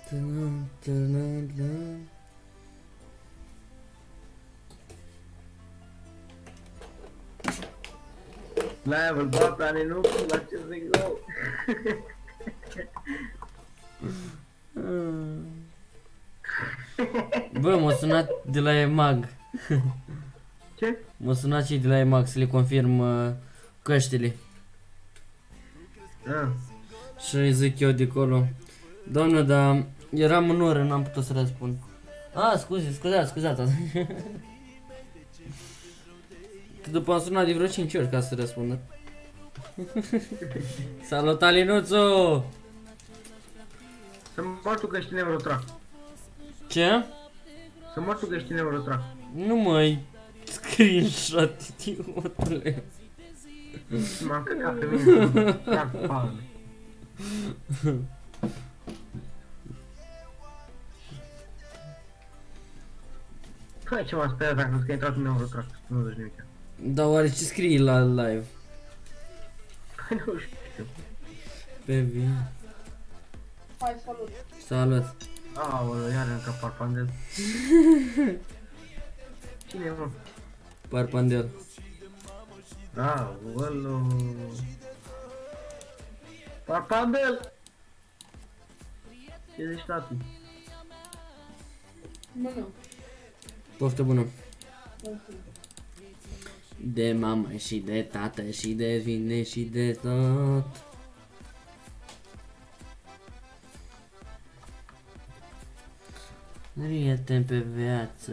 Level, bă, plane, nu, la ce zic rău. Bă, m-a sunat de la EMAG. Ce? M-a sunat cei de la EMAG să le confirm căștile. Ah. Și îi zic eu de acolo: doamnă, dar eram în oră, n-am putut să răspund. Scuzați. Că după am sunat de vreo 5 ori ca să răspundă. Salut, Alinuțu! Să mor tu că știi Eurotrack. Ce? Să mor tu că știi Eurotrack. Nu mai screenshot, idiotule. M-am căcat pe mine. Trag palme. Păi ce m-am speriat dacă nu că ai intrat în Eurotrack, nu zici nimic. Dar oare ce scrii la live? Păi nu știu. Pe bine. Hai, salut. Salut. Aoleu, iar încă Parpandel. Cine mă? Parpandel. Aoleu. Parpandel! Ce zici, tati? Nu. Poftă bună. De mamă și de tată și de vine și de tot. Prieten pe viață.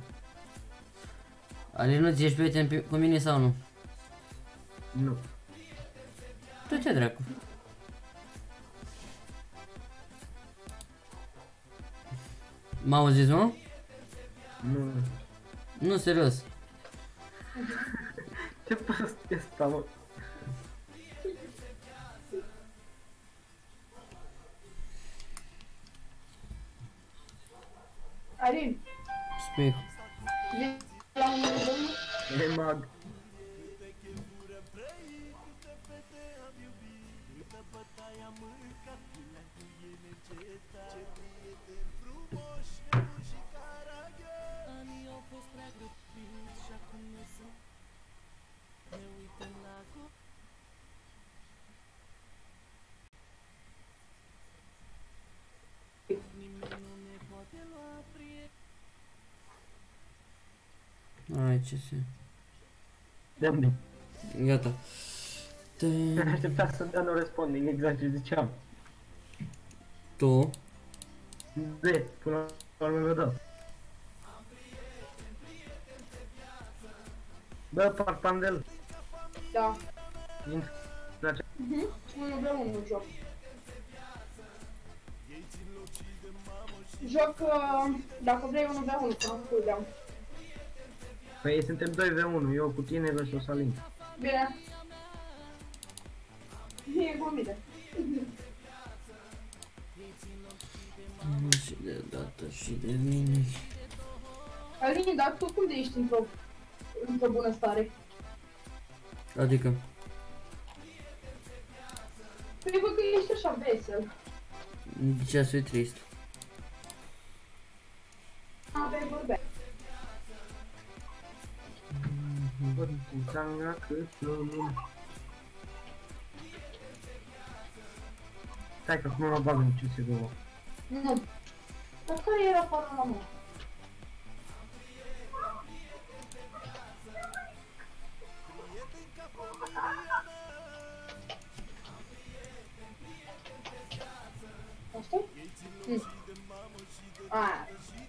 Alinuț, ești prieten cu mine sau nu? Nu. Tu ce dracu? M-auziți, mă? Nu. Nu, serios. Ce prost e asta, mă? Alin, Speak. vii la un domnul? E mag. Ai, ce se... Dă-mi. Gata. Așteptat să-mi dea no responding, exact ce ziceam. Tu? De, până la urmă mi-o dă. Bă, Parpandel. Da. Intră în acea... 1v1 joc. Joc, dacă vrei 1v1, să am cooldown. Păi suntem 2v1, eu cu tine versus Alin. Bine. E glumire. Și de dată și de mine. Alin, dar tu cum de ești într-o bună stare? Adică? Păi văd că ești așa vesel. De ce să fii trist? Avea vorbe. Zanga cât lume. Stai că acum mă bag în ce se două. Nu. Dar care era parul la mă? Asta? Aia.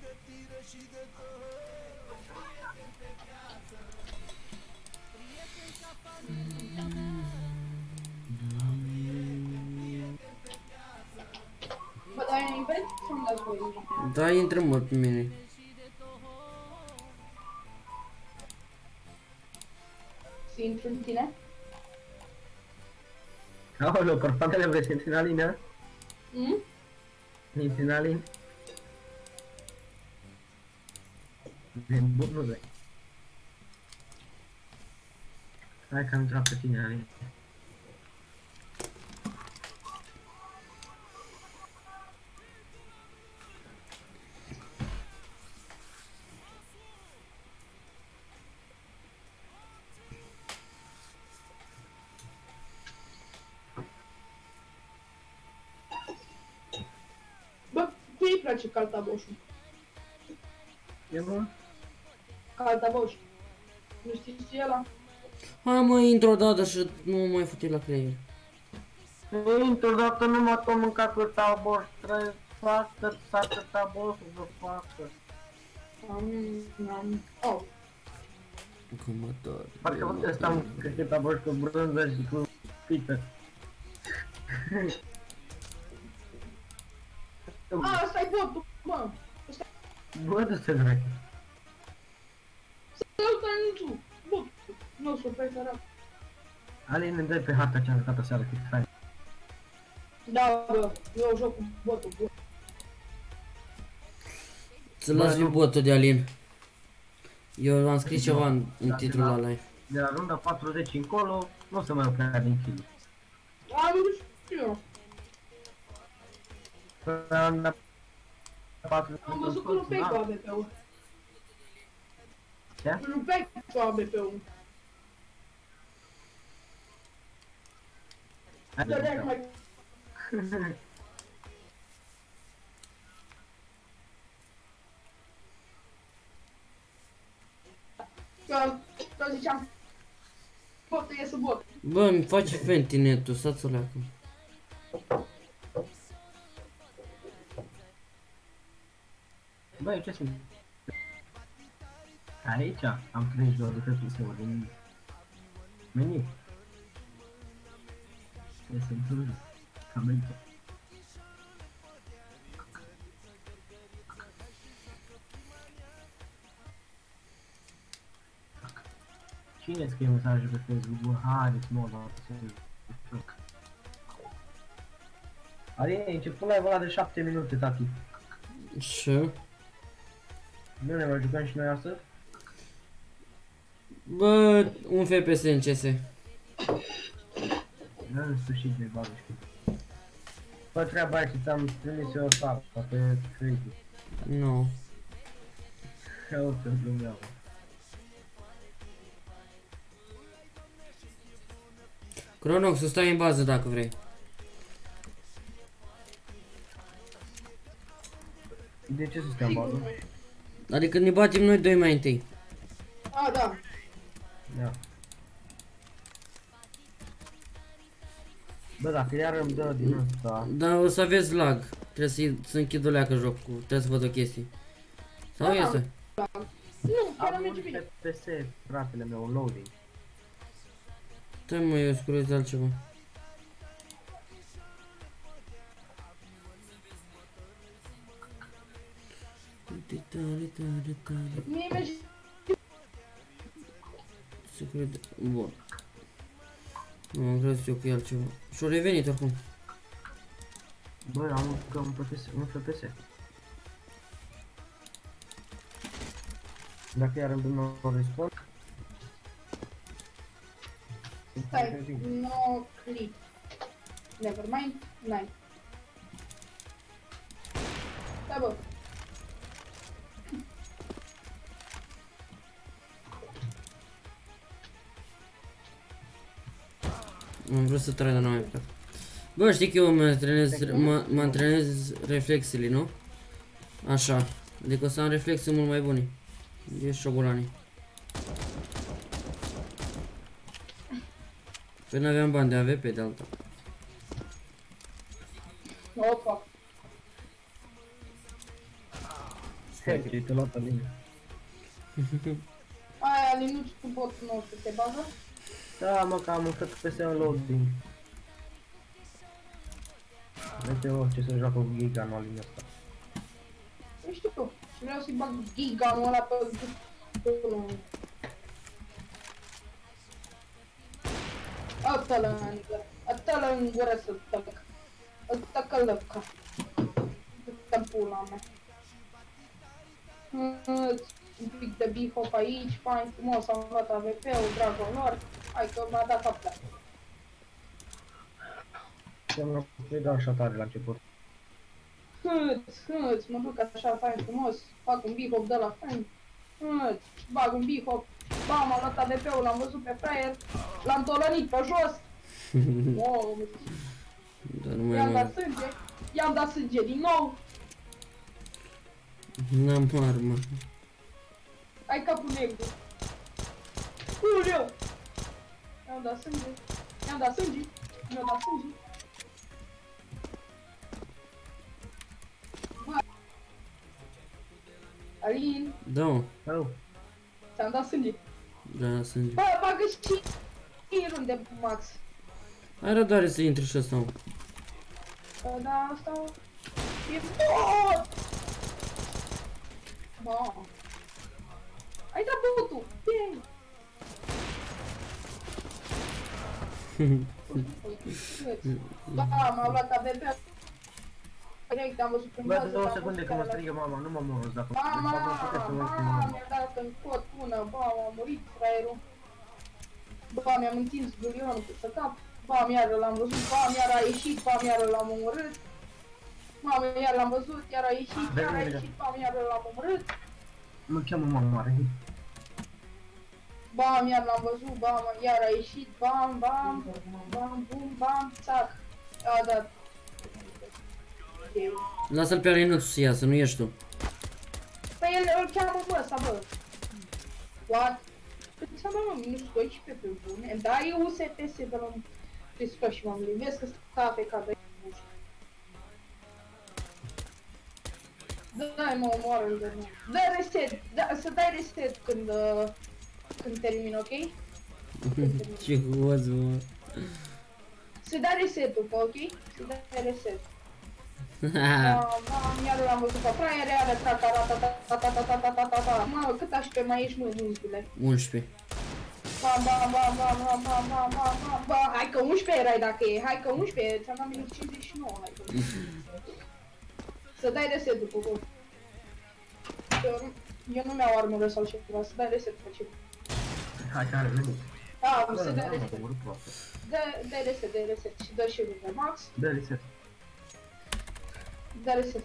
Bă, dar ai invent sau-mi dați voi? Da, intră mă pe mine. Să intru în tine? Aoleu, Parpandele vrei să intri în Alin, a? Mm? Intri în Alin? E bun, nu vrei. Hai că am intrat pe tine, Alin. place caltaboșul. E bun? Caltaboș. Nu știi ce e ăla? Hai mă, intru odată și nu mă mai fute la creier. Într-o dată nu mă tot mâncat cu taboș, trebuie să facă taboșul să facă. Oh. Cumător. Parcă vă trebuie să am căcat taboș cu brânză și cu pită. A, ăsta-i botul, mă. Bă, du-te dracu. Să-l nici botul. Nu s-o pe sărac. Alin, îmi dai pe harta ce am jucat aseară, că e fain. Da, bă, eu joc cu botul, bă. Să las lui botul de Alin. Eu am scris ceva în Da, titlul da. ăla. De la runda 40 încolo, nu o să mai pleca din kill. Am văzut și eu. Până la runda 40 Am văzut că rupeai cu ABP-ul. Ce? Rupeai cu ABP-ul. Dădeai mai... Că ziceam... Botul iese bot. Bă, îmi face fenti netul, stați-o leacă. Băi, ce sunt? Aici am prins doar de către să din meniu. Ce se întâmplă? Cam aici. Cine scrie mesaje pe Facebook? Bă, haideți mă, la Facebook. Aline, început live-ul ăla de 7 minute, tati. Și? Nu ne mai jucăm și noi astăzi? Bă, un FPS în CS. Nu, în sfârșit de bagă știu. Fă treaba aia și ți-am trimis eu o sală pe Facebook. Nu. Eu te glumeam. Cronox, să stai în bază dacă vrei. De ce să stai în bază? Adică ne batem noi doi mai întâi. A, da. Da. Bă, dacă iar îmi dă din ăsta... Dar o să aveți lag. Trebuie să închid o leacă jocul. Trebuie să văd o chestie. Sau Da. iese? Nu, chiar Am merge un bine. FPS, fratele meu, loading. Stai mă, eu scurez de altceva. Mie merge... Bun. Nu, am crezut eu că e altceva. Și-o revenit oricum. Bă, am un FPS. Dacă iar îmi dă nou respawn... Stai, no clip. Never mind, n-ai. Da, bă. Am vrut să trag, dar n-am mai plecat. Bă, știi că eu mă antrenez reflexele, nu? Așa. Adică o să am reflexe mult mai bune. Ești șogolanii. Păi n-aveam bani de AVP de alta. Opa. Stai, ce te luat Aline. Aia, Linuț, tu botul nostru te bagă? Da, mă, că am un FPS în loading. Uite-o ce se joacă cu Giga în Aline ăsta. Nu știu eu. Și vreau să-i bag giganul ăla pe... Ăsta-l în gură să tălăc. Ăsta călăcă. Ăsta-n pula mea. Un pic de bihop aici, fain frumos, am luat AVP-ul, dragul lor. Hai că m-a dat capta. Am dat așa tare la început. Mă duc așa fain frumos, fac un bihop de la fain. Bag un bihop, bam, am luat AVP-ul, l-am văzut pe fraier, l-am tolănit pe jos. Wow, Dar nu mai i-am am. dat sânge, i-am dat sânge din nou. N-am armă. Ai capul negru. Uleu! Mi-au dat sânge. Mi-au dat sânge. Mi-au dat sânge. Bă. Alin, Da, Oh. ți-am dat sânge. da, sânge. Bă, bagă și în runde, Max. Ai răbdare să intri și ăsta, mă. Da, asta e bot! Bă. Ai dat botul! Bine! Ba, m-a luat ABP. Direct, am văzut prin Bă, bază. de 2 am secunde văzut că mă că ala- strigă mama, nu mă omorâți dacă... Mama, Deci, mă puteți să mă mama, mi-a dat în cot una, ba, m-a murit fraierul. Ba, mi-am întins bulionul pe cap. Ba, iară l-am văzut, ba, iară a ieșit, ba, iară l-am omorât. Mamă, iar l-am văzut, iar a ieșit, iar a ieșit, ba, iară l-am omorât. Mă cheamă mama mare. Bam, iar l-am văzut, bam, iar a ieșit, bam, bam, bam, bum, bam, țac. A dat. Lasă-l pe Alinuț să iasă, nu ești tu. Păi el îl cheamă bă ăsta, bă. What? Cât înseamnă, mă, minus 12 pe bune? Da, e USTS de la 13, mă, vezi că sta pe cadă. Dai, mă, omoară-l de nou. Dă reset, da, să dai reset când termin, ok? Ce hoț, mă. Să dai reset-ul, ok? Să dai reset. Mam, iar l-am văzut pe fraiere, are ta-ta-ta-ta-ta-ta-ta-ta-ta-ta-ta. Mamă, cât aș pe mai ești, mă, 11? 11. Bam, bam, bam, bam, bam, bam, bam, bam, bam, bam. Hai că 11 erai dacă e, hai că 11, ți-am dat minus 59, hai că... Să dai reset după voi. Eu nu mi-au armură sau ceva, să dai reset pe ce. Hai, care veni. Da, să dai reset. Dai reset, dai reset și dă și lui Max. Dă reset. Dă reset.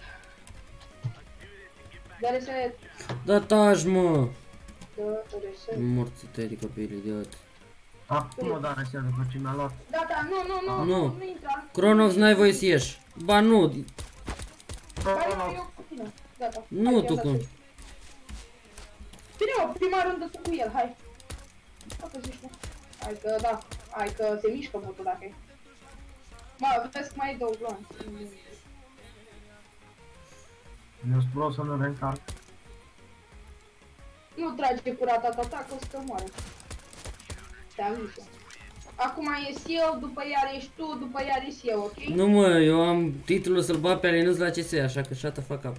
Dă reset. Da, taci, mă. Dă reset. Morți tăi de copil, idiot. Acum o da reset după ce mi-a luat. Da, da, nu intra. Cronox, n-ai voie să ieși. Ba nu, Hai, eu cu tine. Gata. nu Hai, tu i-am dat cum. sus. Bine, mă, prima rundă tu cu el, hai. Dacă zici tu. Hai că, da. Hai că se mișcă botul dacă e. Mă, vezi că mai e 2 glonți. Mi-a spus să nu reîncarc. Nu trage curata ta, că o să te omoare. Te-am zis eu. Acum ies eu, după iar ești tu, după iar ies eu, ok? Nu, mă, eu am titlul să-l bat pe Alinuț la CS, așa că shut the fuck up.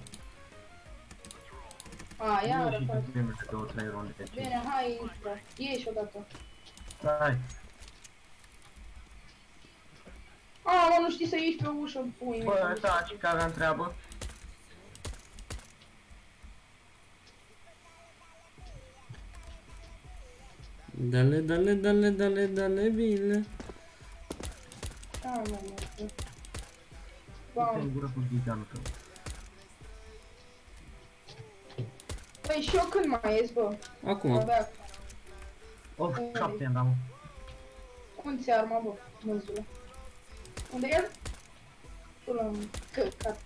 A, ia Nu arăt. știu ce vreme de 2-3 runde. Bine, hai, intră. Ieși odată. Hai. A, mă, nu știi să ieși pe ușă, pui. Bă, taci, că aveam treabă. Dale, dale, dale, dale, dale, bine. Hai, mă, mă. Du-te Bam. în gură cu ghiganul tău. Păi și eu când mai ies, bă? Acum. Abia. Of, 7 am dat, mă. Cum ți arma, bă, mânzule? Unde e el? Până căcat.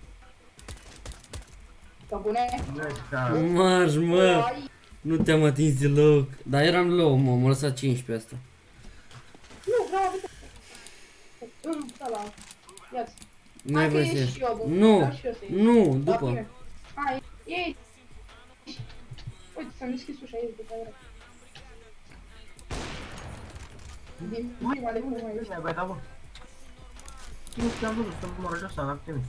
Ca bune? Vezi că... Marș, mă. Ai. Nu te-am atins deloc. Dar eram low, mă, m-a lăsat 15 asta. Nu, vreau adică... Ăla. Ia-ți. N-ai Hai că voie să ieși ieși. și eu, bă. Nu, Vreau și eu să ies. nu, Da, după. bine. Hai, ieși. Uite, s-a deschis ușa aici, după aia. Din prima de cum mai ieși. Bine, băi, da, bă. Nu te-am văzut să mă rog ăsta, n-am tine.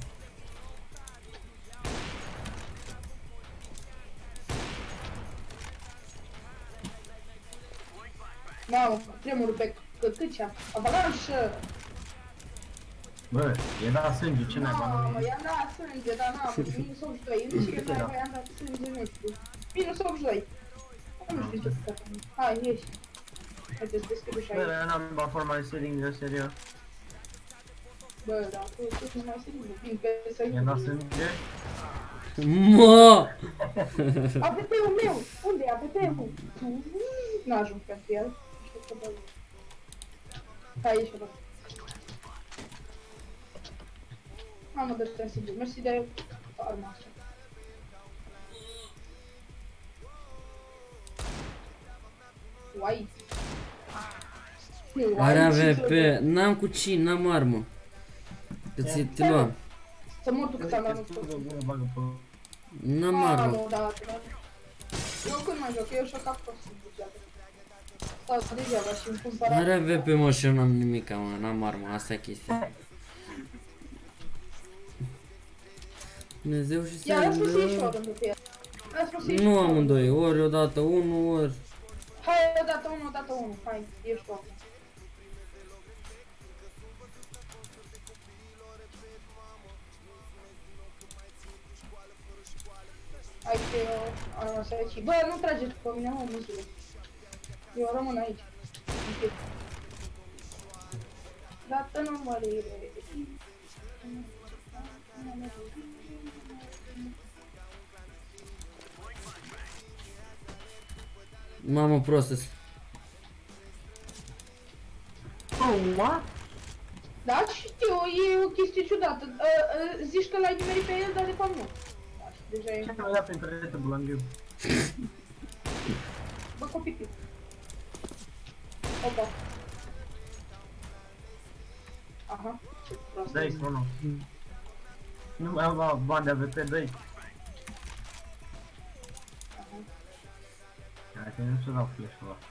Mamă, tremurul pe căcâcea. Avalanșă! Bă, e dat sânge, ce n-ai Mamă, bani? i-am dat sânge, dar n-am, minus 82, nu știu ce mai i-am dat sânge, nu știu. Minus 82. Nu știu ce să fac. Hai, ieși. Haideți, deschid ușa Bă, aici. eu n-am bat forma de setting de serios. Bă, da, tu mai serios, vin pe să I-am dat sânge. Mă! APT-ul meu! Unde e APT-ul? N-ajung pentru el. Știu că bă. Hai, ieși odată. Hai, mă, dă-te în sigur. Mersi de arma asta. Uai. Are AVP. N-am cu cine, n-am armă. Că te luam. Să mor tu cât am luat. N-am armă. Nu, da. Eu când mai joc, eu joc prost în bugeată. Stau degeaba și îmi cumpărat. Are AVP, mă, și eu n-am nimica, mă, n-am armă, asta e chestia. Dumnezeu și Ia, lasă să ieși să... ori pe el. Nu amândoi, ori odată unul, ori... Hai, odată unul, hai, ieși tu acum. Hai că eu am lăsat aici. Bă, nu trageți pe mine, mă, muzile. Eu rămân aici. Închid. Dată numărire. Mamă, prostă. Oh, what? Da, știu, e o chestie ciudată. Zici că l-ai nimerit pe el, dar de fapt nu. Da, și deja e... Ce mai ia prin perete, bulanghiu? Bă, copii. Opa. Aha, ce prost. Dă-i, Crono. Nu mai am bani de AVP, dă-i. Hai că nu se dau flash-ul ăla.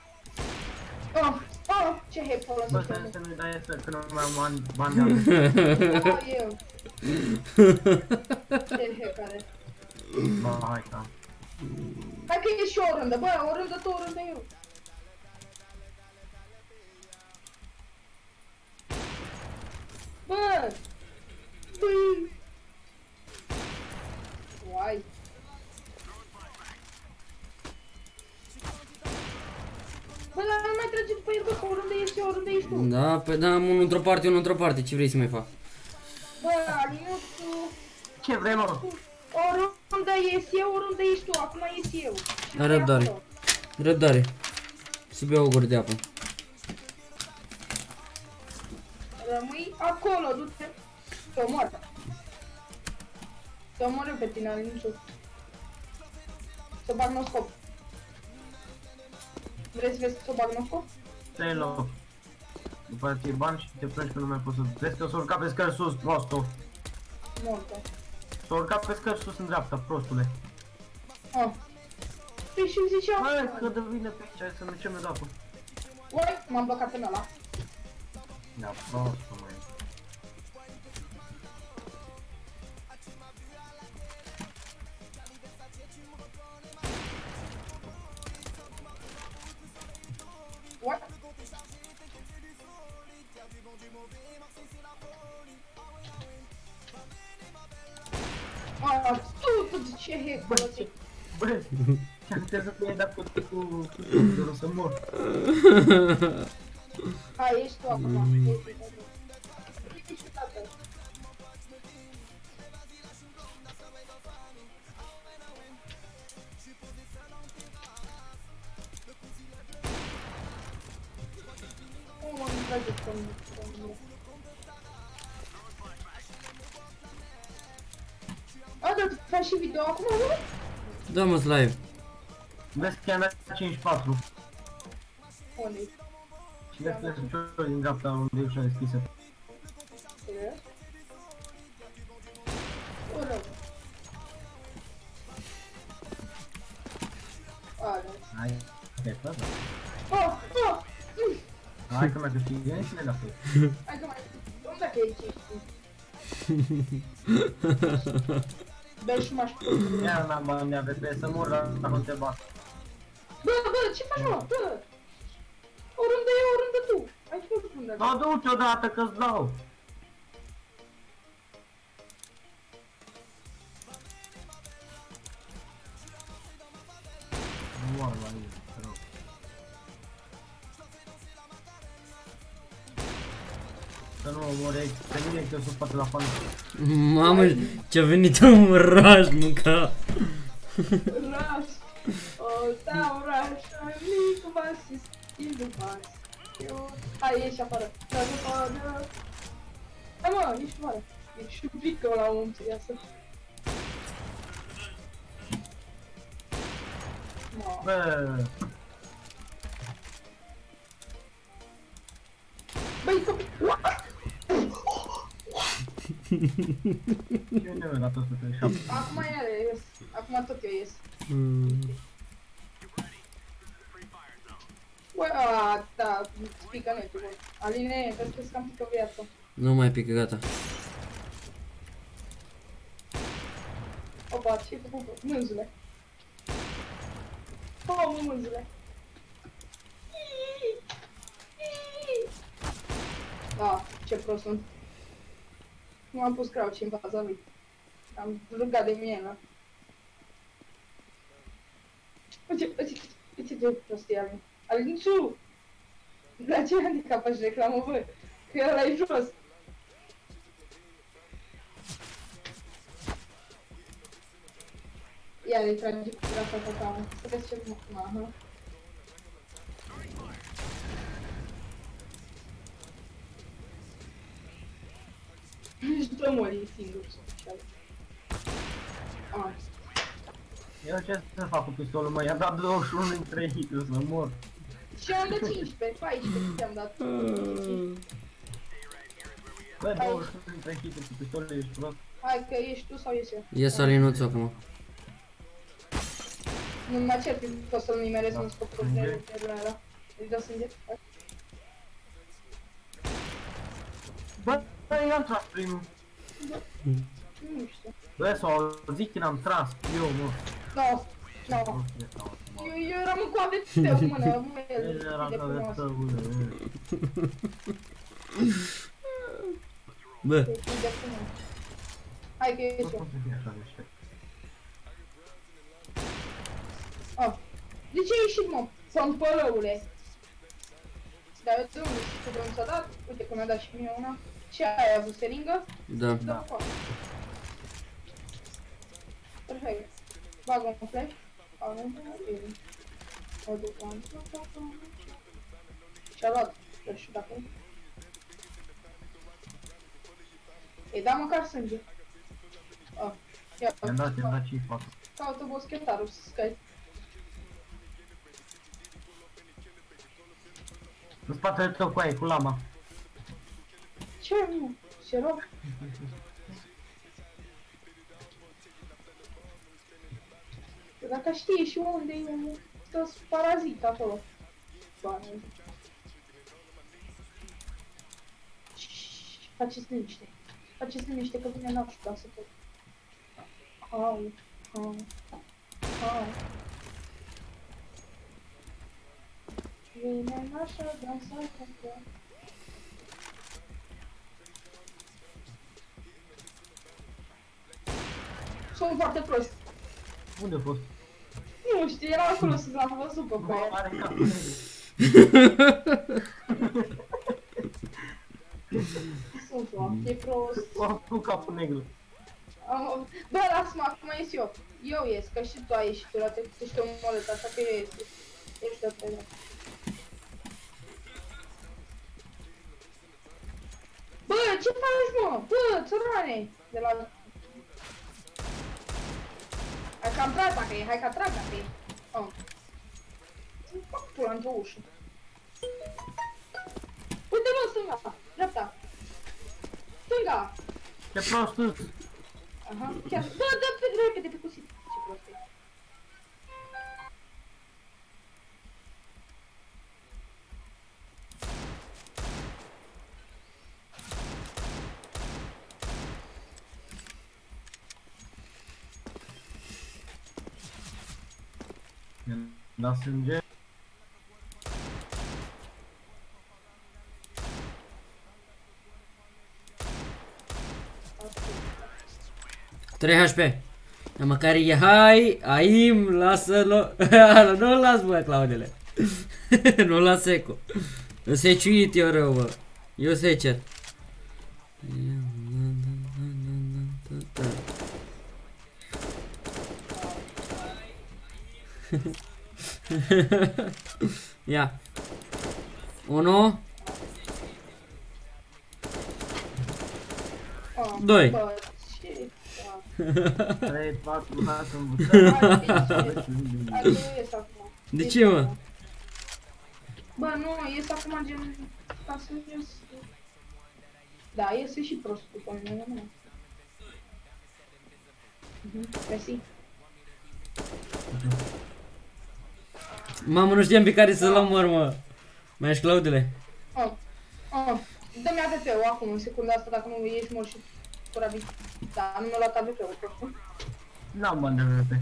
Ce hei folosit. Bă, să nu-i dai asta, că nu mai am bani de AVP. Da, eu. Ce hei care. Ba, hai că am. Hai că e și o rândă, bă, o rândă tu, o rândă eu. Bă! Băi! Uai! Bă, dar nu mai trage după el, bă, că o rândă ești eu, o rândă ești tu. Da, păi da, am unul într-o parte, unul într-o parte, ce vrei să mai fac? Bă, Alinuțu... Ce vrei, mă? O rândă ies eu, o rândă ești tu, acum ies eu. Și Are răbdare. Răbdare. Să beau o gură de apă. Rămâi acolo, du-te. Te omor. Te omor eu pe tine, Alinuțu. Să bag noscop. Vrei să vezi să bag noscop? Stai în loc. După aceea ții bani și te plângi că nu mai poți să... Vezi că s-a urcat pe scări sus, prostul. Mortă. S-a urcat pe scări sus în dreapta, prostule. Ah. Păi și-mi ziceam... Băi, că dă vine pe aici, hai să mergem de apă. Uai, m-am blocat în ăla. Da, prostul, măi. What? Ah, tu ce hec, bă, ce... Bă, ce-am să fie dat cu o să mor. Hai, ești tu acum. Ești tu, tată. Cum mă trage pe mine? A, dar tu faci și video acum, nu? Da, mă, live. Vezi că i-am dat 5-4. Unde-i? Și vezi că sunt cior din dreapta unde e ușa deschisă. Serios? Ură. Alea. Hai, te-ai plăcut? Oh! Hai că mai câștigăm și ne la fel. Hai că mai... Unde dacă e ce Bă, și m-aș putea. Ia n-am bani de AVP, să mor la nu te bat. Bă, ce faci, mă? Bă! O rândă eu, o rândă tu. Ai făcut unde? Da, du-te odată că-ți dau. Moar la el, te rog. Să nu omori pe mine că o să facă la panică. Mamă, ce-a venit un oraș, mânca. Rush! Oh, da, rush! Amic, cum ați schimb pas. Hai, ieși afară. Da, afară. Hai, mă, ieși afară. Ești un pic că la un să iasă. Bă, Băi, copii! Ce ne dat 137? Acum iară ies. Acum tot eu ies. Băi, da, pică netul, băi. Aline, vezi că cam pică viața. Nu mai pică, gata. Opa, ce-ai făcut, bă? Mânzule. Oh, mânzule. Da, ce prost sunt. Nu am pus crouch în fața lui. Am rugat de mine. Uite de prostia lui. Alinciu! La ce handicap aș reclamă, bă? Că ăla e jos. Ia le trage cu grasa pe camă. Să vezi ce mă, aha. Își dă mori singur, special. Eu ce să fac cu pistolul, mă? I-a dat 21 în 3 hit-uri să mor. Și am dat 15, 14 ți-am dat. Bă, 21 în 3 hit-uri cu pistolul, ești prost. Hai că ești tu sau ești eu? Ies Alinuțu acum. Nu mai cer că pot să-l nimeresc în scopul de ăla. Îi dau sânge? Bă, i-am tras primul. Nu știu. Bă, s-au auzit când am tras, eu, mă. No, no. Eu eram în coadă de tău, mână, El era de ca de frumos. tău, Bă, E de frumos. Hai că ești eu. Oh. De ce ai ieșit, mă? Pămpălăule. Dar eu de unde știu de unde s-a dat? Uite că mi-a dat și mie una. Ce ai avut, seringă? da. Da. Perfect. Bagă un flash. Și-a luat flash-ul dacă e. Ei, da măcar sânge. Oh. Ia, I-am dat ce-i fac. caută boschetarul să scai. În spatele tău cu aia, cu lama. Ce, nu? Ce rog? Dacă știi și unde e, toți parazit acolo. Doamne. Faceți liniște. Faceți liniște că vine n-aș putea să pot. Au. Vine nașa dansa cu. Sunt foarte prost. Unde a fost? Nu știu, era acolo să l-am văzut pe Bă, aia. are capul negru. Sunt foarte prost. Cu capul negru. Bă, lasă-mă, acum ies eu. Eu ies, că și tu ai ieșit, tu la te ești omorât, așa că eu ies. Ești de pe Bă, ce faci, mă? Bă, țărane! De la... Hai că am tras dacă e, hai că trag dacă e. Oh. Îmi fac pula într-o ușă. Uite, mă, stânga, dreapta. Stânga! Ce prost tu! Aha, chiar. Dă repede pe cuțit. Ce prost e. I-am dat sânge. Trei HP. Dar măcar e hai, aim, lasă-l. Nu-l las, bă, Claudele. Nu-l las eco. Îs heciuit eu rău, bă. Eu secer. Ia. 1 2 Bă, ce... 3, 4, hai să învățăm. Hai că ies acum. De ce, mă? Bă, nu, ies acum gen... Ca să ies... Da, iese și prost după mine, nu? Mersi. Mamă, nu știam pe care să-l omor, mă. Mai ești, Claudele? Dă-mi AVP-ul acum, în secunda asta, dacă nu ești mor și fără AVP. Da, nu mi-a luat AVP-ul, prost. N-am bani de VP.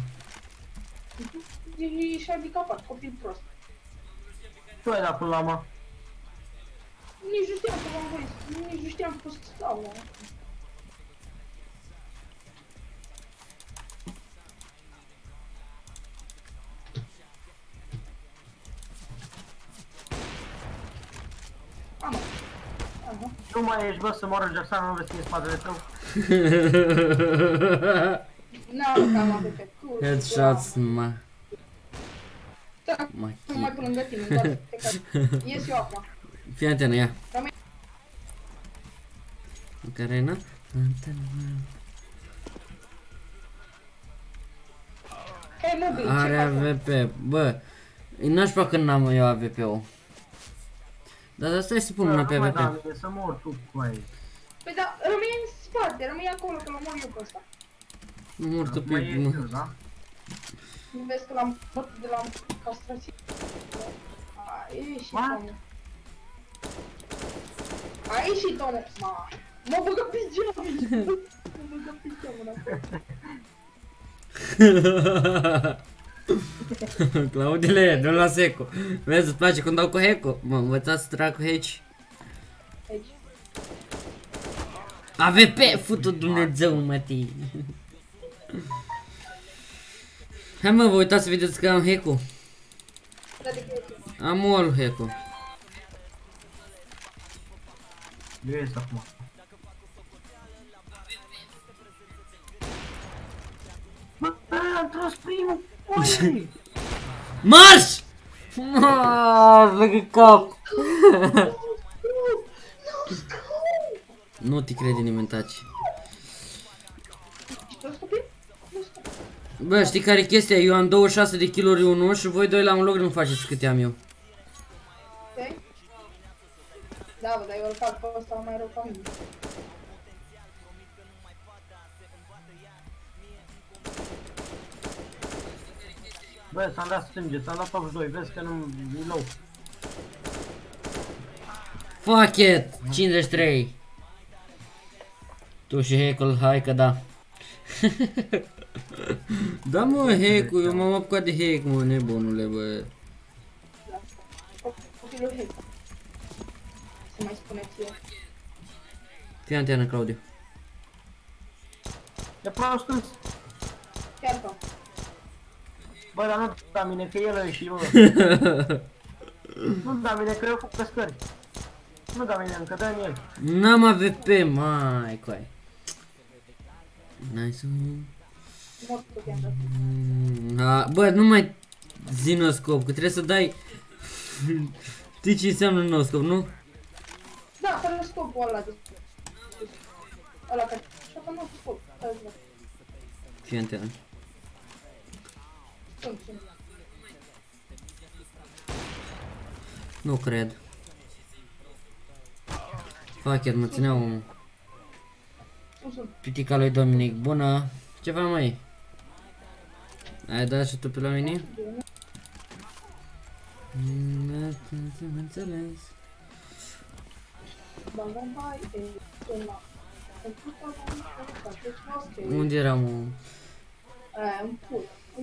Și handicapat, copil prost. Tu ai dat până la mă. Nici nu știam că v-am voit, nici nu știam că o să stau, mă. Am. Aha. Nu mai ești, bă, să moară Jackson, nu vezi că e spatele tău. N-am cam AVP. Headshots, mă. Da, nu mai pun lângă tine, doar pe care... Ies eu acum. Fii antenă, ia. Rămâi. Carena? Hei, mă, bine, ce Are faci? AVP, bă. E nașpa când n-am eu AVP-ul. Dar stai să pun una pe Nu mai AVP. da mie, să mor tu cu aia. Păi da, rămâi în spate, rămâi acolo, că l-am mor eu pe ăsta. Nu mor tu Mai pe ești eu, da? Nu vezi că l-am bătut de la castrație. A ieșit, What? omul. A ieșit, omul. Mă băgă pijama. Mă băgă pijama înapoi. Claudele, nu la seco. Vezi, îți place când dau cu heco? Mă învățați să trag cu heci. Aici. AVP, futu Dumnezeu, mătii. Hai mă, vă uitați să vedeți că am heco. Am all heco. Eu ies acum. Bă, am tras primul. Ui! Marș! Lângă cap. Nu te crede nimeni, taci. Bă, știi care e chestia? Eu am 26 de kg-uri 1 și voi doi la un loc nu faceți câte am eu. Ok? Da, bă, dar eu îl fac pe ăsta mai rău ca mine. Bă, s-am dat stânge, s-am dat 82, vezi că nu e low. Fuck it! 53. Tu și hack-ul, hai că da. Da mă, hack-ul, eu m-am apucat de hack, mă, nebunule, bă. Da. Copilul hei. Să mai spuneți eu. Fii antenă, Claudiu. E prost îns. Chiar că. Bă, dar nu da mine, că el e și eu. Nu da mine, că eu fac pescări. Nu da mine încă, dă-mi el. N-am AVP, mai coai. Nice. Mor cu te-am dat. Bă, nu mai zi noscop, că trebuie să dai... Știi ce înseamnă noscop, nu? Da, fără scopul ăla de sus. Ăla care... Și acum nu cu scop. Fii antenă. Sunt. Nu cred. Fuck it, mă țineau omul. Sunt. Pitica lui Dominic, bună. Ce faci, măi? Ai dat și tu pe la mine? Înțeles. Unde eram, mă? În pula.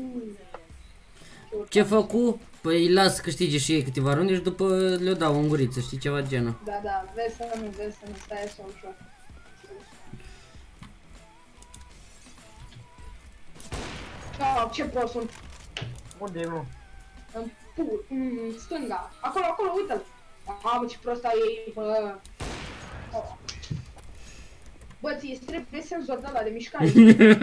Ce făcu? Păi las să câștige și ei câteva runde și după le dau în guriță, știi, ceva de genul. Da, da, vezi să nu, stai așa ușor. Ce prost sunt. Unde e, mă? În pul, în stânga. Acolo, acolo, uite-l. Mamă, ce prost ai ei, bă. Bă, ție îți trebuie senzor de ăla de mișcare.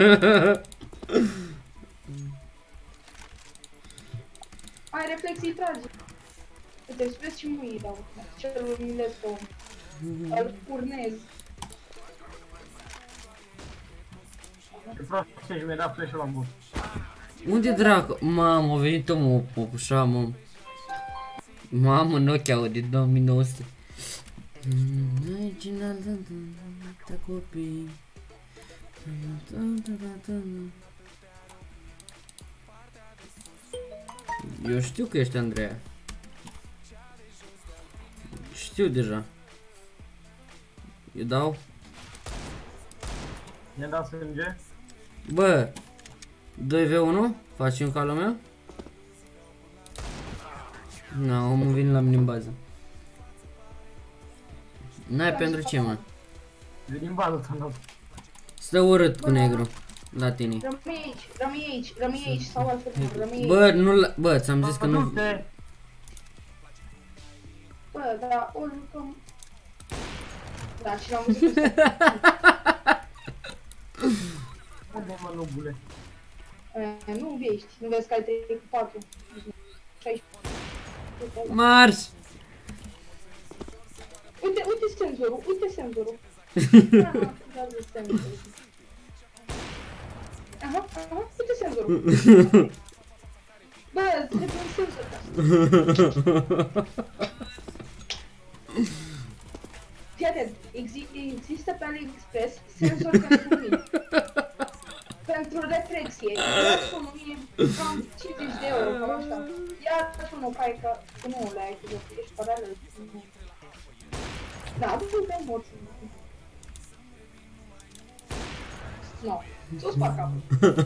Ai reflexii tragi. Uite, îți vezi și muii dau. Celul Milescu. Îl urnez. E prost și mi-a dat flash-ul la bun. Unde dracu? Mamă, a venit omul, mă pușa, mă. Mamă, Nokia de 2900. Ta copii. Eu știu că ești Andreea. Știu deja. Eu dau. Mi-a dat sânge. Bă, 2v1? Faci un calul meu? Na, omul vine la mine în bază. N-ai pentru ce, mă? Vin în bază ta, nu. Stă urât cu negru. La tine. Rămâi aici, sau altfel, rămâi aici. Bă, nu, bă, ți-am zis că nu... Du-te. Bă, da, o jucăm... Da, și l-am văzut că Unde mă, nubule? nu viești, nu vezi că ai 3 cu 4. 16. Marș! Uite senzorul, uite senzorul. Aha, uite senzorul. Bă, trebuie un senzor ca asta. Fii atent, există pe AliExpress senzor pentru mine. Pentru reflexie, ia-ți unul, e cam 50 de euro, cam așa. Ia-ți unul, hai că nu le ai, că ești paralel. Da, du-te în morți. Nu, sus pe capul.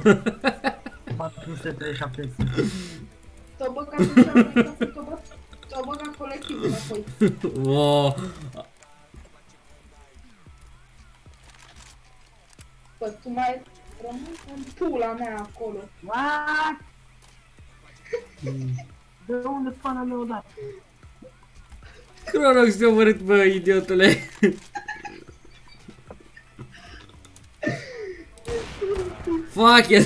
437. Ți-au băgat în cealaltă, ți-au băgat colectivul înapoi. Wow. Bă, tu mai rămâi în pula mea acolo. What? De unde pana mi-o dat? Cronox te-a omorât, bă, idiotule. Fuck it!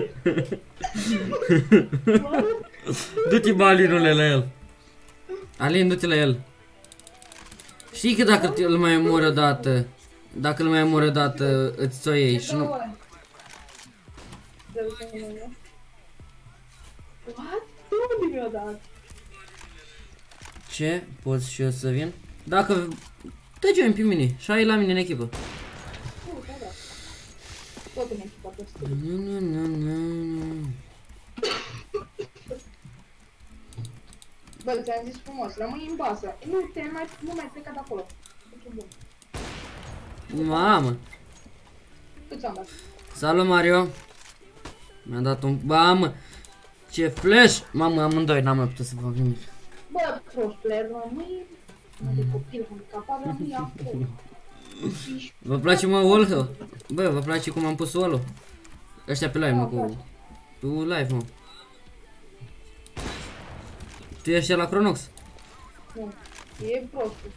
Du-te, bă, Alinule, la el. Alin, du-te la el. Știi că dacă îl mai omori odată, dacă îl mai omori odată, îți o iei și nu... What? De unde mi-o dat? Ce? Poți și eu să vin? Dacă... Te join pe mine și ai la mine în echipă. Da. Tot în echipa ta. Nu. Bă, ți-am zis frumos, rămâi în bază. Nu mai pleca de acolo. Mamă. Cât ți-am dat? Salut, Mario. Mi-a dat un... Mamă. Ce flash. Mamă, amândoi, n-am mai putut să fac nimic. Bă, prost player, rămâi... De copil handicapat, rămâi acolo. Vă place, mă, wall? Bă, vă place cum am pus wall-ul? Ăștia pe live, mă, cu live, mă. Tu ești la Cronox? Nu, e prostul.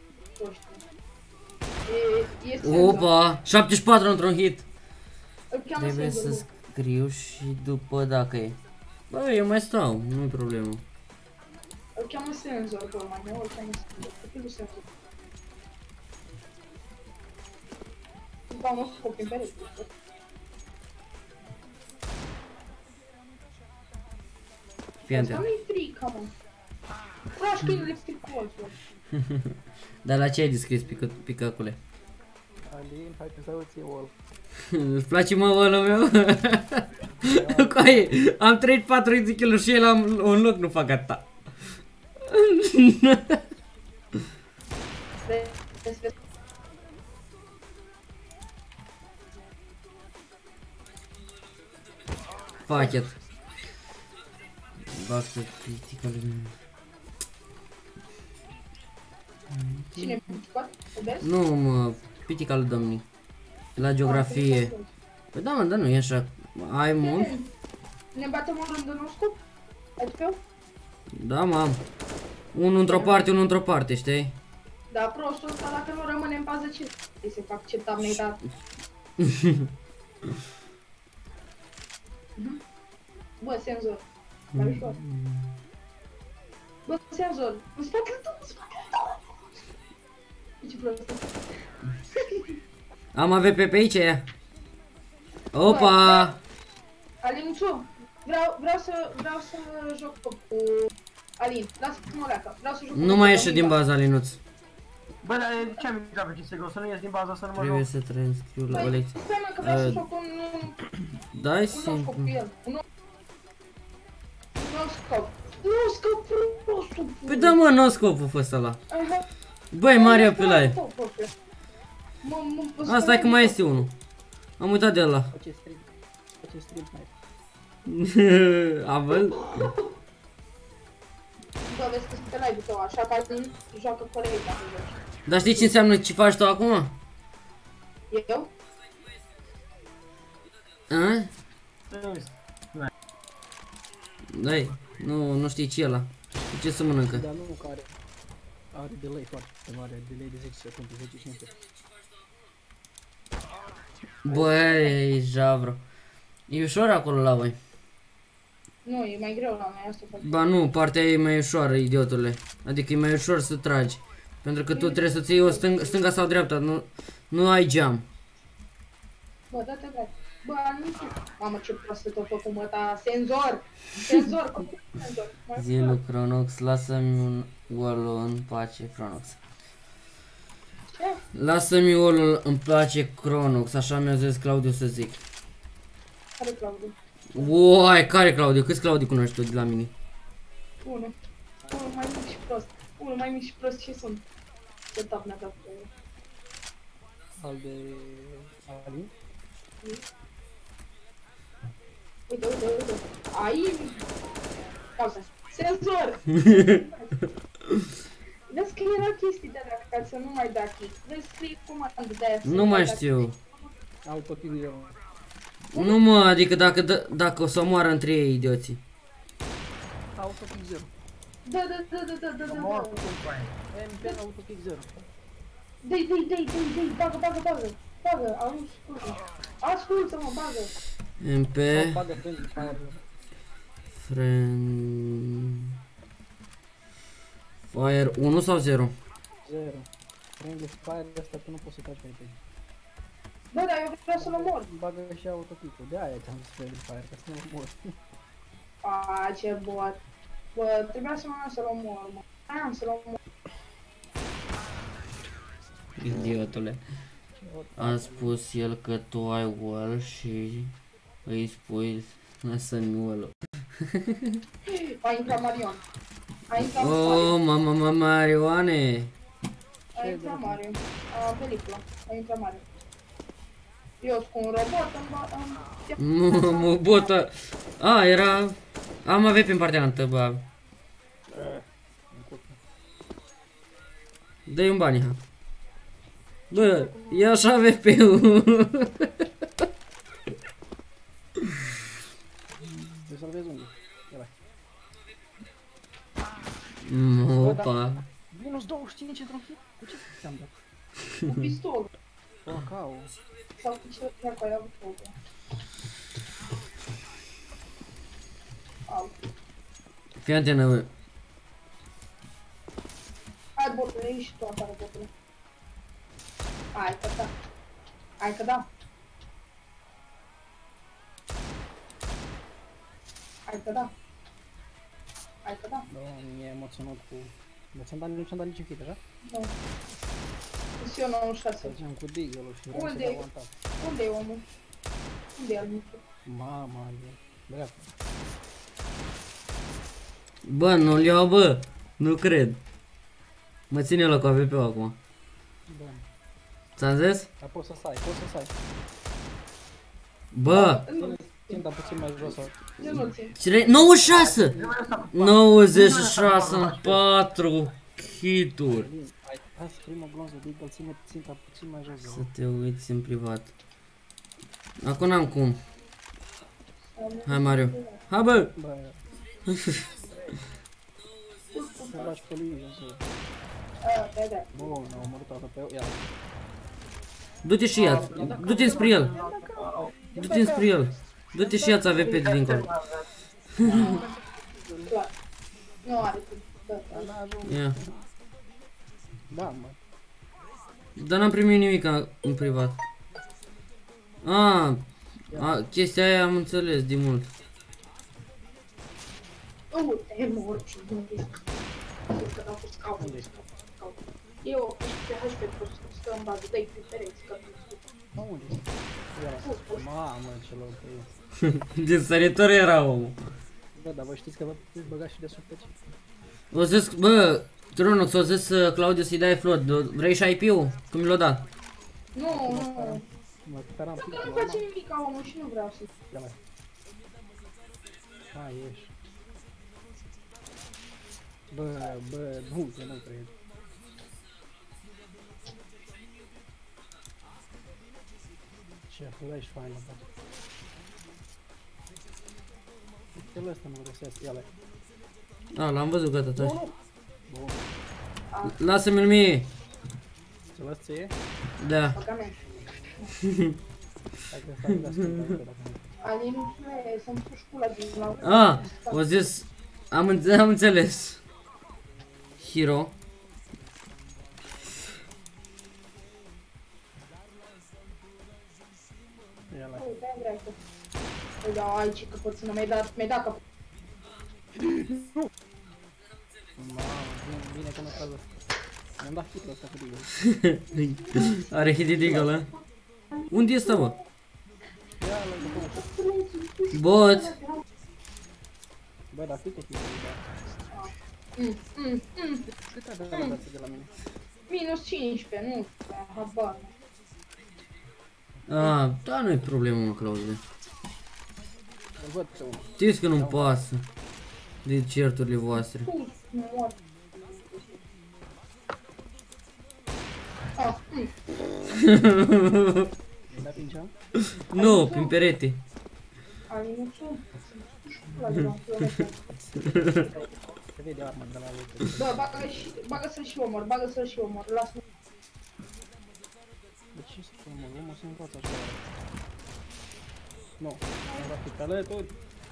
E Opa, 74 într-un hit. Îl cheamă Trebuie senzor, să scriu și după dacă e. Bă, eu mai stau, nu-i problemă. îl cheamă senzor, bă, mai nou îl cheamă senzor. Copilul senzor. Ba, mă, copii în perete. Fii Asta atent. nu-i frică, mă. Tragi că e lipstick cu altul. Dar la ce ai descris, picăcule? Alin, hai să auzi wall. Îți place, mă, wall-ul meu? Coaie, am 34 de kg și el am un loc, nu fac atâta. Vezi. Fuck it. Basta critical. Cine e picicat? O vezi? Nu, mă, critical domnii. La geografie. Păi da, mă, dar nu e așa. Ai mult? Ne batem în rândul nostru? Adică? Da, mă, am. Unul într-o parte, unul într-o parte, știi? Da, prostul ăsta, dacă nu rămâne în bază, ce se fac? Ce tab-ne-ai dat? Bă, senzor. Mai ușor. Bă, senzor. În spatele tău, în spatele tău. Ce prostă. Am AVP pe aici, ea. Opa! Alinițu, vreau să joc cu Alin, lasă-mă leacă, vreau să joc. Nu mai ieși din baza, Linuț. Bă, dar ce am intrat pe CSGO? Să nu ies din baza să nu mă Trebuie joc. să transcriu la o Păi, lecție. stai mă că vreau să joc Dai un nou scop simplu. cu el. Un nou scop. Nu scop prostul. Păi da mă, nu scopul fost ăla. Aha. Băi, Mario pe live. Mă, Asta e că mai este unul. Am uitat de ăla. Face stream. Face stream sniper. A văzut? Bă, vezi că sunt pe live-ul tău, așa că Alin joacă colegii dacă joci. Dar știi ce înseamnă ce faci tu acum? Eu? A? Dai, nu știi ce e ăla. Ce să mănâncă? Dar nu care are delay foarte mare, delay de 10 secunde, 10-15. Băi, javro. E ușor acolo la voi. Nu, e mai greu la noi, asta fac. Ba nu, partea e mai ușoară, idiotule. Adică e mai ușor să tragi. Pentru că tu trebuie să-ți iei o stânga sau dreapta, nu ai geam. Bă, dă-te dracu. Bă, nu știu. Mamă, ce proastă tot făcut, mă, ta, senzor! Senzor, copil, senzor. Zilu, Cronox, lasă-mi un wall în pace, Cronox. Ce? Lasă-mi wall în pace, Cronox, așa mi-a zis Claudiu să zic. Care Claudiu? Uai, care Claudiu? Câți Claudiu cunoști tu de la mine? Unul. Unul mai mic și prost. Unul mai mic și prost și sunt. Ce top ne-a dat pe el. Al de Alin. Uite, uite, uite. Ai... Pauza. Senzor! Vezi că era chestii de alea ca să nu mai da kick. Vezi, scrie comandă de aia. să Nu mai da știu. Autokill zero. Nu mă, adică dacă o să moară între ei, idioții. Autokill zero. Da, da, da, da, da, da, da, Mor da. cum faci. MP autokill zero. Dai, bagă, bagă, ascultă-mă, bagă. MP, Sau bagă friendly fire. friend... Fire 1 sau 0? Zero. Friendly fire asta tu nu poți să tragi pe repede. Bă, dar eu vreau să-l omor. Bagă și autokill-ul. De aia ți-am zis friendly fire, ca să nu mor. A, ce bot. Bă, trebuia să mă să-l omor, mă. Am să-l omor. Idiotule. A spus el că tu ai wall și îi spui lasă-mi wall-ul. A intrat Marion. A intrat Oh, mama Marioane! A intrat Mario. A, película. A intrat Mario. Eu sunt cu un robot, Mă botă! A, era... Am avea pe partea altă, bă. Dă-i un bani, ha. Bă, e așa VP-ul. Trebuie să-l vezi unde. Ia Opa. Minus 25 într-un hit? Cu ce ți-am dat? cu pistol. Cacao. Sau cu ce dacă ai avut focul. Au. Fii antenă, bă. Hai, botule, ieși și tu afară, botule. Hai că da. Hai că da. Hai că da. Hai că da. Da, mi-e emoționat cu... Dar ți-am dat niciun hit, așa? Nu. Sunt eu 96. Mergeam cu Deagle-ul și vreau să Unde dau e? one tap. Unde e omul? Unde e al micu? Mama, e dreapta. Bă, nu-l iau, bă. Nu cred. Mă ține la cu AVP-ul acum. Da. Ți-am zis? Dar poți să stai, poți să stai. Bă! Țin, dar puțin mai jos. Eu nu țin. Cine? 96! 96 în 4 hituri. Hai să primă glonț de Deagle, ține ținta puțin mai jos. Să te uiți în privat. Acum n-am cum. Hai, Mario. Hai, bă! Bă, să lași pe lui, să... Da, da. Bun, am omorât toată pe eu, ia. Du-te și ia. Du-te spre el. Du-te spre el. Du-te și ia-ți AVP de dincolo. Clar. Nu are cum. Da, da. Dar n-ajung. Ia. Da, mă. Dar n-am primit nimic în privat. Chestia aia am înțeles de mult. Uite, mor și nu e. Că n-au fost scaunul. Eu, pe HP, pot să stă în bază, dă-i pe pereți, că Mă, unde ești? Mamă, ce loc e. Din săritor era omul. Bă, dar voi știți că vă puteți băga și de sub PC. O zis, bă, Tronox, o zis Claudiu să-i dai float. Vrei și IP-ul? Cum mi l-o dat? nu, nu. Mă speram Că picul nu la face nimic ca omul și nu vreau să... Ia mai. Hai, ieși. Bă, nu, că nu cred. Ce flash fain la față. El ăsta nu găsesc, ia-l. A, l-am văzut gata, taci. Bun. Lasă-mi-l mie. Ți-l ăsta ție? Da. Băga mea. Hai că stai de ascultă, dacă nu. Alinule, să-mi puși pula din la... A, o zis, am înțeles. Hero. Ia-l. Uite, vrei că... Îi dau aici că pot să nu mi-ai dat că... Mamă, bine că notează. Mi-am dat hitul ăsta cu digul. Are hit eagle, a? Unde este, bă? Ia-l după. Bot. Bă, dar câte hitul îi dau? Cât ai de radație de la mine? Minus 15, nu, habar. A, da, nu-i problemă, mă, Claudiu. Îl văd pe unul. Știți că nu-mi pasă de certurile voastre. Pus, mor. Ah, Da prin geam? Nu, prin perete. Alinuțul, să-mi puși pula din la kilometru. Se vede arma de la lui. Bă, bagă-să-l și omor, bagă-să-l și omor, lasă-mă. De ce să fac, mă? Omul să învață așa. Nu, am dat pe alături.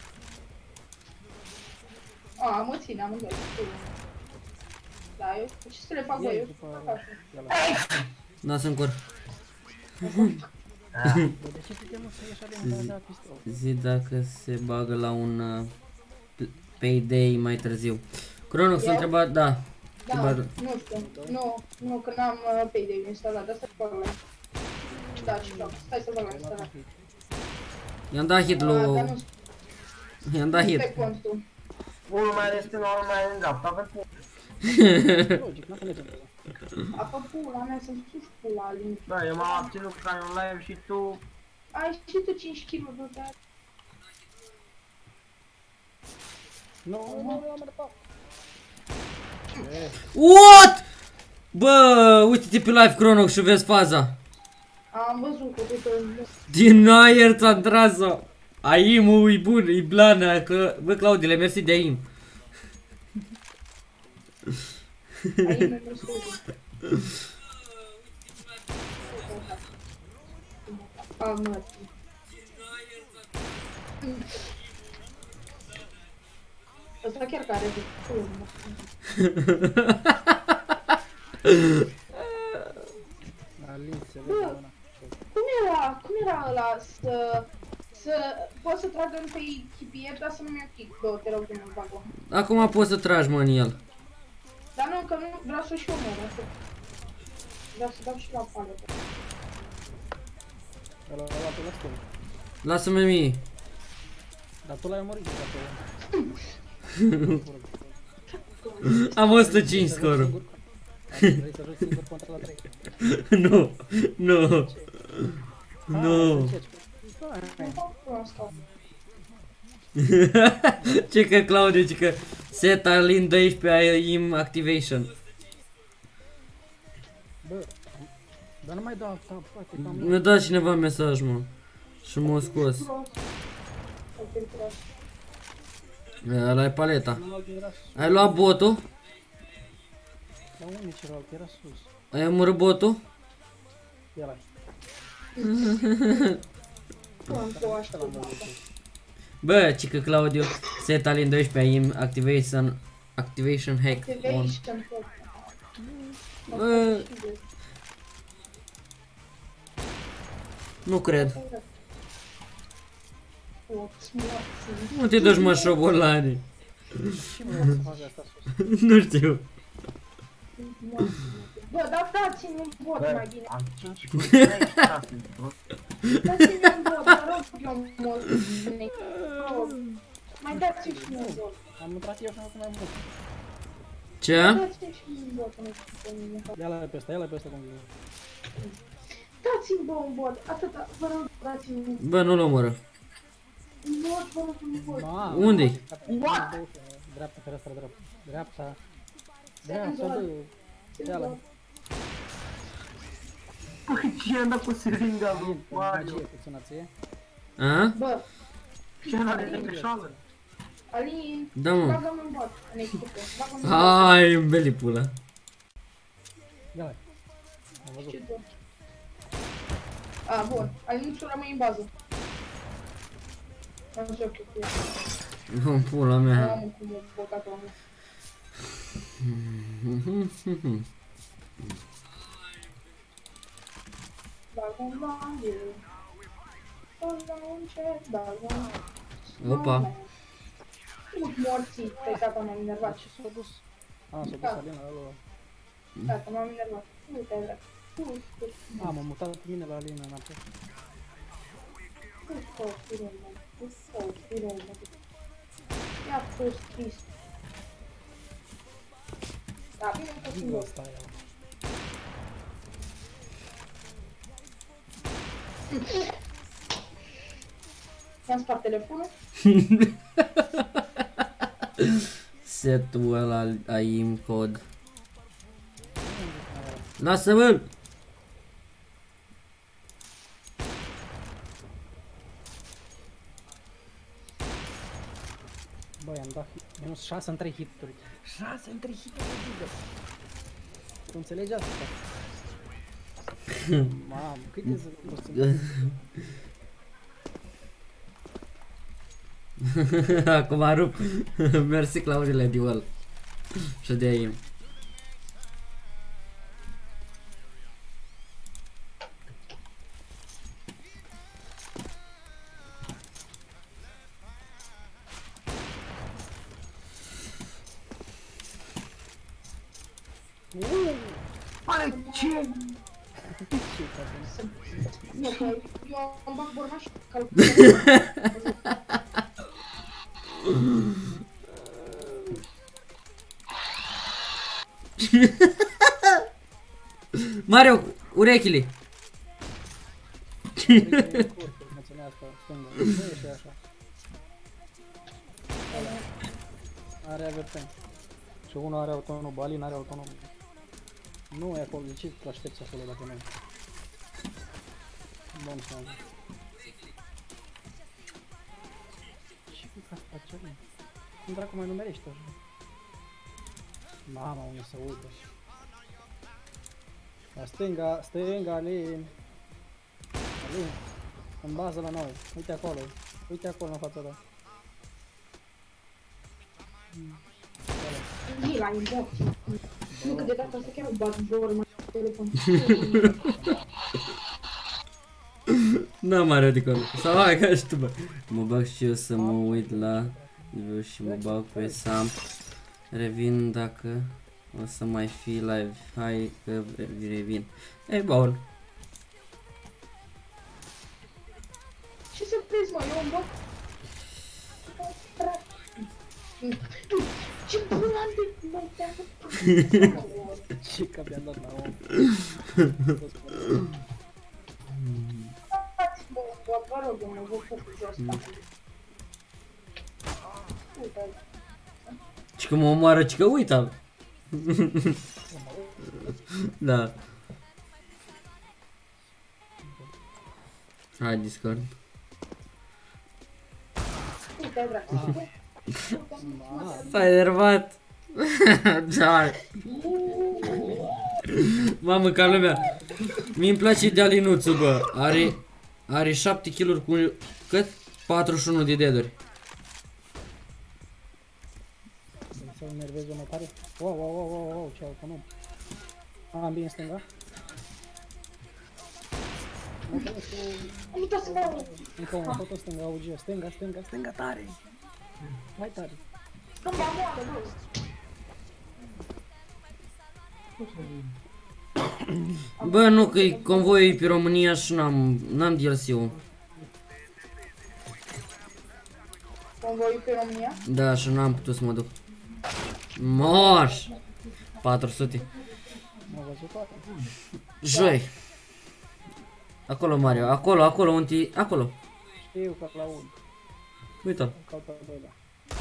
A, mă ține amândoi. Da, eu, ce să le fac, bă, eu fac așa. Lasă-mi cor. Bă, de ce te chemă să ieși de la pistol? Zi dacă se bagă la un payday mai târziu. Cronox a întrebat, da. Da, nu știu, nu, că n-am Payday instalat, dar stai să fac la Da, și fac, stai să fac la instalat. I-am dat hit lui... I-am dat hit. Pe contul. Unul mai este unul mai în dreapta, pe pula. Logic, n-a mergem pe ăla. Apă pula mea, să-mi suși pula, Alin. Da, eu m-am abținut ca în live și tu... Ai și tu 5 kg, du-te. Nu, am departe. What? Bă, uite-te pe live Cronox și vezi faza. Am văzut că uite Din aer ți-a tras-o. Aimul e bun, e blană, că... Bă, Claudile, mersi de aim. aici nu știu. Am mă. Ăsta chiar care de pulă. Alin, se vede una. Cum era ăla să poți să tragă pe chipier, dar să nu mi-o kick. Bă, te rog de mult, bag-o. Acum poți să tragi, mă, în el. Dar nu, că nu, vreau să și omor, asta. Vreau să dau și la paletă. Ăla pe la stâng. Lasă-mă mie. Dar tu l-ai omorit deja pe Am 105 scorul. Vrei să joci singur contra la 3? Nu, nu. Nu. Nu fac pula asta. Ce că Claudiu, ce că set Alin 12 im activation. Bă, dar nu mai dau tab, frate, cam Mi-a dat cineva mesaj, mă. Și m-a scos. Ăla e paleta. Ai luat botul? La unde celălalt, era sus. Ai omorât botul? Ia l-ai. Asta L-am văzut. Bă, cică Claudiu, set Alin 12 im activation hack on. Activation. Bă, nu cred. Nu te duci, mă, șobolani. Ce mă să fac asta sus? Nu știu. Bă, dar dați-mi un vot mai bine. Am 5 cu 36, bro. Dați-mi un vot, mă rog, eu mult. Mai dați-mi și un vot. Am intrat eu și am făcut mai mult. Ce? Dați-mi și un vot, nu știu pe mine. Ia-l pe ăsta cum vine. Dați-mi, bă, un vot. Atâta, vă rog, dați-mi un Bă, nu-l omoră. vot, vă rog, un vot. Unde-i? What? Dreapta, fereastra dreapta. Dreapta. Dreapta, bă. Ia-l. Păi ce am dat cu seringa lui Mario? Magie, puțină ție. A? Bă, Ce are de greșeală? Alin, Da, mă. bagă-mi un vot în echipă. Bagă-mi un vot. Hai, în beli pula. Ia-l. Am văzut. Ce vot? A, bun. Alin, tu rămâi în bază. Am joc eu cu el. Nu, pula mea. Mamă, cum e bogat omul. Bagă-mi bagă. Bagă un ce, bagă. Opa. Mut morții, pe tata m-am enervat. Ce s-a dus? A, s-a dus Alina la lua. Tata m-am enervat. Uite, dracu. Uite, A, m-am mutat pe mine la Alina înapoi. Ia pus trist. Da, bine că sunt Digo eu. asta e. I-am spart telefonul. Setul ăla AIM cod. Lasă-mă! Băi, am dat minus 6 în 3 hituri. 6 în 3 hituri de Digo. Tu înțelegi asta? Mamă, câte sunt? Acum rup. Mersi Claudile Duel. Și de AIM. Pare ce? Nu, că eu îmi bag borna și calculez. Mario, urechile. Menționa asta, stângă. Nu e și așa. Are averten. Și unul are autonom, Alin are autonom. Nu e acolo, de ce te aștepți acolo dacă nu e? Bun, să am. Ce cu asta, ce nu? Cum dracu mai numerești așa? Mama, unde se uită. La stânga, stânga, Alin. Alin, în bază la noi. Uite acolo, în fața ta. Ii la inbox. Nu că de data asta chiar o bag borna pe telefon. Da, Mario de acolo. Sau hai ca și tu, bă. Mă bag și eu să mă uit la video și mă bag pe Sam. Revin dacă o să mai fi live. Hai că revin. Ei, bun. Ce să vezi, mă, eu îmi bag... Ce pula de mai teamă? Ce că mi-am dat la om. Dați-mă un vot, vă rog, eu mă văd foarte jos. Uite, Și că mă omoară, ci că uita-l. Da. Hai, Discord. uite, dracu. S-a enervat. Da. Mamă, ca lumea. Mi-mi place de Alinuțu, bă. Are 7 kg cu cât? 41 de deaduri. Să enervez mai tare. Wow, ce autonom. Am bine în stânga. Am uitat să dau. Încă una, tot în stânga, AUG. Stânga, tare. Mai tare. Când mă moară, bă. Bă, nu, că convoiul e pe România și n-am DLC-ul. Convoiul pe România? Da, și n-am putut să mă duc. Moș! 400. M-au văzut toate. Joi. Acolo, Mario, acolo, unde acolo. Știu că l-aud. Uite-l. Îmi caut al doilea.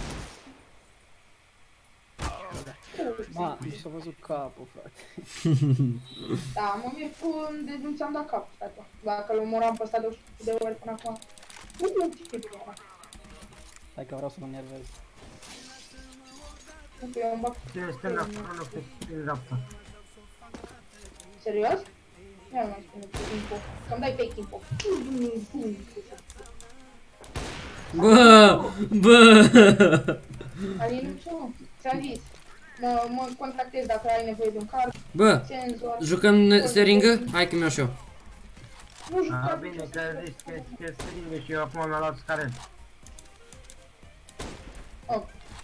Ma, mi s-a văzut capul, frate. Da, mă mir unde nu ți-am dat cap, frate. Dacă îl omoram pe ăsta de 100 de ori până acum. Nu e un tip, mă. Hai că vreau să mă nervez. Nu că eu îmi bag. Cine stânga, nu știu, în dreapta. Serios? Ia nu mai spune cu info. Să-mi dai fake info. Bă! Alin, nu. Ți-am zis. Mă contactez dacă ai nevoie de un card. Bă, Senzor. jucăm seringă? Hai că mi-o și eu. Nu A, jucat. bine, că a zis că e stringă și eu acum mi-a luat scarent. Oh.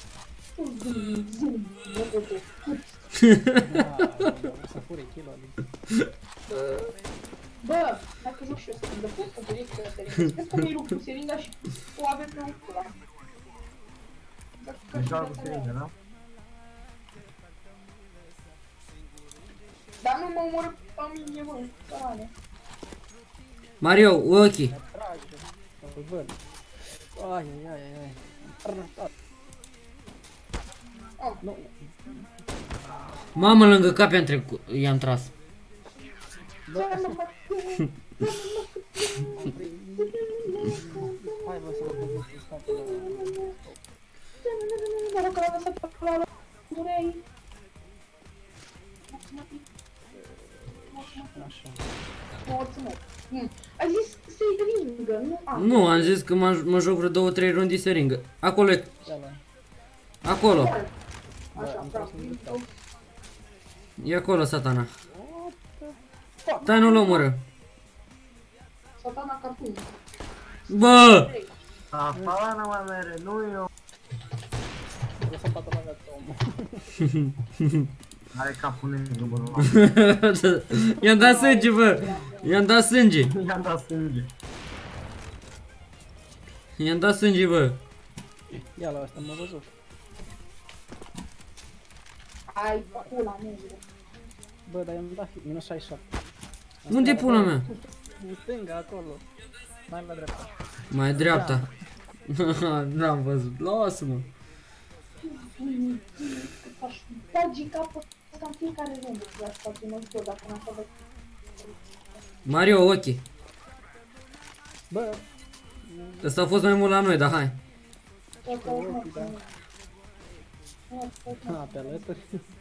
Să fure kilo, adică. Bă, dacă joc și eu seringă, pot să direct pe seringă. Vezi că mi-i rup cu seringa și o avem pe un ăla. Deci doar cu stringă, da? Dar nu mă omor pe mine, bă, sărane. Mario, ochii. Trage, îl văd. Ai, ai, ai, ai. Arătat. Oh. Nu, Mamă, lângă cap i-am tras. Ce mă fac? hai bă să mă gândesc în spatele. Dar că l-am lăsat pe la durei. Așa. Mulțumesc. Ai zis să-i ringă, nu am. Nu, am zis că mă joc vreo 2-3 rundi seringă. Acolo e. Ia la. Acolo. Așa, am frate. trebuie să mă E acolo, satana. Stai, nu-l omoră. Satana cartoon. Bă! Asta n-am mai mere, nu eu. Lăsăm toată la viață, omul. Are capul negru, bă, nu I-am dat sânge, bă! I-am dat sânge! i-am dat sânge. I-am dat sânge, bă! Ia la asta, m-a văzut. Ai pula negru. Bă, dar i-am dat hit, minus 67. Unde e pula mea? În stânga, acolo. Mai la dreapta. Mai dreapta. N-am văzut. Lasă-mă. Aș bagi capul ăsta în fiecare rând. Aș face un știu dacă n-aș avea. Mario, ochii. Bă, Ăsta a fost mai mult la noi, dar hai. pe alături.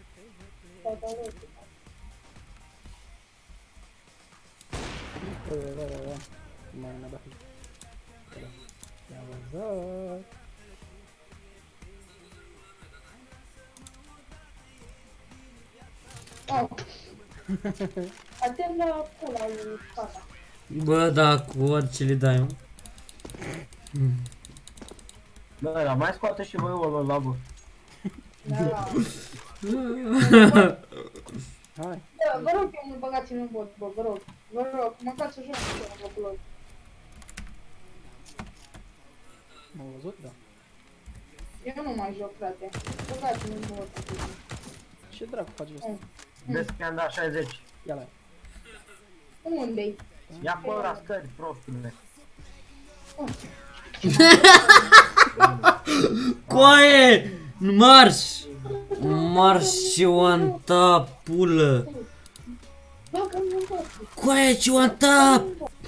Da. Mai mi-a dat hit. I-am văzut. Atent la pula lui fata. Bă, da, cu orice le dai, mă. Bă, dar mai scoate și voi o la bă. Da. Hai. Da, vă rog eu mă băgați-mi în bot, bă, vă rog. Vă rog, măcar să joc și eu, vă rog. M-au văzut? Da. Eu nu mai joc, frate. Băgați-mi în bot. Ce dracu faci asta? Vezi că i-am dat 60. Ia la. Unde-i? Ia pe ăla scări, prostule. Coaie! Marș! Marș și o anta, pulă! Bagă-mi în bot. Coaie, ce o anta!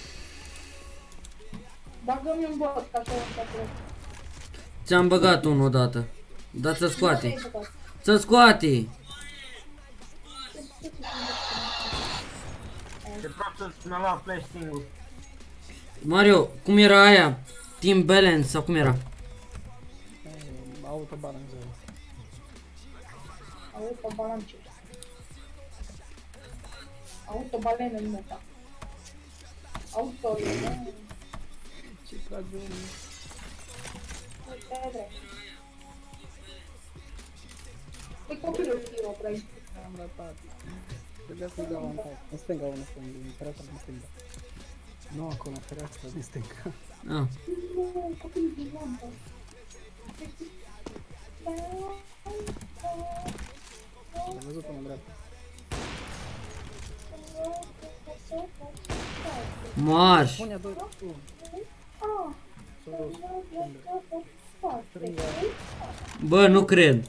Bagă-mi în bot, ca așa o să Ți-am băgat unul odată. Dar ți-l scoate. Ți-l scoate! Ce prostul mi-a luat flash singur. Mario, cum era aia? Team Balance sau cum era? Autobalanțează. Autobalanțe. Autobalenă în meta. Autobalenă. Ce trage omul? Uite, drept. Păi copilul Hero, trei. Am ratat. Trebuia să-i dau un tag. În stânga, unul stânga, în fereastra din stânga. Nu acolo, în fereastra din stânga. Ah. Nu, copilul din lampă. Am văzut unul în dreapta. Marș! Pune-a doi, tu. Sus, stânga. Stânga. Bă, nu cred.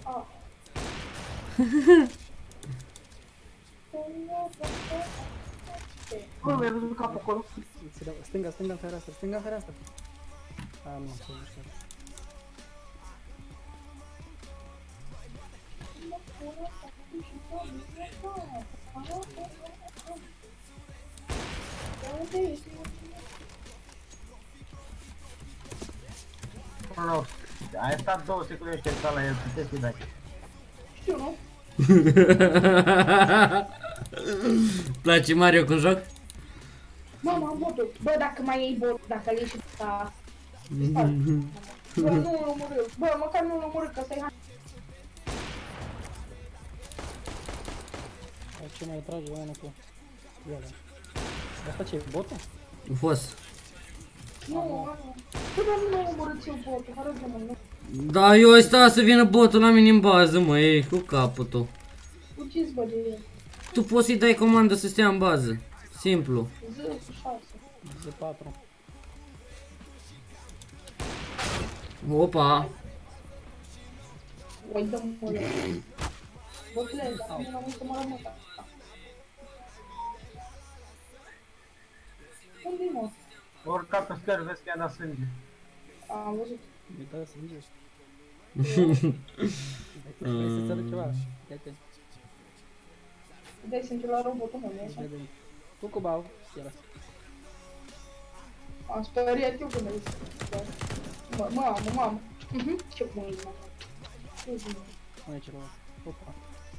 Bă, mi-a văzut capul acolo. Stânga, stânga în fereastră, stânga în fereastră. A, nu, s-a mișcat. Nu, ai stat 2 secunde și ai stat la el, puteți să-i dai. Știu, nu? Place Mario când joc? Mama, am botul. Bă, dacă mai iei bot, dacă îl iei și ta... Bă, nu-l omorâ. Bă, măcar nu-l omorâ, că ăsta-i Ce mai trage unul cu ăla? Asta ce e, botul? A fost. Nu, nu. Bă, dar nu mai omorâți eu botul, harăgă-mă, nu. Da, eu stau să vină botul la mine în bază, mă, ei, cu capul tău. Uciți, bă, de el. Tu poți să-i dai comandă să stea în bază. Simplu. 6. Z4. Opa. Uită-mă, bă. Bătule, dar nu am uită mă rămâta. Unde-i, mă? Oricum pe scări vezi că i-a dat sânge. Am văzut. Mi-e dat sânge. Vrei să-ți arăt ceva? Ia-te. Dai sânge la robotul meu, e așa? Vede. Tu cu bau. Era. Am speriat eu când ai zis. Mamă. Ce bun e, mamă. Ce bun. Nu e ceva. Opa.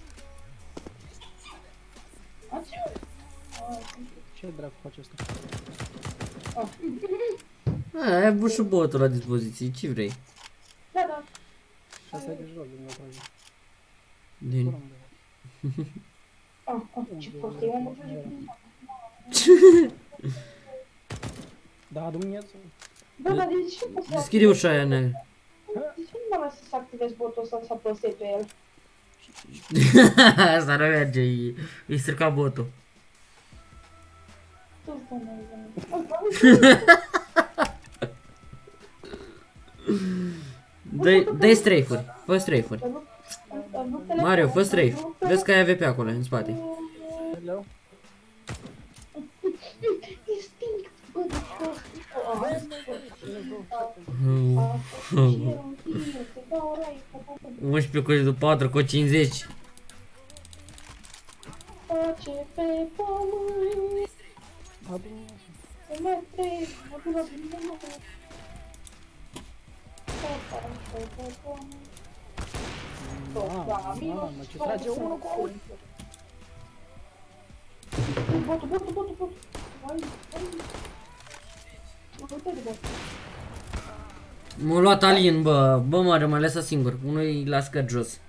Ce? Ce dracu face asta? Ai avut și botul la dispoziție, ce vrei? Da. Și asta e de joc, din trage. Din... Ce prost, eu am trage cu mine. Da, Dumnezeu. Da, dar de ce nu poți să... Deschide ușa aia neagră. De ce nu mă lasă să activez botul ăsta să apăsei pe el? Asta nu merge, îi strica botul. Tu-ți Dă-i strafe-uri, fă strafe-uri. Mario, fă strafe. Vezi că ai AVP acolo, în spate. Hello? Instinct, bă, de prost. 11 cu 4 cu 50. Pace pe pământ. Adu. Mă trec, mă duc la Dumnezeu. Mamă, ce trage unul cu unul. Botul. Hai. Uite de bot. M-a luat Alin, bă, Mario, m-a lăsat singur. Unul-i la scări jos.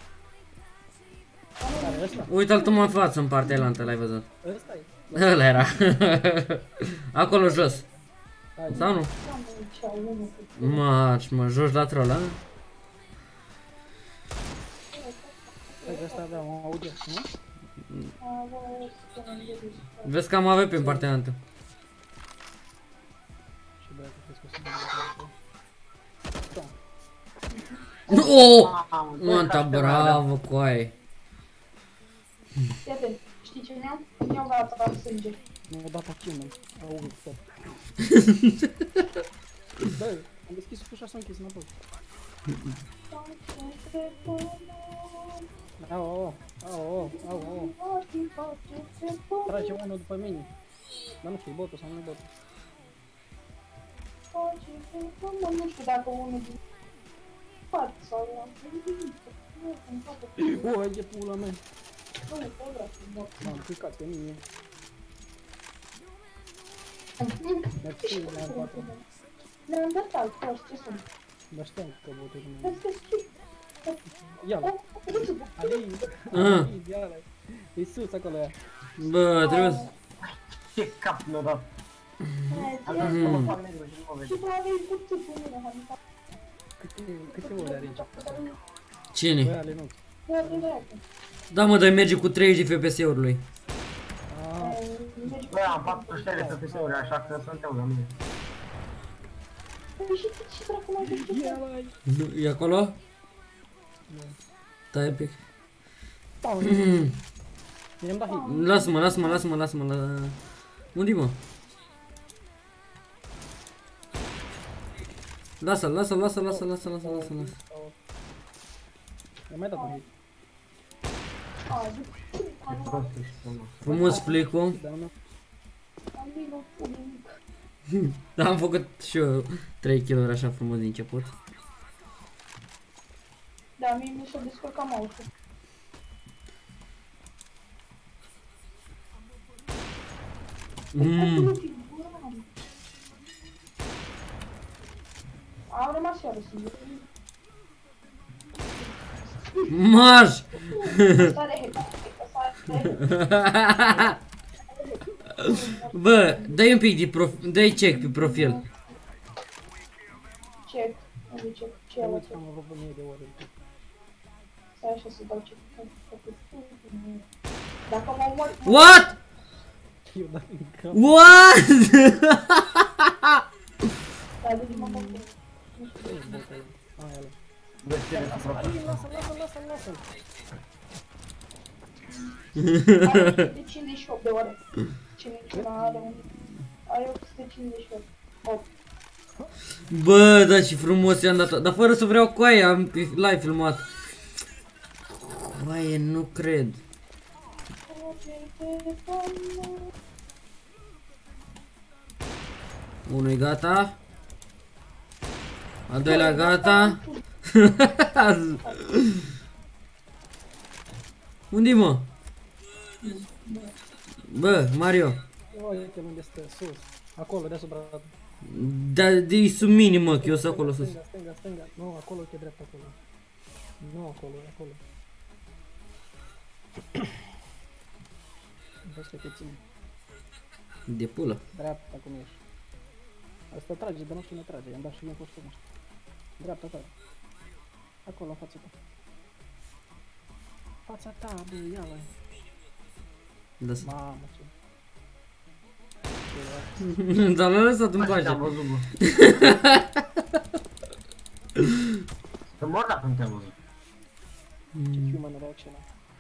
Care ăsta? Uite-l tu mă în față, în partea elantă, l-ai văzut. Ăsta-i. Ăla era. Acolo jos. Sau nu? Mă, joci la troll, a? Cred că ăsta avea un audio, nu? Vezi că am AVP în partea elantă. Și dracu, crezi că o să mă Oh! Manta, bravo, coaie. Fii atent, știi ce ne-am? Ne-am gata sânge. Nu mă dat achievement. Au stop. Bă, am deschis ușa și s-a închis înapoi. Au. Trage unul după mine. Dar nu știu, e botul sau nu e botul. Nu știu dacă unul din spate sau eu am privit. O, e pula mea. M-am picat pe mine. Mersi, le-am 4. Ne-am dat alt, prost, ce sunt? Dar știam că botul e Vezi că știi? Ia-l. Ali, Ah. ia-l. E sus acolo ea. Bă, trebuie să... Ce cap mi-a dat. Așa să mă fac negru și nu mă vede. Și tu aveai puțin cu mine, Hanita. Câte ore are aici? Băi, Cine? ale nu. Ia de dreapta. Da, mă, dar merge cu 30 FPS-urile. Bă, am 47 FPS-uri, așa că sunt eu la mine. Păi și dracu mai de ce? Nu, e acolo? Stai un pic. Mi-am dat hit. Lasă-mă. Unde-i, mă? Lasă-l. Mi-am mai dat un hit. Ce prost ești, mă. Frumos flick-ul. Dar nu. Am vinut cu nimic. Da, am făcut și eu 3 kg așa frumos din început. Da, mie mi s-a descurcat mouse-ul. Am rămas iară singur. Marș! Sare Bă, dai un pic de profil, dai check pe profil. check. Unde check? Ce Am ala uitat, check? am vreo 1000 de ore. Stai așa să dau check. Dacă mă omor... What? Eu dat în cap. What? Dar deci mă omor. Aia ăla. Vezi ce ești prost. Lasă-l. Are 158 de ore. Cine are un... Are 858. 8. Bă, da, ce frumos i-am dat, dar fără să vreau cu aia, am pe live filmat. Băi, nu cred. Unul e gata. Al doilea gata. Unde-i, mă? Bă, Mario. Uite unde stă, sus. Acolo, deasupra. Da, de sub mine, mă, că eu sunt acolo sus. Stânga. Nu, acolo, uite drept acolo. Nu acolo, acolo. Vezi că te ține. De pulă. Dreapta cum ești. Asta trage, dar nu știu ne trage. I-am dat și eu postul, nu știu. Dreapta ta. Acolo, în fața ta. Fața ta, bă, ia-l. Da, să... Mamă, ce... Dar l-a lăsat în Așa pace. am văzut, bă. Să mor dacă nu te-am văzut. Ce human reaction.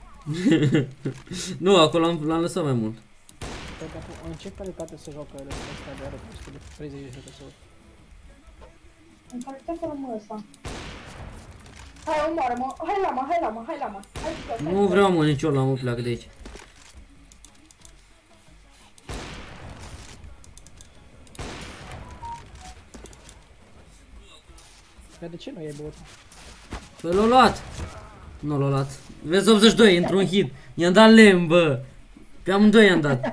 Nu, acolo l-am lăsat mai mult. În ce calitate se joacă ele astea de are 30 de FPS-uri? În calitate rămâne ăsta. Hai, omoară-mă, hai la mă. Hai să Nu vreau, mă, nici eu la mă pleacă de aici. Dar de ce nu e bot? Păi l-a luat. Nu l-a luat. Vezi 82, într-un hit. I-am dat lemn, bă. Pe amândoi i-am dat.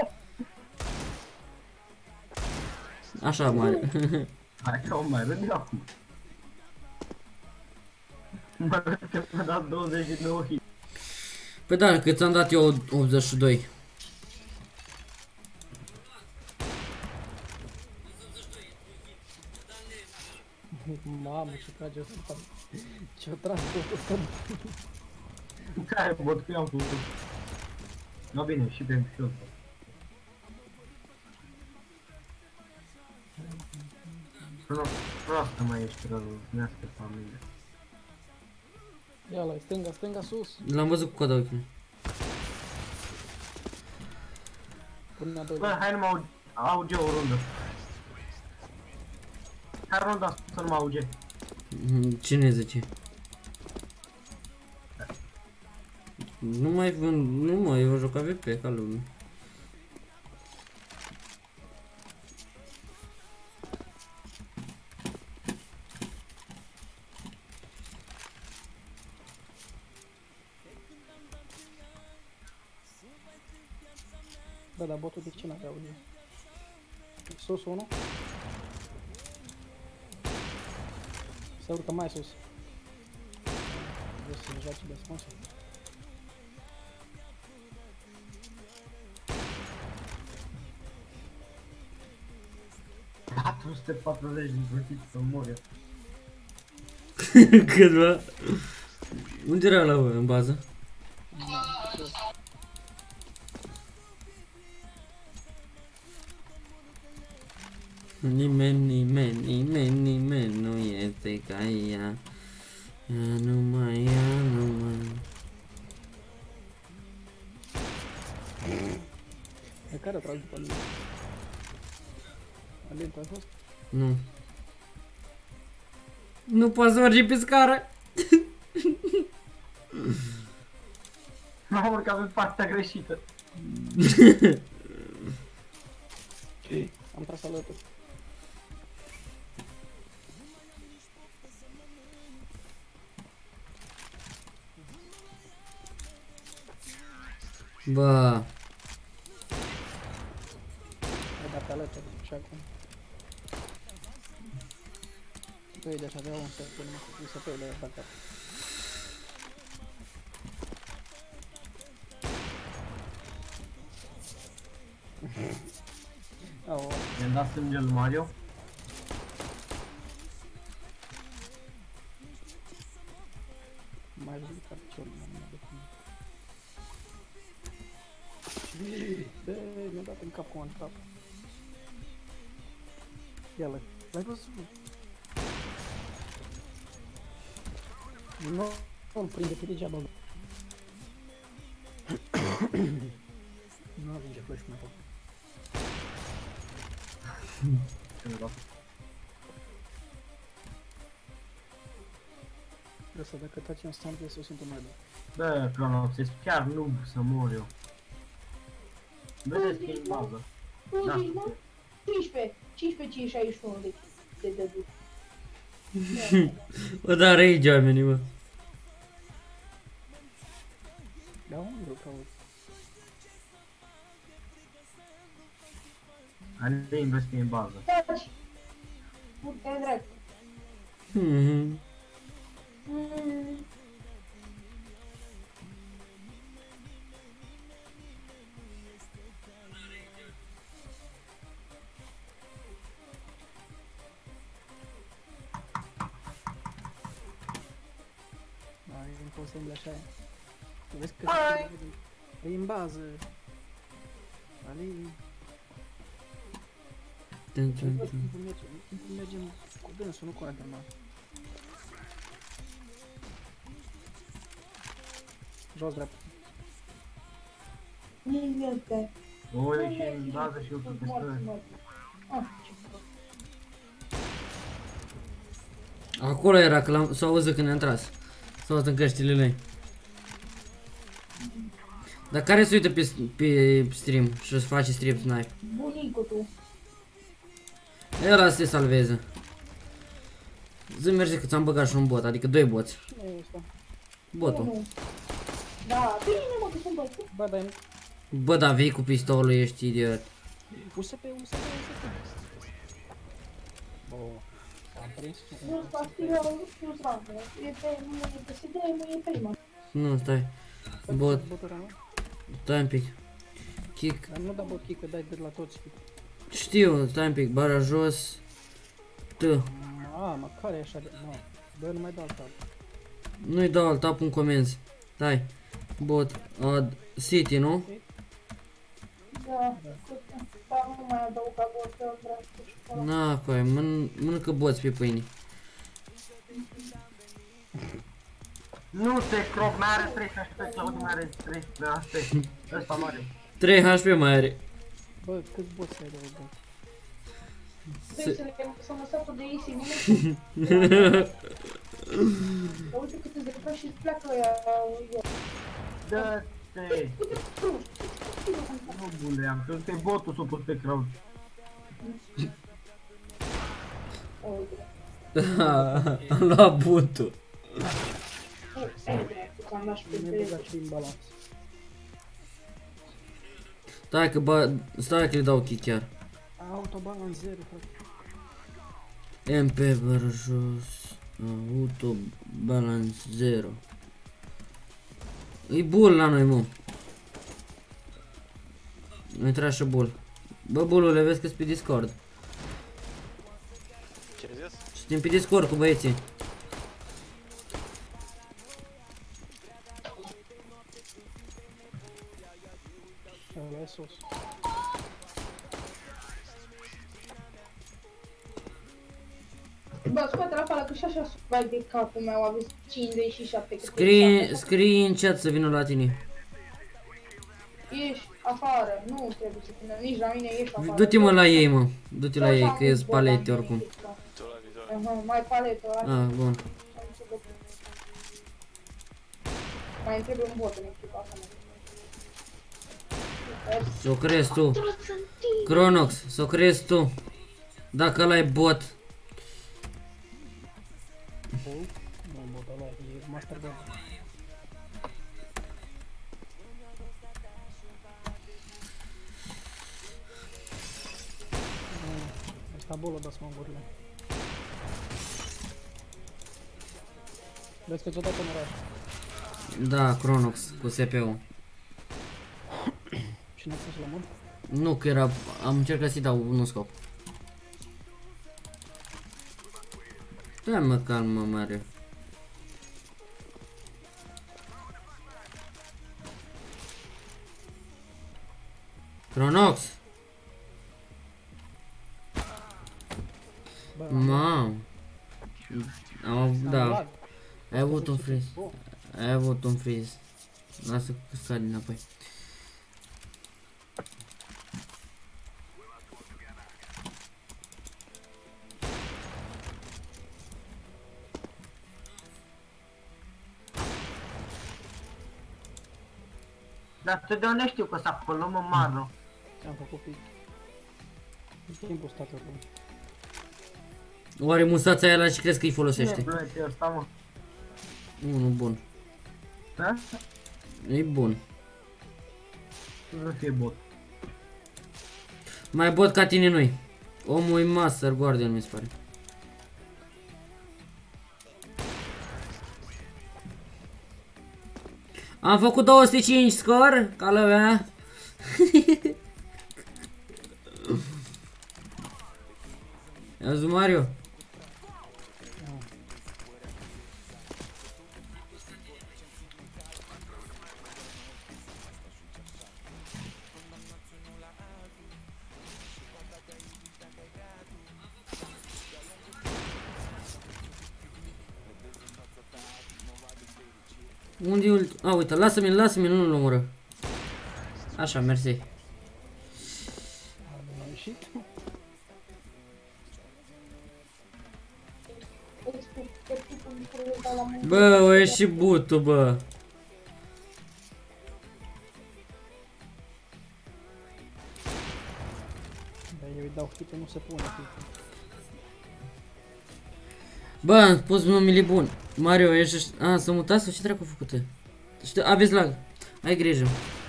Așa, mare. Hai că o mai râd eu acum. Mă râd că mi-a dat 29 hit. Păi da, că ți-am dat eu 82. Mamă, ce trage ăsta. Ce-o trage botul ăsta. Care bot că eu am făcut. No bine, și pe fiul. Proastă mai ești rău, ne-a scăpat mine. Ia-l, stânga, sus. L-am văzut cu coada ochiului. Pune-a doi. Bă, hai nu mă auge o rundă. Hai runda să nu mă auge. Cine zice? Nu mai vând, nu mă, eu joc AVP ca lumea. Da, dar botul de ce n-avea audio? Sus, unul. Se urcă mai sus. Vreau să se joace de sponsor. Da, 440 dintr-un tip să mori. Cât, unde era la voi, în bază? Nimeni nu este ca ea. Numai ea, numai... De care a tras după mine? Alin, tu ai fost? Nu. Nu poți să mergi pe scară. M-am urcat pe partea greșită. Am tras alături. Bă, Ai dat pe alături și acum. Băi, deci avea un set, nu se pe de atacat. Au, Mi-am dat sânge lui Mario. mai văzut carciorul, nu de cum. Bă, mi-a dat în cap cu un trap. Ia-l, l-ai văzut? Nu, nu-l prinde pe degeaba. Nu ajunge flash-ul meu. Asta dacă taci în stand, trebuie să o simt mai bine. Bă, Cronox, ești chiar noob să mor eu. Vedeți că e în bază. Nu Da. zici, mă? 15, 61 de dădut. bă, dar rage oamenii, bă. Da, unde îl caut? Alin, vezi că e în bază. Taci! Pute drept. Mhm. Da, e imposibil așa. Vezi că Hai! e în bază. Ali, timpul mergem cu dânsul, nu cu Adama. Jos drept. Nu este. Oi, și în bază și eu pe străzi. Acolo era, că s-a auzit când ne-am tras. S-a auzit în căștile lui. Dar care se uită pe stream și îți face strip snipe? Bunicul tu. Ăla să te salveze. Zi merge că ți-am băgat și un bot, adică 2 boți. Cine e ăsta? Botul. Unu. Da, bine mă, că sunt băieți. Bă, dar Bă, da, vii cu pistolul, ești idiot. USP. Bă, am prins. Nu fac eu, nu fac. E pe, nu e pe CD, nu e prima. Nu, stai. Bot, Botul ăla, nu? stai un pic. Kick. Dar nu da bot kick, că dai de la toți. Știu, stai un pic, bara jos. T. Mamă, care e așa de... Nu, bă, nu mai dau tab. Nu-i dau alt tap în comenzi. Stai. Bot, add, city, nu? Da, dar nu mai adaug ca bot, că vreau să știu. Na, coi, mănâncă boți pe pâine. Nu te crop, mai are 3 HP, Claudiu mai are 3 HP. Ăsta mare. 3 HP mai are. Bă, câți boți ai adăugat? Vrei să le să mă satul de Easy, nu? Dar uite cât îți recuperi și îți pleacă ăia. Dă-te! Nu buleam, că ăsta e botul s-o pus pe crowd. Am luat butul. Mi-ai băgat și în balans. Stai că le dau kick chiar. Autobalans 0, frate. MP bară jos. Auto balance 0. E bull la noi, mă. Nu intra și bull. Bă, bullule, vezi că-s pe Discord. Ce ai zis? Suntem pe Discord cu băieții. Ăla e sus. Bă, scoate-l afară că și așa vai de capul meu, aveți 57 cât Scrie în chat să vină la tine. Ești afară, nu trebuie să vină nici la mine, ești afară. Du-te mă la ei, mă. Du-te la ei, că ies palete oricum. Tu la vizor. Aha, mai palete, ăla. Ah, bun. Mai îmi trebuie un bot în echipa asta. S-o crezi tu. Cronox, s-o crezi tu. Dacă ăla e bot. Nu, bot, ăla e master bot. Asta bolă, da smangurile. Vezi că ți-o dat în oraș. Da, Cronox, cu SP-ul. Cine a pus la mod? Nu, că era... Am încercat să-i dau un scop. Da, mă, calmă, Mario. Cronox! Bă, Mam! Am avut, am da. lag. Ai avut un freeze. Bun. Ai avut un freeze. Lasă că scade înapoi. Dar tu de unde știu că s-a acolo, mă, Maro? Am făcut pic. În timpul stat acolo. Oare mustața aia la ce crezi că îi Cine folosește? plăte ăsta, mă? Unul bun. Da? E bun. Nu fie bot. Mai bot ca tine noi. Omul e Master Guardian, mi se pare. Am făcut 205 scor, ca lumea. Ia zi, Mario. Unde e ult? A, uite, lasă-mi, nu-l omoră. Așa, mersi. Am ieșit. Bă, o ieși butul, bă. Dar eu îi dau hit, nu se pune hit. Bă, am pus numele bun. Mario, ești... A, s-a mutat sau ce dracu a făcut? Știu, aveți lag. Ai grijă.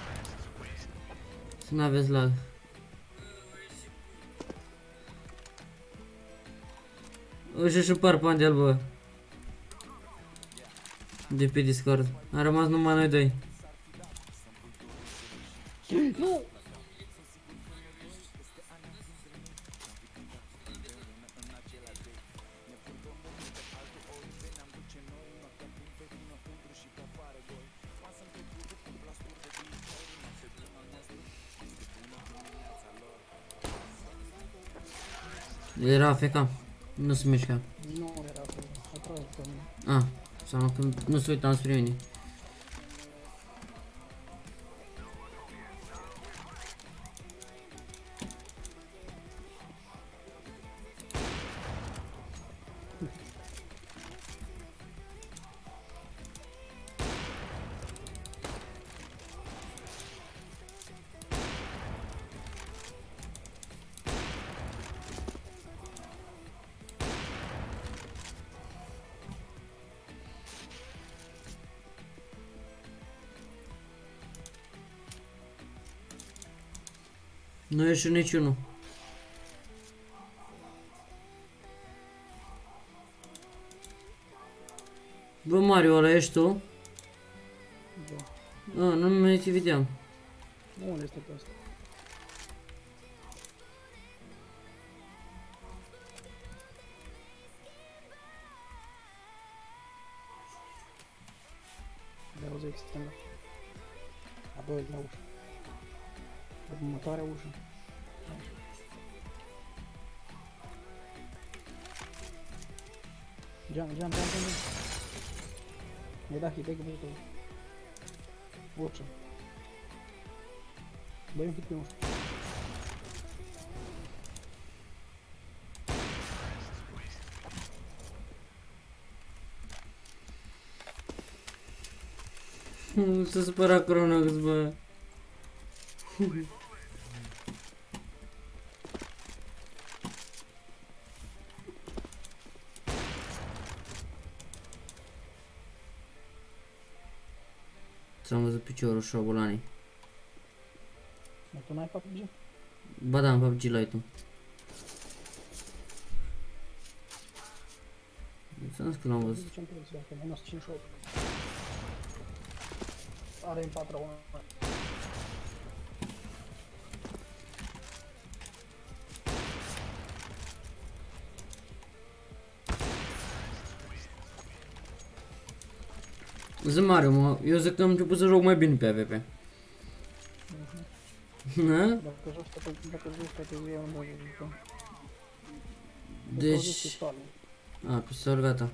Să nu aveți lag. Uite și par pandel, bă. De pe Discord. A rămas numai noi doi. Nu! Era AFK. Nu se mișca. Nu era acolo. A tras după mine. A, înseamnă că nu se uitam spre mine. Nu ieși niciunul. Bă, Mario, ăla ești tu? Da. Nu mai te vedeam. Unde este pe ăsta? De auzi externă. Apoi la ușă. Următoarea ușă. Jump. E da hit, e că văd ușă. Băi un hit pe ușă. Nu se supăra Cronox, bă. Ți-am văzut piciorul șobulanii. Dar tu n-ai PUBG? Ba da, am PUBG Lite-ul. Înțeles că l-am văzut. Zicem pe el, dacă e minus 58. Are în 4 1. Zi Mario, mă, eu zic că am început să joc mai bine pe AVP. Na? Dacă joci toată ziua, nu mă jucăm. Deci... A, pistol, gata.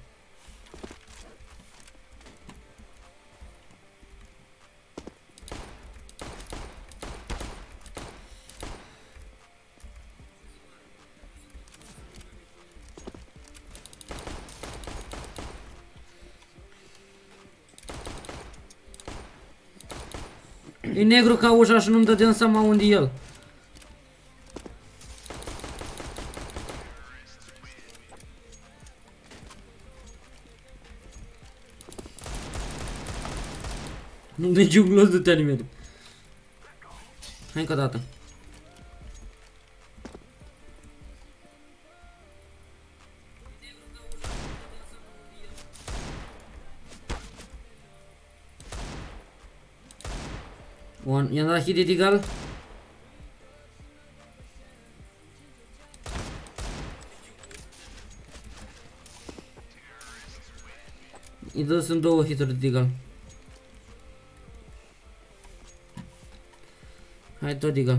E negru ca ușa și nu-mi dădeam seama unde e el. Deci un glos de te animeri. Hai încă o dată. I-am dat hit egal. Îi dă sunt două hituri de egal. Hai tot egal.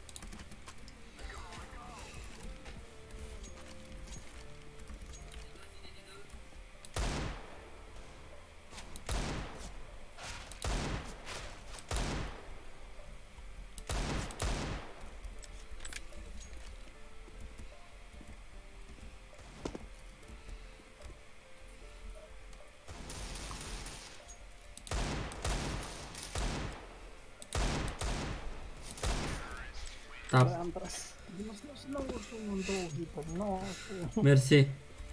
Tap. Am tras. Nu știu, în 2 hituri, nu știu. Mersi.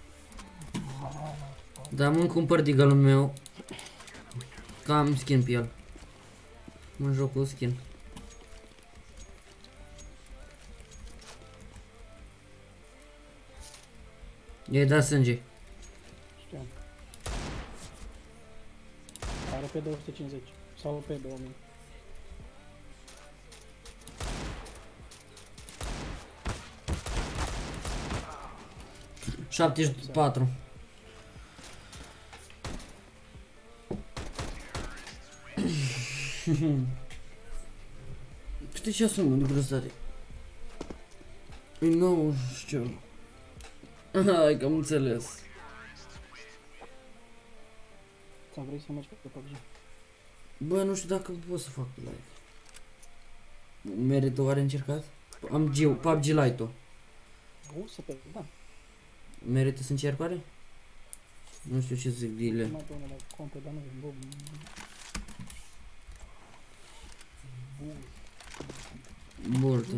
Da, mă cumpăr deagle-ul meu. Că am skin pe el. Mă joc cu skin. I-ai dat sânge. Știam. Are pe 250 sau pe 2000. $74. Câte ceasul mă de grăsare? E 9 știu. Hai că am înțeles. Ți-am vrei să mergi pe PUBG? Bă, nu știu dacă pot să fac live. Merită oare încercat? Am PUBG Lite-ul. O să pe, da. Merită să încerc oare? Nu știu ce zic de ele. Mai pe unele conte, dar nu vin, bă. Burtă.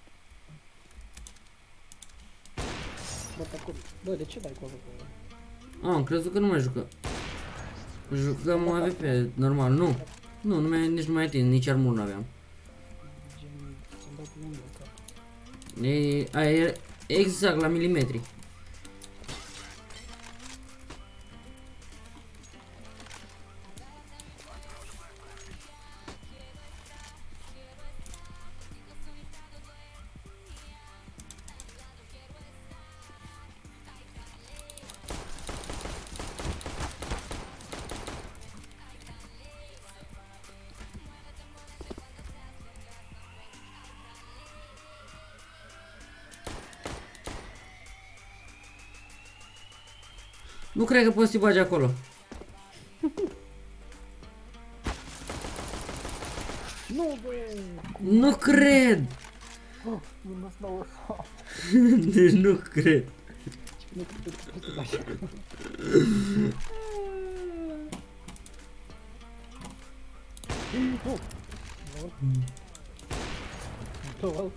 Bă, pe acolo. Bă, de ce dai cu acolo? Am crezut că nu mai jucă. Jucam AVP, normal, nu. Nu, nici nu mai atins, nici armur nu aveam. Gen, ți-am dat cu unul ca. Aia e exact la milimetri. Nu cred că poți să-i bagi acolo. Nu, bă! Nu cred! Oh, nu mă urfa. Deci nu cred. Nu cred că poți să bagi acolo. Oh! Lol. Lol.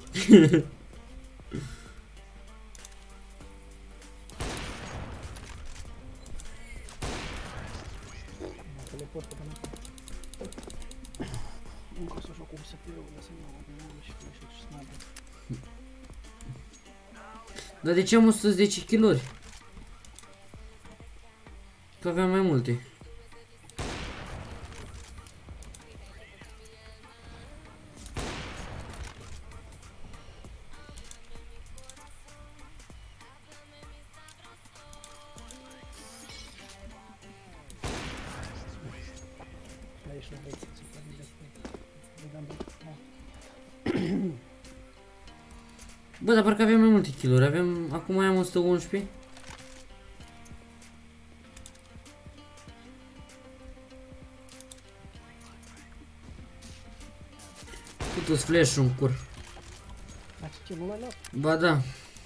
Teleport pe mine. Încă o să joc cu USB-ul, lăsăm eu și flash-ul și sniper. Dar de ce am 110 kill-uri? Că aveam mai multe. Aici nu vreți să se facă despre. Vedem da. Bă, dar parcă aveam mai multe kill-uri. Avem... Acum mai am 111. Cât-o-s flash-ul în cur. Dar ce, nu l-ai luat? Ba da.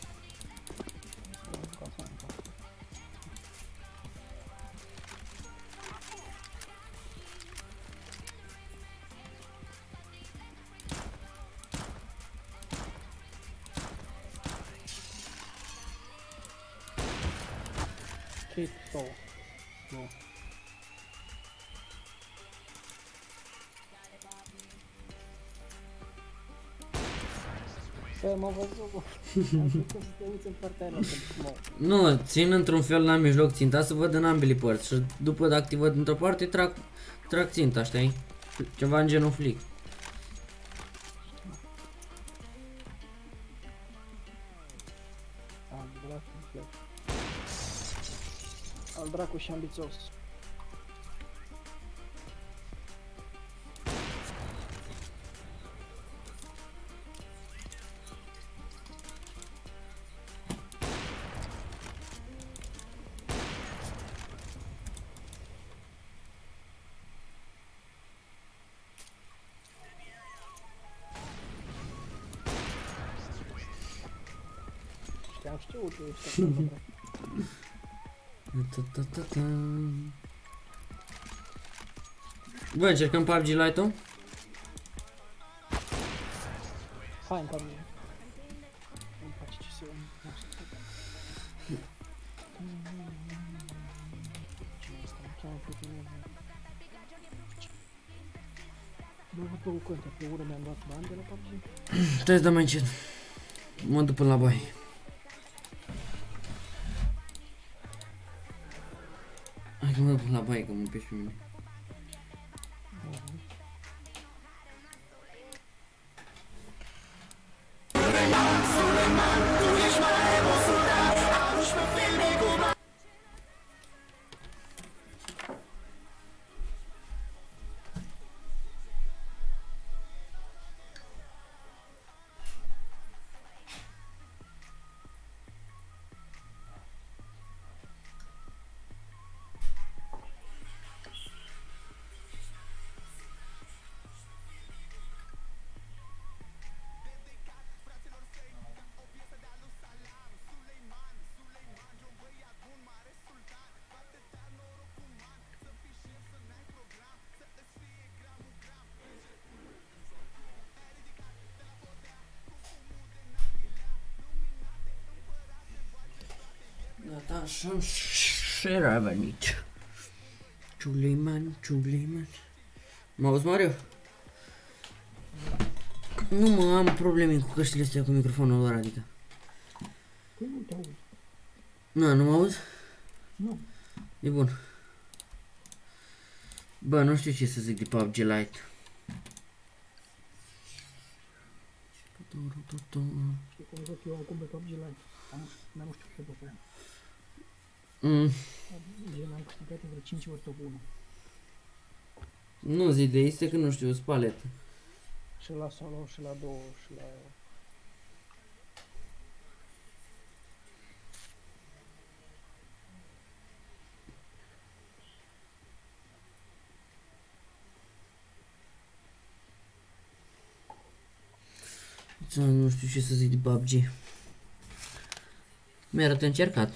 Ce două? Nu. Bă, m-a văzut, bă. Am făcut să te uiți în partea aia, Nu, țin într-un fel la mijloc ținta să văd în ambele părți și după dacă te văd într-o parte trag ținta, știi? Ceva în genul flick. Al dracu și ambițios. Am știut că ești acolo. Bă, încercăm PUBG Lite-ul? Hai în PUBG. Îmi place ce se... Cine ăsta? Îmi cheamă prietenul meu. Bă, văd pe o contă, pe ură mi-am luat bani de la PUBG. Stai să dăm mai încet. Mă duc până la baie. Hai că mă duc până la baie, că mă pești pe mine. Așa și era venit. Ciuliman. Mă auzi, Mario? Nu mă, am probleme cu căștile astea cu microfonul lor, adică. Păi nu te auzi. Nu mă auzi? Nu. E bun. Bă, nu știu ce să zic de PUBG Lite. Știi cum joc eu acum pe PUBG Lite? Dar nu știu ce joc pe aia. Gen, am câștigat vreo 5 ori top 1. Nu zi de este că nu știu, spaletă. Și la solo, și la două, și la... Nu știu ce să zic de PUBG. Mi-arată încercat.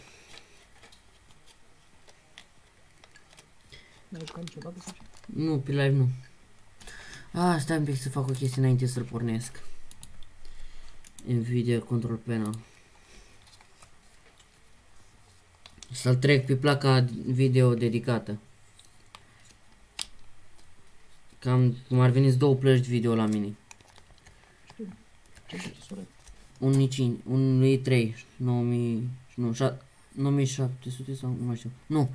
N-ai jucat niciodată sau ce? Nu, pe live nu. Stai un pic să fac o chestie înainte să-l pornesc. Nvidia Control Panel. Să-l trec pe placa video dedicată. Cam cum ar veni două plăci video la mine. Știu. Ce procesoare? Un i3, 9000, nu, 9700 sau nu mai știu. Nu.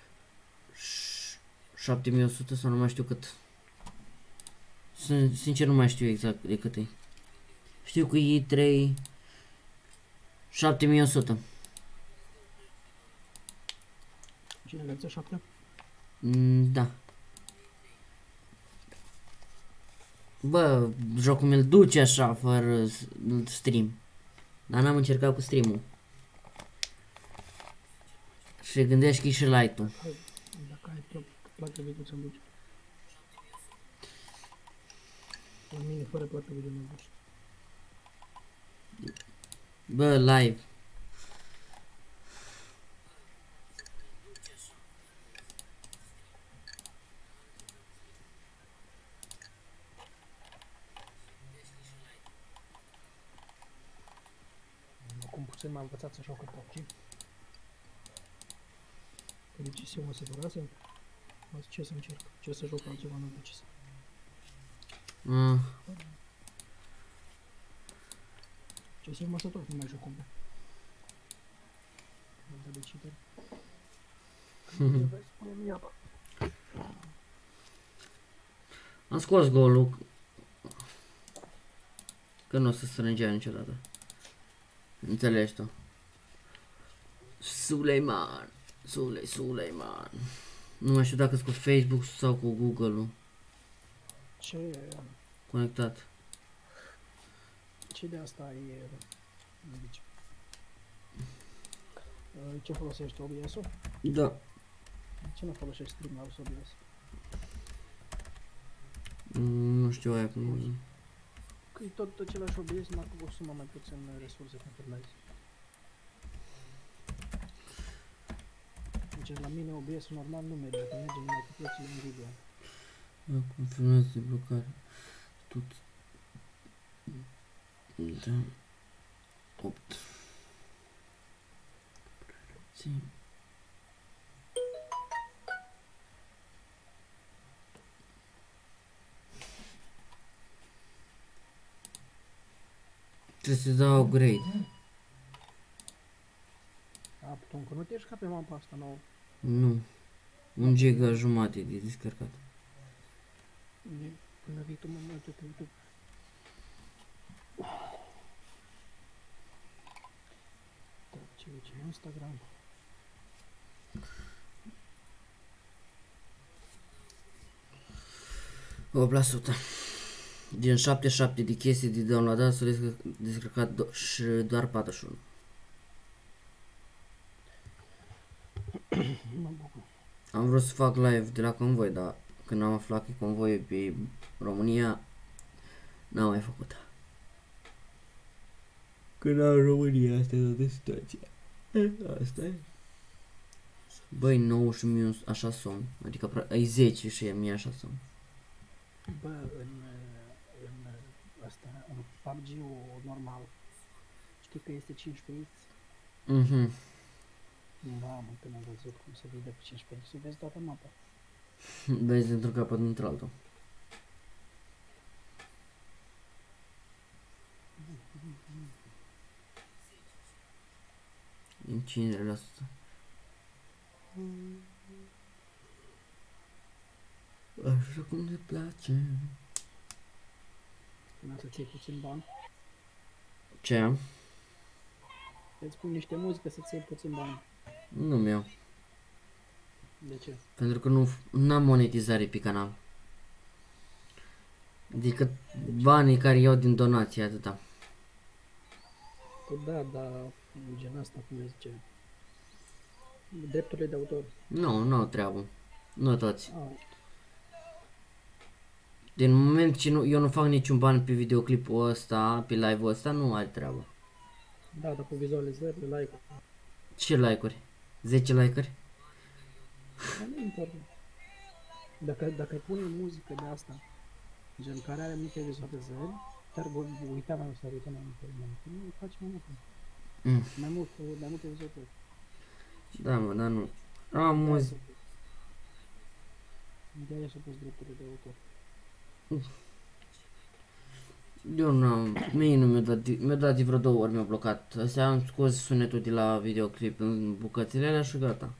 7100 sau nu mai știu cât. Sincer nu mai știu exact de cât e. Știu că e i3 7100. Generația 7? Da. Bă, jocul mi-l duce așa, fără stream. Dar n-am încercat cu stream-ul. Și gândești că e și light-ul. Dacă ai placă video să-mi duci. La mine fără placă video nu duci. Bă, live. Acum puțin m-am învățat să joc în PUBG. Că de ce mă separase? Mă zic ce să încerc, ce să joc altceva, nu de ce să... Ce să mă să tot nu mai joc complet. Am dat de cheater. Spune-mi iapa. Am scos golul. Că nu o să strângea niciodată. Înțelegi tu. Suleiman. Suleiman. Nu mai știu dacă sunt cu Facebook sau cu Google-ul conectat. Ce de asta e... Deci. Ce folosești, OBS-ul? Da. Ce nu folosești Streamlabs OBS? Nu știu aia cum. Că e tot același OBS, numai că consumă mai puțin resurse pentru live. Deci la mine OBS normal nu merge, că merge numai cu plățile Nvidia. Confirmați de blocare. Tot. Da. 8. Sim. Trebuie să dau upgrade. Tu încă nu te ești ca pe mapa asta nouă. Nu. 1 giga jumate de descărcat. Până vii tu mă multe pe YouTube. Da, ce Instagram. %. Din 77 de chestii de downloadat s-au descărcat și doar 41. Am vrut să fac live de la convoi, dar când am aflat că convoi pe România, n-am mai făcut. Când am România, asta e toată situația. Asta e. Băi, 9 și mie așa somn, adică e 10 și mie așa somn. Bă, în asta, în PUBG-ul normal, știi că este 15x? Mhm. Mamă, când am văzut cum se vede pe 15x, să vezi toată mapa. Vezi dintr-un capăt într-altul. Din 50%. Așa cum ne place. Când să ții puțin bani, Ce? îți pun niște muzică să-ți iei puțin bani. Nu-mi iau. De ce? Pentru că nu am monetizare pe canal. Adică banii care iau din donații, atâta. Păi da, dar gen asta, cum le zice, drepturile de autor. Nu au treabă. Nu toți. Din moment ce eu nu fac niciun ban pe videoclipul ăsta, pe live-ul ăsta, nu are treabă. Da, dar cu vizualizări, like-uri. Ce like-uri? 10 like-uri? Dar nu importă. Dacă ai pune muzică de asta, gen care are multe vizualizări, chiar voi uita mai mult, să uita mai mult, nu faci mai mult. Mm. Mai multe vizualizări. Da, mă, dar nu. Am muzică. De-aia și-a pus drepturile de autor. Eu nu am, mie nu mi-a dat de vreo 2 ori mi-a blocat. Astea am scos sunetul de la videoclip în bucățile alea și gata.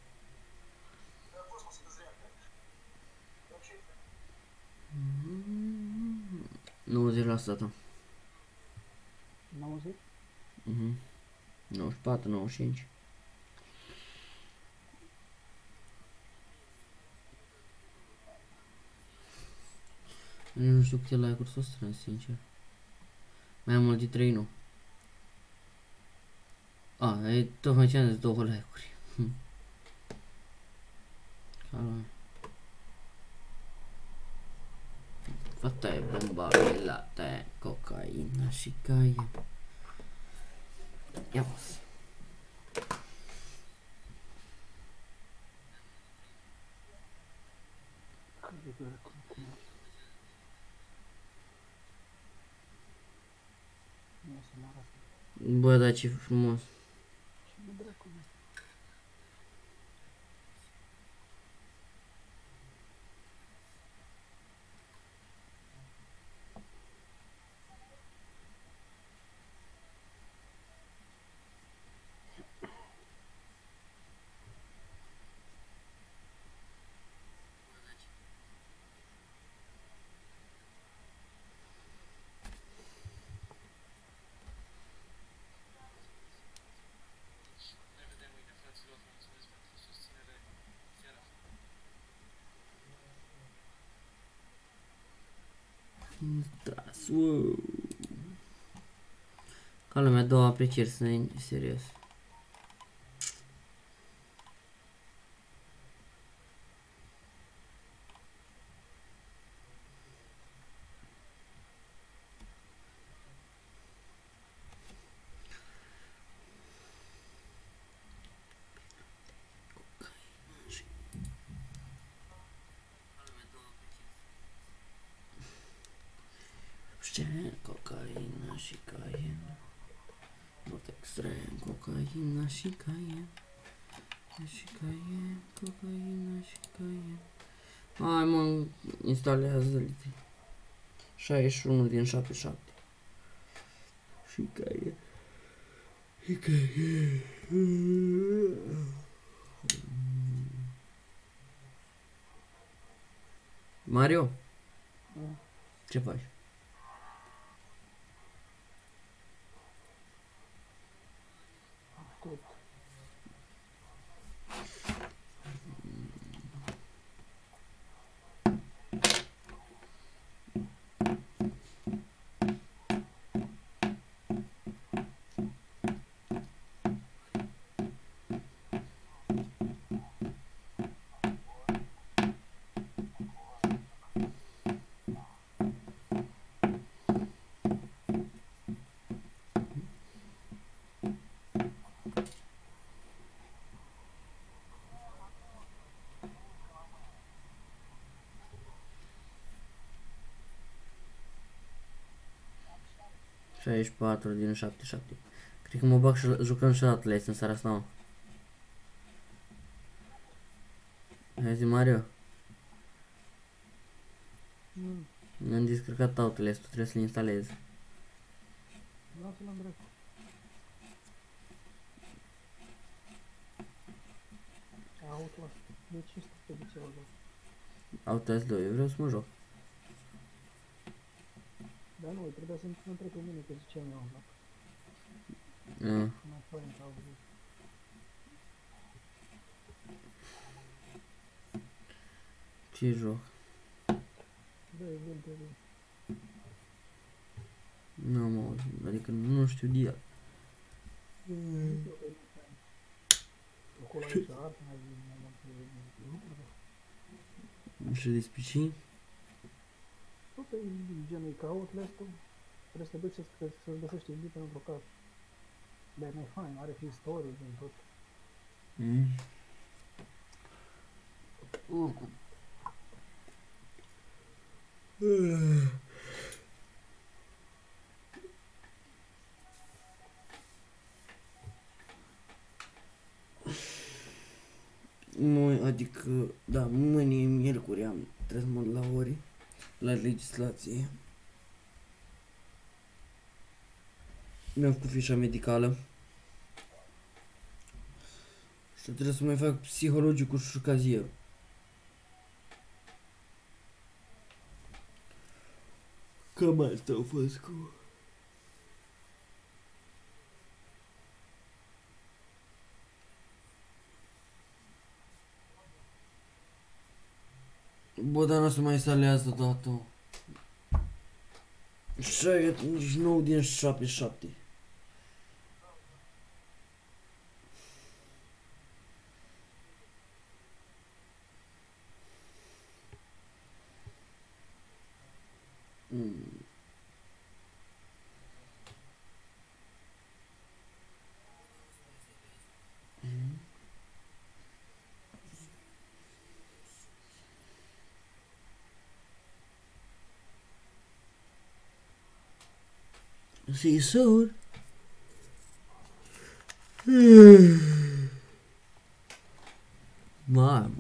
Nu 90%. 90? 94, 95. Nu știu câte like-uri s-o strâns, sincer. Mai mult de 3 nu. E tocmai ce am zis, 2 like-uri. Calma. Fata e bomba, lata, cocaina și caie. Ia văz. Bă, dar ce frumos. Tras, wow. Ca lumea, 2 aprecieri, serios. Cocaina și caien. Mult extrem, cocaina și caien. Și caien, cocaina și caien. Hai mă, instalează-l. 61 din 77. Și caien. Și caien. Mario? Ce faci? Aici 4 din 77. Cred că mă bag și jucăm și dată în seara asta, mă. Hai zi, Mario. Mi-am descărcat Outlast, tu trebuie să-l instalezi. Lasă-l în dracu. Outlast. De ce stă de ce Outlast 2, eu vreau să mă joc. Dar nu, trebuia să-mi întreb pe mine că ziceam eu am luat. Mai fain că au vrut. Ce joc? Da, e bun pe bun. Nu am auzit, adică nu știu de el. Acolo aici artă, mai mult. Nu știu despre ce. Păi, genul ca Outlast-ul, trebuie să te duci să-ți găsești indie pentru casă. Dar e mai fain, are și istorie din tot. Oricum. Adică, da, mâine, miercuri, trebuie să mă duc la ori, la legislație. Mi-am făcut fișa medicală. Și trebuie să mai fac psihologicul și cazierul. Cam asta a fost cu... Bă, dar n-o să mai salează dată. 69 din 77. See you soon. Mă.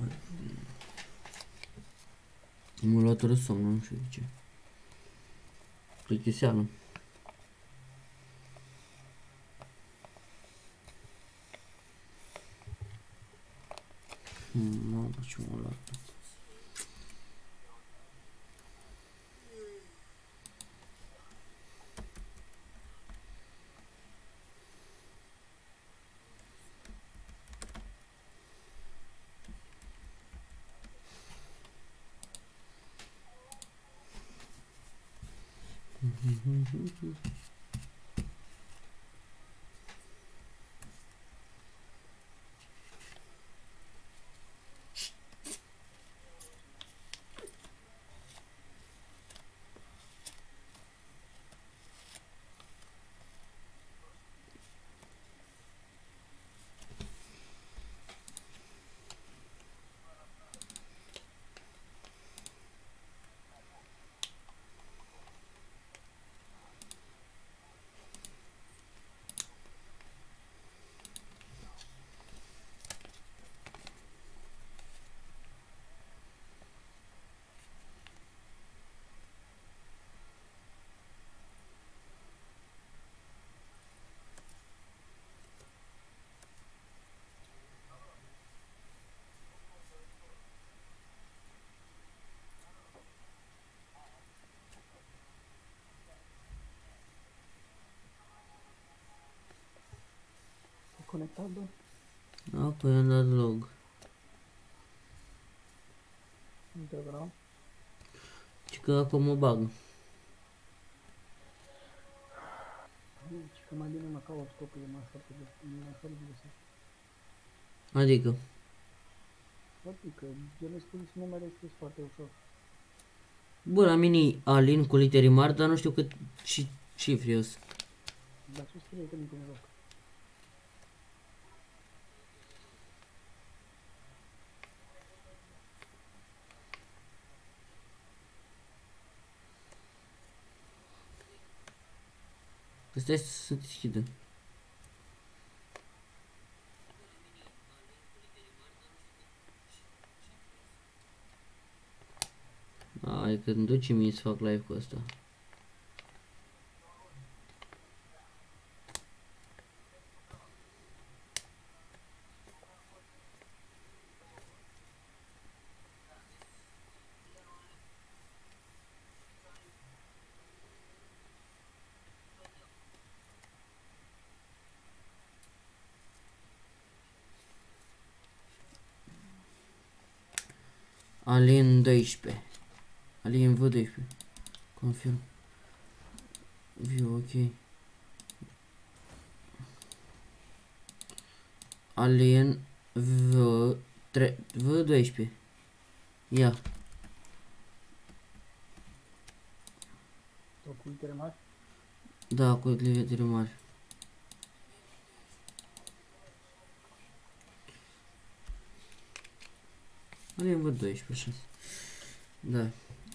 M-a luat rău somn, nu știu de ce. Plictiseală. Mamă, ce m-a luat. Conectat, bă? Da, păi am dat log. Integral. Și că acum mă bag. Deci că mai bine mă caut scopul, e mai foarte de găsit. Adică? Adică, ele spun numere scris foarte ușor. Bă, la mine Alin cu litere mari, dar nu știu cât și cifri eu sunt. Dar ce scrie că nu-i joc? Stai să deschidă. Ai că îmi duce mie să fac live cu asta. Alien 12. Alien V12. Confirm. View, ok. Alien V12. Ia. Sau cu litere mari? Da, cu litere mari. Alin văd 12, 6. Da.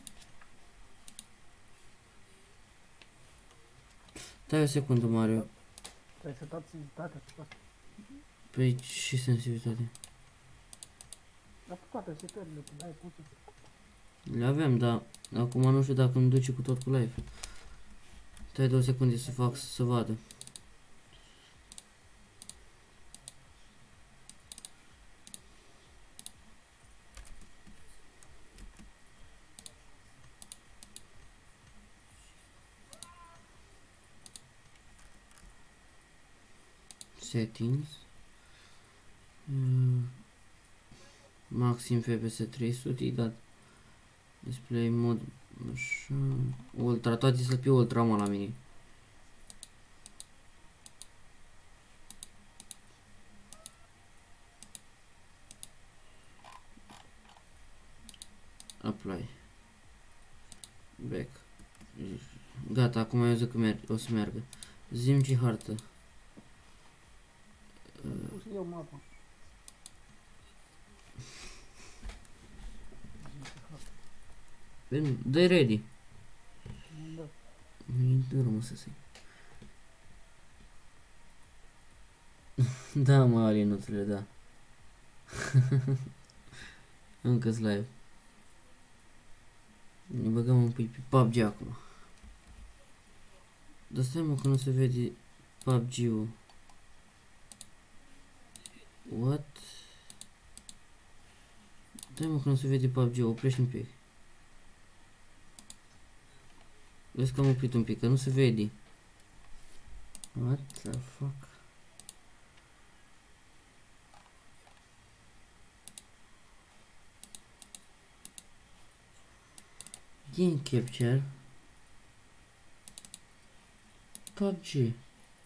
Stai o secundă, Mario. Trebuie să dați sensitatea pe asta. Păi și sensibilitate. Dar cu toate setările, când ai puse. Le avem, dar acum nu știu dacă îmi duce cu tot cu live. Stai 2 secunde să fac să vadă. Settings. Maxim FPS 300, dat display mod așa, ultra, toate să fie ultra, mă, la mine. Apply. Back. Gata, acum eu zic că o să meargă. Zi-mi ce hartă. O să iau mapa. Dă-i ready. Da. Mi-i dur, mă, să se... Da, mă, alinuțele, da. Încă-s live. Ne băgăm un pic pe PUBG acum. Dar stai, mă, că nu se vede PUBG-ul. What? Dai, mă, că nu se vede PUBG-ul, oprește un pic. Vezi că am oprit un pic, că nu se vede. What the fuck? Game capture. PUBG.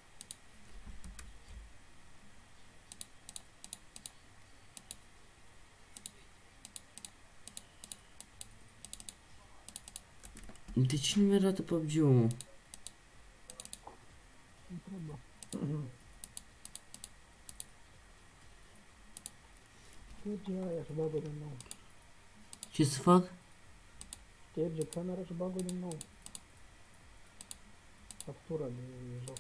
De ce nu mi-arată PUBG-ul, mă? Întrebă. Șterge aia și bagă din nou. Ce să fac? Șterge camera și bagă din nou. Captura de joc.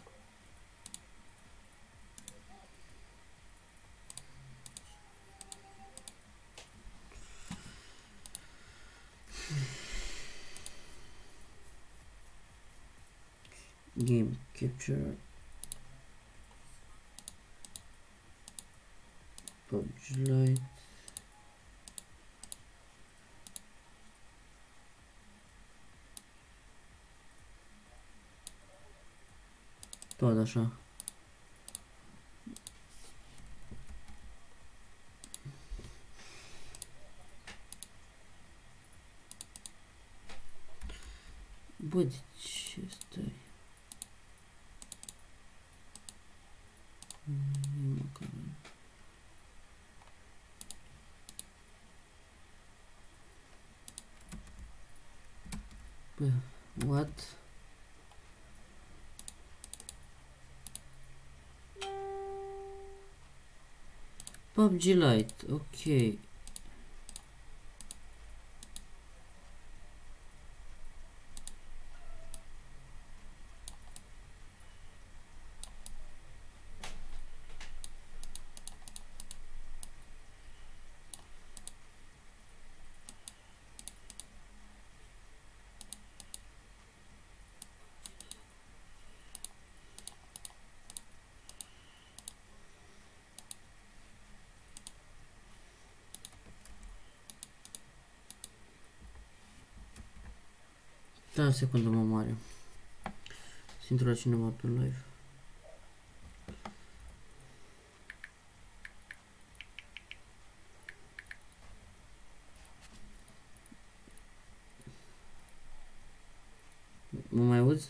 Game capture. PUBG Lite. Tot așa. Bă, de ce stai? Bă, what? PUBG Lite, ok. Da, o secundă, mă, Mario. Să intru la cineva pe live. Mă mai auzi?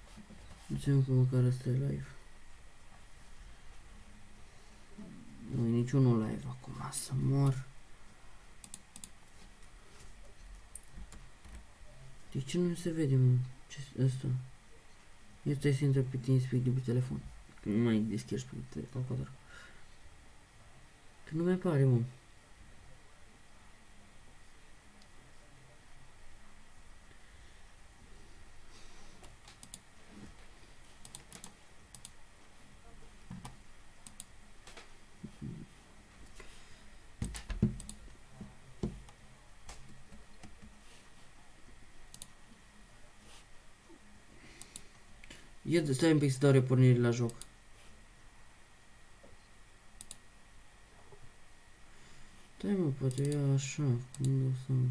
Zicem că măcar asta e live. Nu e niciunul live acum, să mor. De ce nu se vede, mă? Ce ăsta? Eu stai să intră pe TeamSpeak de pe telefon. Că nu mai deschizi pe calculator. Că nu mai pare, mă. Ia, stai un pic să dau repornire la joc. Stai mă, poate ia așa, cum o să...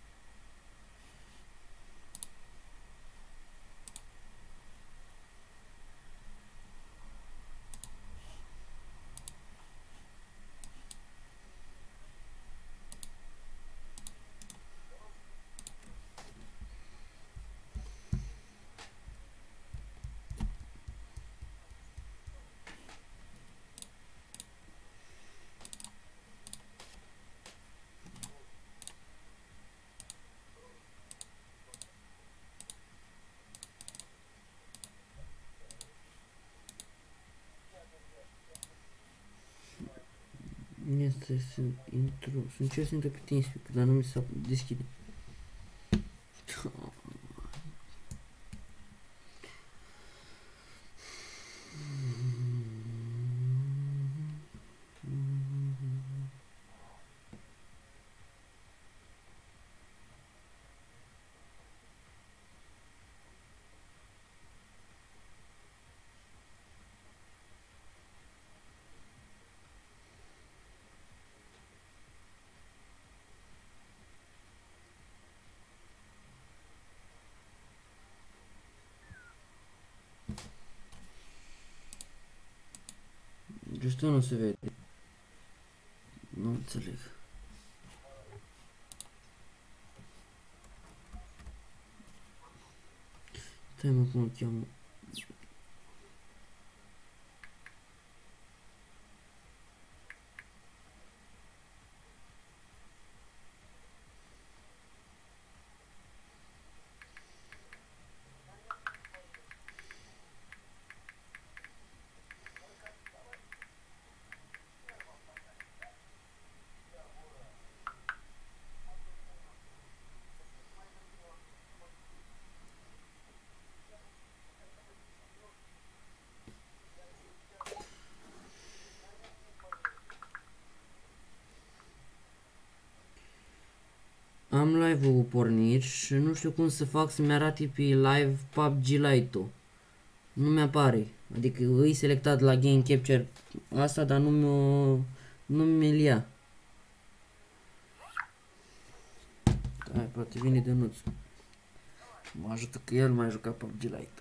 Este să intru, să încerc să intru pe TeamSpeak, dar nu mi se deschide. Justul nu se vede. Nu înțeleg. Stai mă, cum îl cheamă? Am live-ul pornit și nu știu cum să fac să-mi arate pe live PUBG Lite-ul. Nu mi-apare. Adică îi selectat la Game Capture asta, dar nu mi-l ia. Hai, poate vine Dănuț. Mă ajută că el mai jucat PUBG Lite.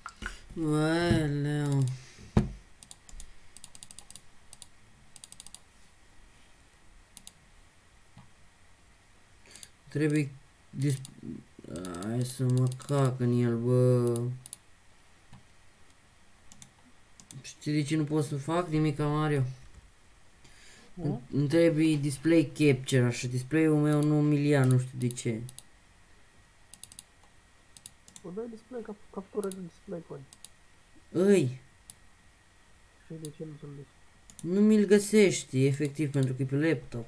Ué, Léo. Trebuie... Hai să mă cac în el, bă. Știi de ce nu pot să fac nimic, Mario? Îmi trebuie display capture, așa, display-ul meu nu milia, nu știu de ce. O dai display, captură de display cu ai. Îi, Și de ce nu să-l duci? nu mi-l găsești, efectiv, pentru că e pe laptop.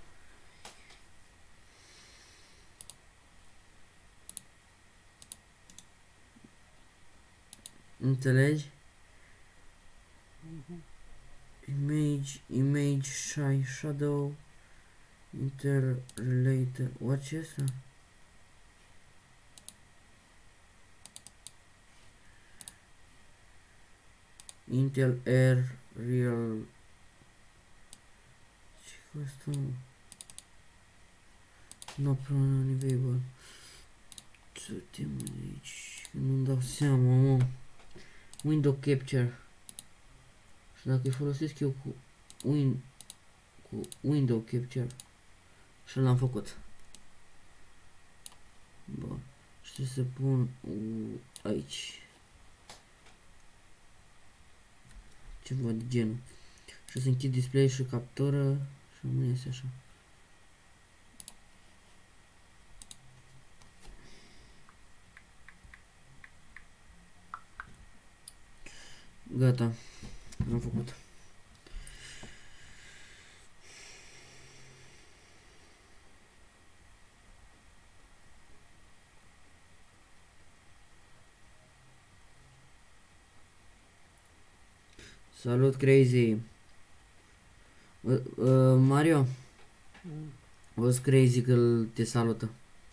Înțelegi? Image, shadow, interrelated, what ce asta? Intel Air Real. Ce asta? No problem available. Ce te aici? Nu-mi dau seama, mă. Window Capture. Și dacă îi folosesc eu cu Window Capture. Și l-am făcut. Bun. Și să pun aici. Ceva de genul. Și să închid display și captură și nu iese așa. Gata. Am făcut. Salut, Crazy. Mario, văd Crazy că te salută.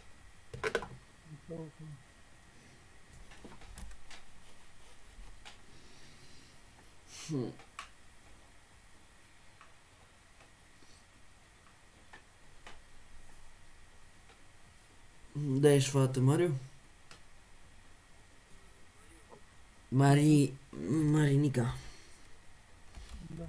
Da, ești fată, Mario? Marinica. Da.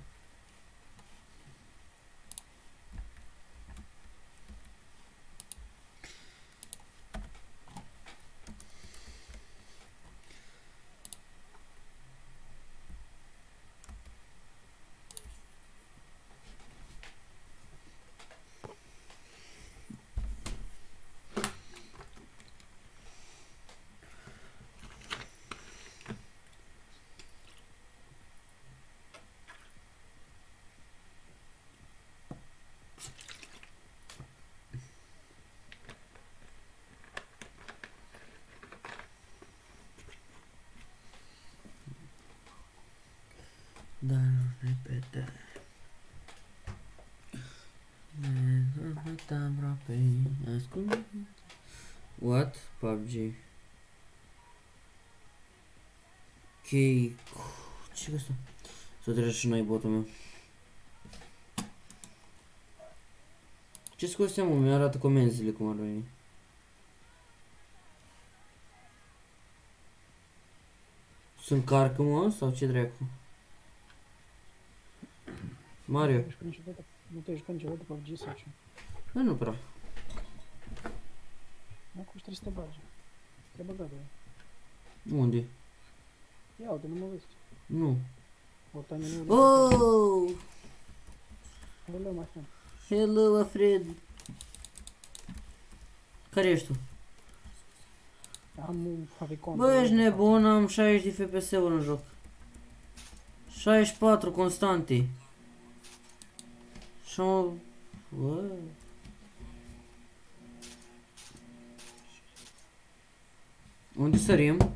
Dar repede. What? PUBG. Cake. Ce-i asta? Să trece și noi botul meu. Ce scoți, mă? Mi-arată comenzile cum ar veni. Sunt carcă, mă? Sau ce dracu? Mario. Nu te-ai jucat niciodată PUBG sau ce? Bă, nu prea. Acum trebuie să te bagi. Te-ai băgat de ea. Unde? Ia uite, nu mă vezi. Nu. Ortania nu. Oh! Hello, my friend. Hello, Alfred. Care ești tu? Am un favicon. Bă, ești nebun, am 60 de FPS-uri în joc. 64 constante. Și am... Bă. Unde sărim?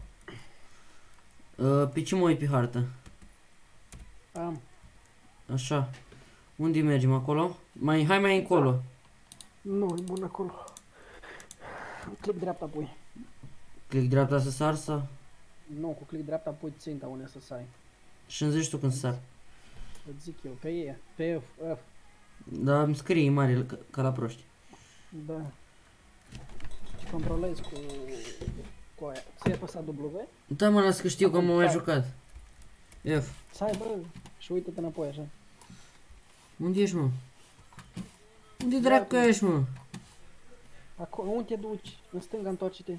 Pe ce mă uit pe hartă? Am. Așa. Unde mergem acolo? Hai mai încolo. Nu, e bun acolo. Click dreapta apoi. Click dreapta să sar sau? Nu, cu click dreapta apoi ținta unde să sai. Și îmi zici tu când sar. Îți zic eu, pe E, pe F. Da, îmi scrie mare ca la proști. Da. Și controlezi cu aia. Ți-ai apăsat W? Da, mă, las că știu că m-am mai jucat. F. Stai, bă, și uită-te înapoi așa. Unde ești, mă? Unde dracu ești, mă? Acolo, unde te duci? În stânga, întoarce-te.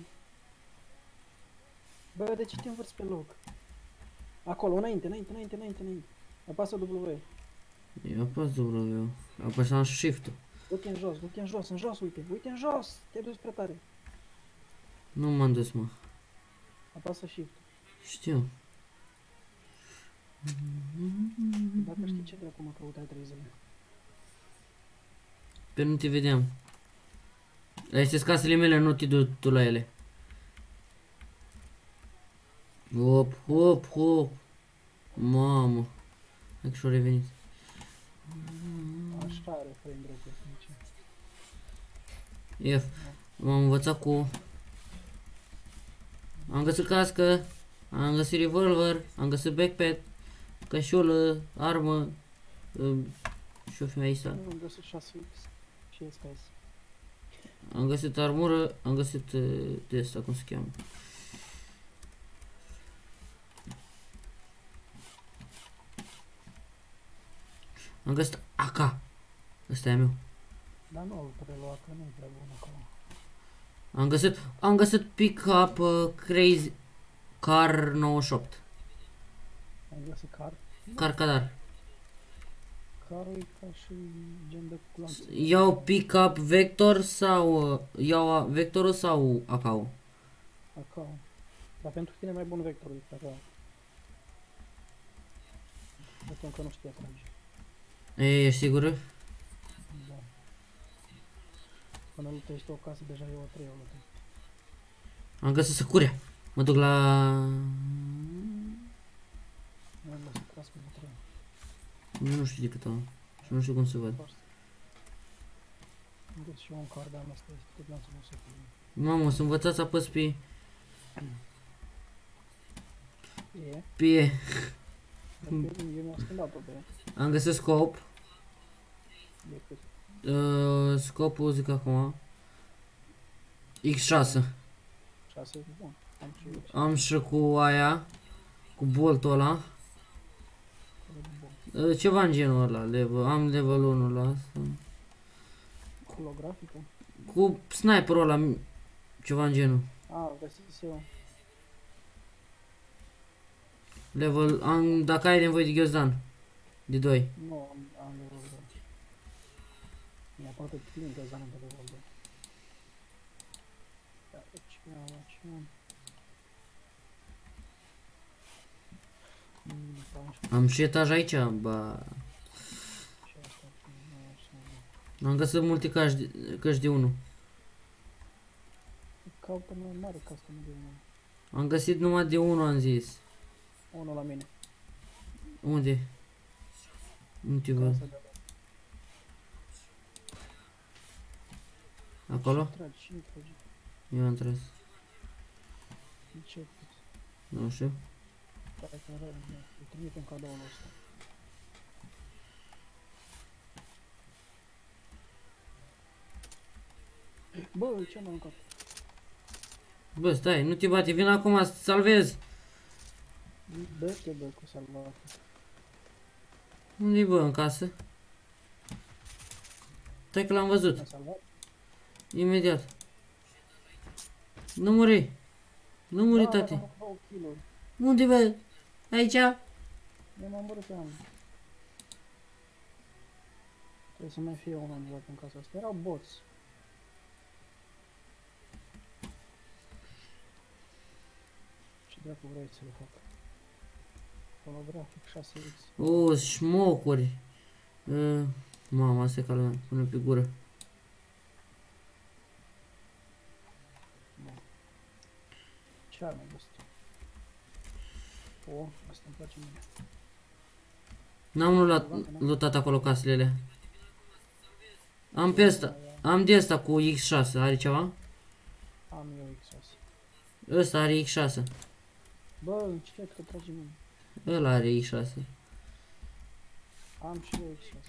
Bă, de ce te învârți pe loc? Acolo, înainte. Apasă W. Eu apăs W. Apăsam Shift-ul. Du-te în jos, uite în jos! Te duci prea tare. Nu m-am dus, mă. Apasă Shift. Știu. Dacă știi ce de acum căutai 3 zile. Pe nu te vedeam. Astea sunt casele mele, nu te duci tu la ele. Hop. Mamă. Hai că și-o revenit. Așa are frame rate. F. M-am învățat cu... Am găsit cască. Am găsit revolver. Am găsit backpack. Cășulă. Armă. Și-o fi aici. Nu am găsit 6x. Și e scais. Am găsit armură. Am găsit de asta, cum se cheamă. Am găsit AK. Ăsta e a meu. Dar nu îl prelua, că nu-i prea bun acolo. Am găsit pick-up Crazy Car 98. Ai găsit car? Carcadar. Carul e ca și gen de culanță. Iau pick-up Vector sau iau Vectorul sau AK-ul? Acolo. Dar pentru tine e mai bun vectorul decât acolo. Deci încă nu știa trage. Ești sigură? Da. Până lutești o casă, deja e o 3 o lutești. Am găsit săcurea. Mă duc la... Nu am lăsat casă pe 3. Nu știu de cât am. Și nu știu cum se văd. Am găsit și eu un car, dar asta este tot lanțul nu se pune. Mamă, să învățați să apăs pe... E? Pe... Eu mi-am schimbat-o pe Am găsit scop. decât. Scopul zic acum. X6. 6 e bun. Am și eu. Am și cu aia. Cu boltul ăla. Ceva în genul ăla. Am level 1 la asta. Holografică? Cu sniperul ăla. Ceva în genul. A, găsit eu. Level... Dacă ai nevoie de ghiozdan. De 2. Nu, am level 2. Mi-a aproape plin de zane de level 2. Dar ce am? Am și etaj aici, ba. Am găsit multe căști de 1. Caută mai mare custom de 1. Am găsit numai de 1, am zis. Unul la mine. Unde? Nu te văd. Casa de la. Acolo? Cine trage? Eu am tras. Ce? Nu știu. Stai că îi trimitem cadoul ăsta. Bă, ce am mâncat? Bă, stai, nu te bate, vin acum să te salvezi. Dă-te, bă, cu salvatul. Unde-i bă, în casă? Stai că l-am văzut. M-a salvat? Imediat. Nu muri. Nu muri, Da, tate. am 2 kg-uri. Unde bă? Aici? Eu m-am bărut pe am. Trebuie să mai fie un om dat în casa asta. Erau boți. Ce dracu vrei să le fac? Holografic 6x. O, șmocuri. Mama, asta e ca lumea. Pune pe gură. Ce arme ai găsit? O, asta îmi place mie. N-am luat acolo casele alea. Am pe ăsta. Am de ăsta cu X6. Are ceva? Am eu X6. Ăsta are X6. Bă, încet că trage mine. Ăla are X6. Am și eu X6.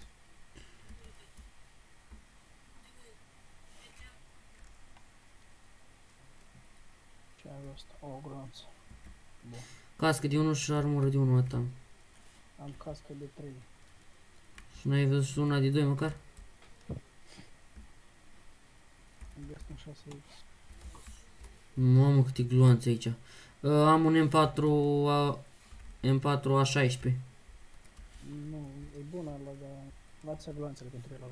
Ce ai asta? O gronță. Bun. Cască de 1 și armură de 1 atât am. Am cască de 3. Și n-ai văzut una de 2 măcar? Să-mi găsesc un 6X. Mamă, câte gloanțe aici. Am un M4 A16. Nu, e bună ăla, dar lasă gloanțele pentru el ăla.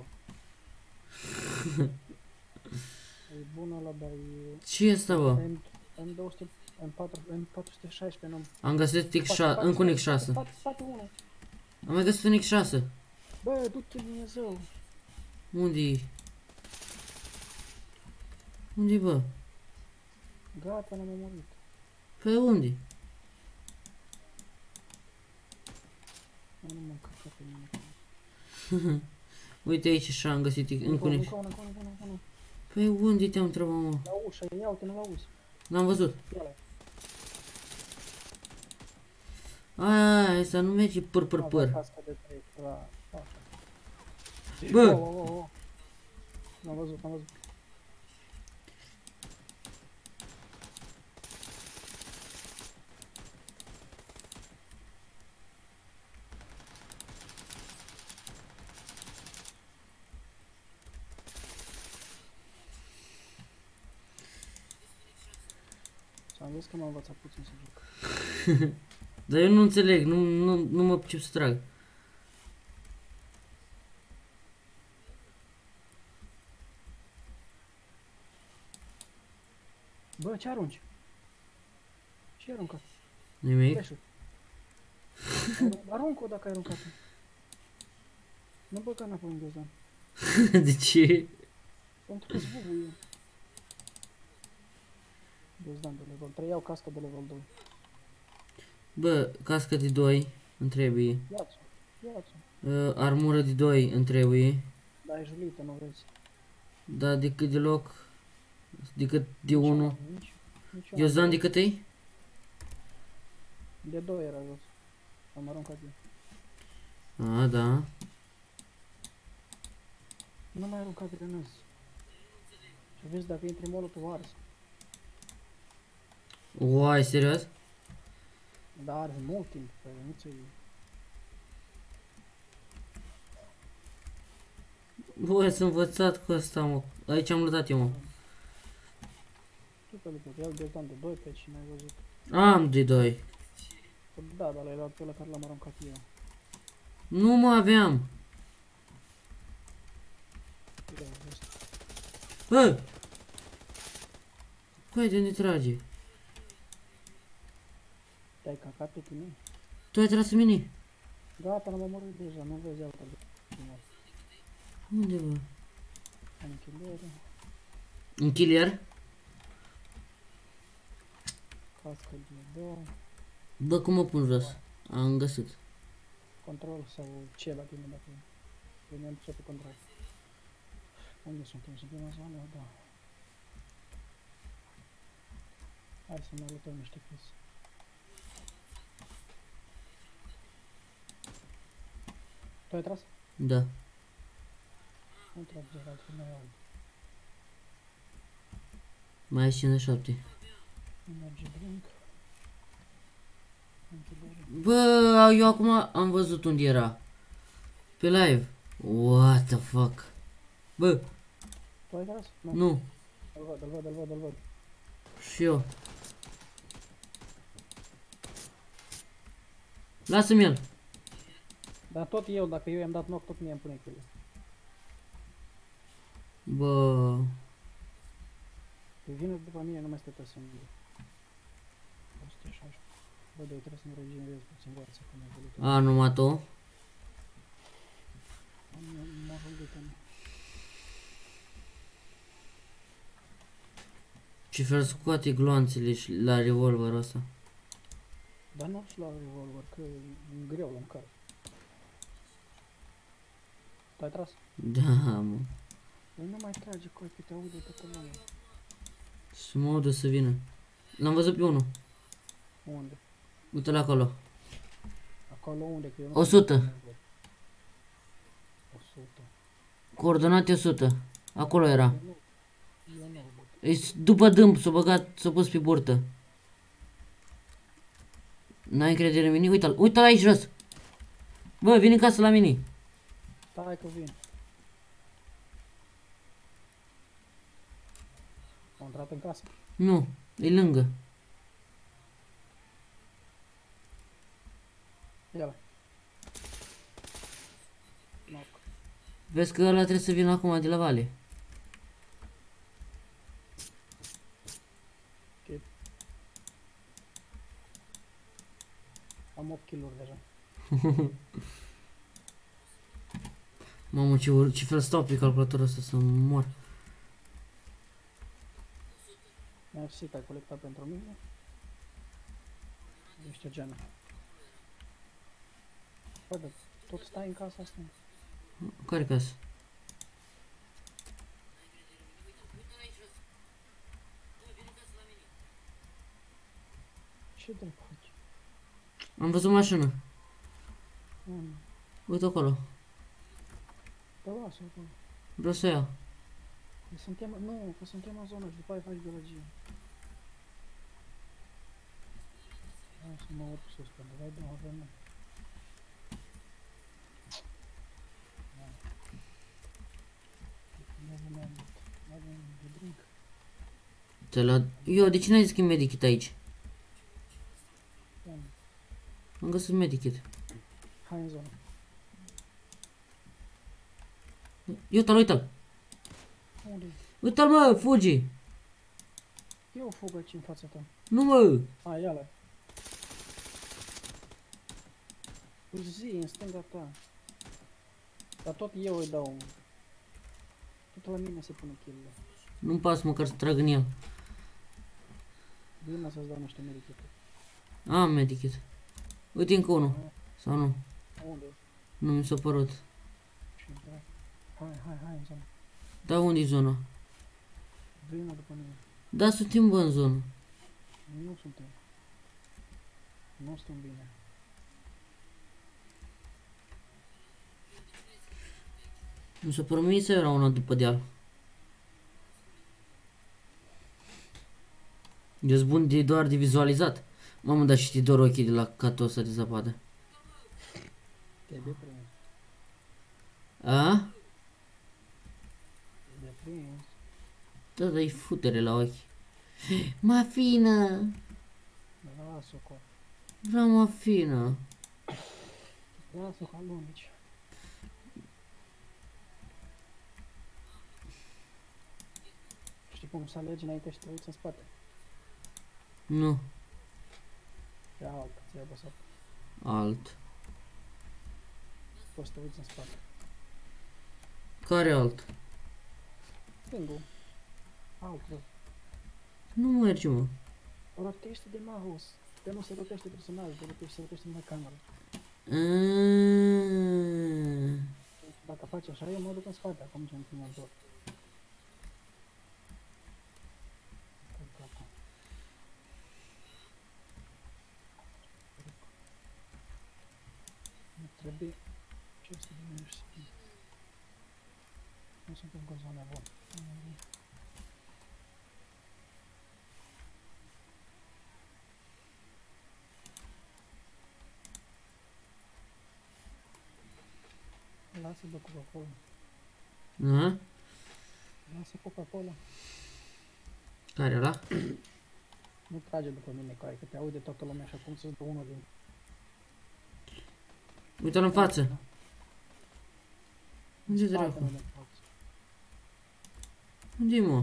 E bună ăla, dar e... Ce e asta, bă? M200, M416, nu... Am găsit încă un X6. Spate unul. Am mai găsit un X6. Bă, du-te Dumnezeu. Unde-i? Unde-i, bă? Gata, n-am murit. Pe unde? Nu m-am încărcat pe nimic. Uite aici și am găsit încă un X. Încă una. Pe unde te-am întrebat, mă? La ușă, ia uite, nu la auzi. N-am văzut. Ia-le. Aia, asta nu merge păr. Casca de 3, la... Așa. Bă! Oh. N-am văzut. Am zis că m-am învățat puțin să joc. Dar eu nu înțeleg, nu mă pricep să trag. Bă, ce arunci? Ce ai aruncat? Nimic? Flash-ul. Aruncă-o dacă ai aruncat-o. Nu băga înapoi în ghiozdan. De ce? Pentru că-ți bubuie. Ghiozdan de level 3, iau casca de level 2. Bă, cască de 2 îmi trebuie. Ia-ți-o. Armură de 2 îmi trebuie. Da, e julită, nu vreți. Da, decât deloc. Decât de 1. Nici eu. Ghiozdan de cât e? De 2 era jos. Am aruncat eu. A, da. Nu mai aruncat grenăzi. Și vezi dacă intri molotov ars. Uai, serios? Da, are mult timp, pe nu ți-i... Bă, sunt învățat cu asta, mă. Aici am lăsat eu, mă. Tu pe lucru, iau ghiozdan de 2 pe și n-ai văzut. Am de 2. Da, dar l-ai luat pe ăla care l-am aruncat eu. Nu mă aveam. Uite, vezi. Bă! Coi, de unde trage? Te-ai cacat pe tine? Tu ai tras în mine? Gata, l-am omorât deja, nu vezi, iau uite. Unde, bă? Am închilere, Un killer? cască de 2, Bă, cum mă pun jos? Am găsit. control sau ce la tine dacă veneam ce pe control. Unde suntem? Suntem în zonă? Da. Hai să ne arătăm niște chestii. Tu ai tras? Da. Nu trag Gerald, că mai alt. Mai ai 57. Energy drink. Închidere. Bă, eu acum am văzut unde era. Pe live. What the fuck? Bă, Tu ai tras? nu. Îl văd. Și eu. Lasă-mi el. Dar tot eu, dacă eu i-am dat knock, tot mie îmi pune kill. Bă. Păi vine după mine, nu mai stă pe singur. 116. Bă, de trebuie să-mi regenerez puțin viața, că mi-a volut. A, numai tu? M-a volut. Ce fel scoate gloanțele și la revolverul ăsta? Dar nu și la revolver, că e greu la mâncare. Tu ai tras? Da, mă. Păi nu mai trage, coi, că te aude toată lumea. Și mă audă să vină. L-am văzut pe unul. Unde? Uite-l acolo. Acolo unde? Că eu nu 100. 100. Coordonate 100. Acolo era. Eu nu. E după dâmp, s-a băgat, s-a pus pe burtă. N-ai încredere în mine? Uite-l, uite-l aici jos. Bă, vine în casă la mine. Stai că vin. Au intrat în casă. Nu, e lângă. Ia-l. Knock. Vezi că ăla trebuie să vină acum de la vale. Ok. Am 8 kill-uri deja. Mamă, ce fel stau pe calculatorul ăsta să mor. Mersi că ai colectat pentru mine. Ești o genă. Bă, dar tot stai în casa asta. Care casă? Ce dracu faci? Am văzut mașină. Mm. Uite acolo. Da, lasă acolo. Vreau să o iau. Că suntem, nu, că suntem în zonă și după aia faci biologie. Hai să mă urc sus, că de nu avem noi. Nu avem de drink. Te la... Eu, de ce n-ai schimb medikit aici? Unde? Am găsit medikit. Hai în zonă. Uite-l, uite-l! Unde? Uite-l, mă, fugi! Eu fug aici în fața ta. Nu, mă! A, ia-l. Zi, în stânga ta. Dar tot eu îi dau. Tot la mine se pune kill-ul. Nu-mi pas măcar să trag în el. Vine să-ți dau niște medikite. Am medikit. Uite încă unul. Sau nu? Unde? Nu mi s-a părut. Și dracu. Hai, în zonă. Da, unde e zona? Vino după mine. Da, suntem bă în zonă. Nu suntem. Nu suntem bine. Mi s-a părut mie să era una după deal. Eu sunt bun doar de vizualizat. Mamă, dar știi doar ochii de la catul ăsta de zăpadă. Te-ai deprins. A? Te-ai deprins. Da, dai futere la ochi. Mafină! Lasă-o acolo. Vreau mafină. Lasă-o ca lumici. Știi cum să alegi înainte și te uiți în spate? Nu. Ia altă, ți-ai apăsat. Alt. Poți să te uiți în spate. Care alt? Stângul. Altul. Nu merge, mă. Rotește de mouse. Că nu se rotește personajul, se rotește numai camera. Dacă faci așa, eu mă duc în spate, acum ce în primul tot. Nu trebuie ce să diminu și să nu suntem cu zona bună. Lasă bă Coca-Cola. A? Lasă Coca-Cola. Care ăla? Nu trage după mine, că te aude toată lumea și acum să-ți dă unul din... Uite-l în față. Unde Spate, dracu? nu din față. Unde-i, mă?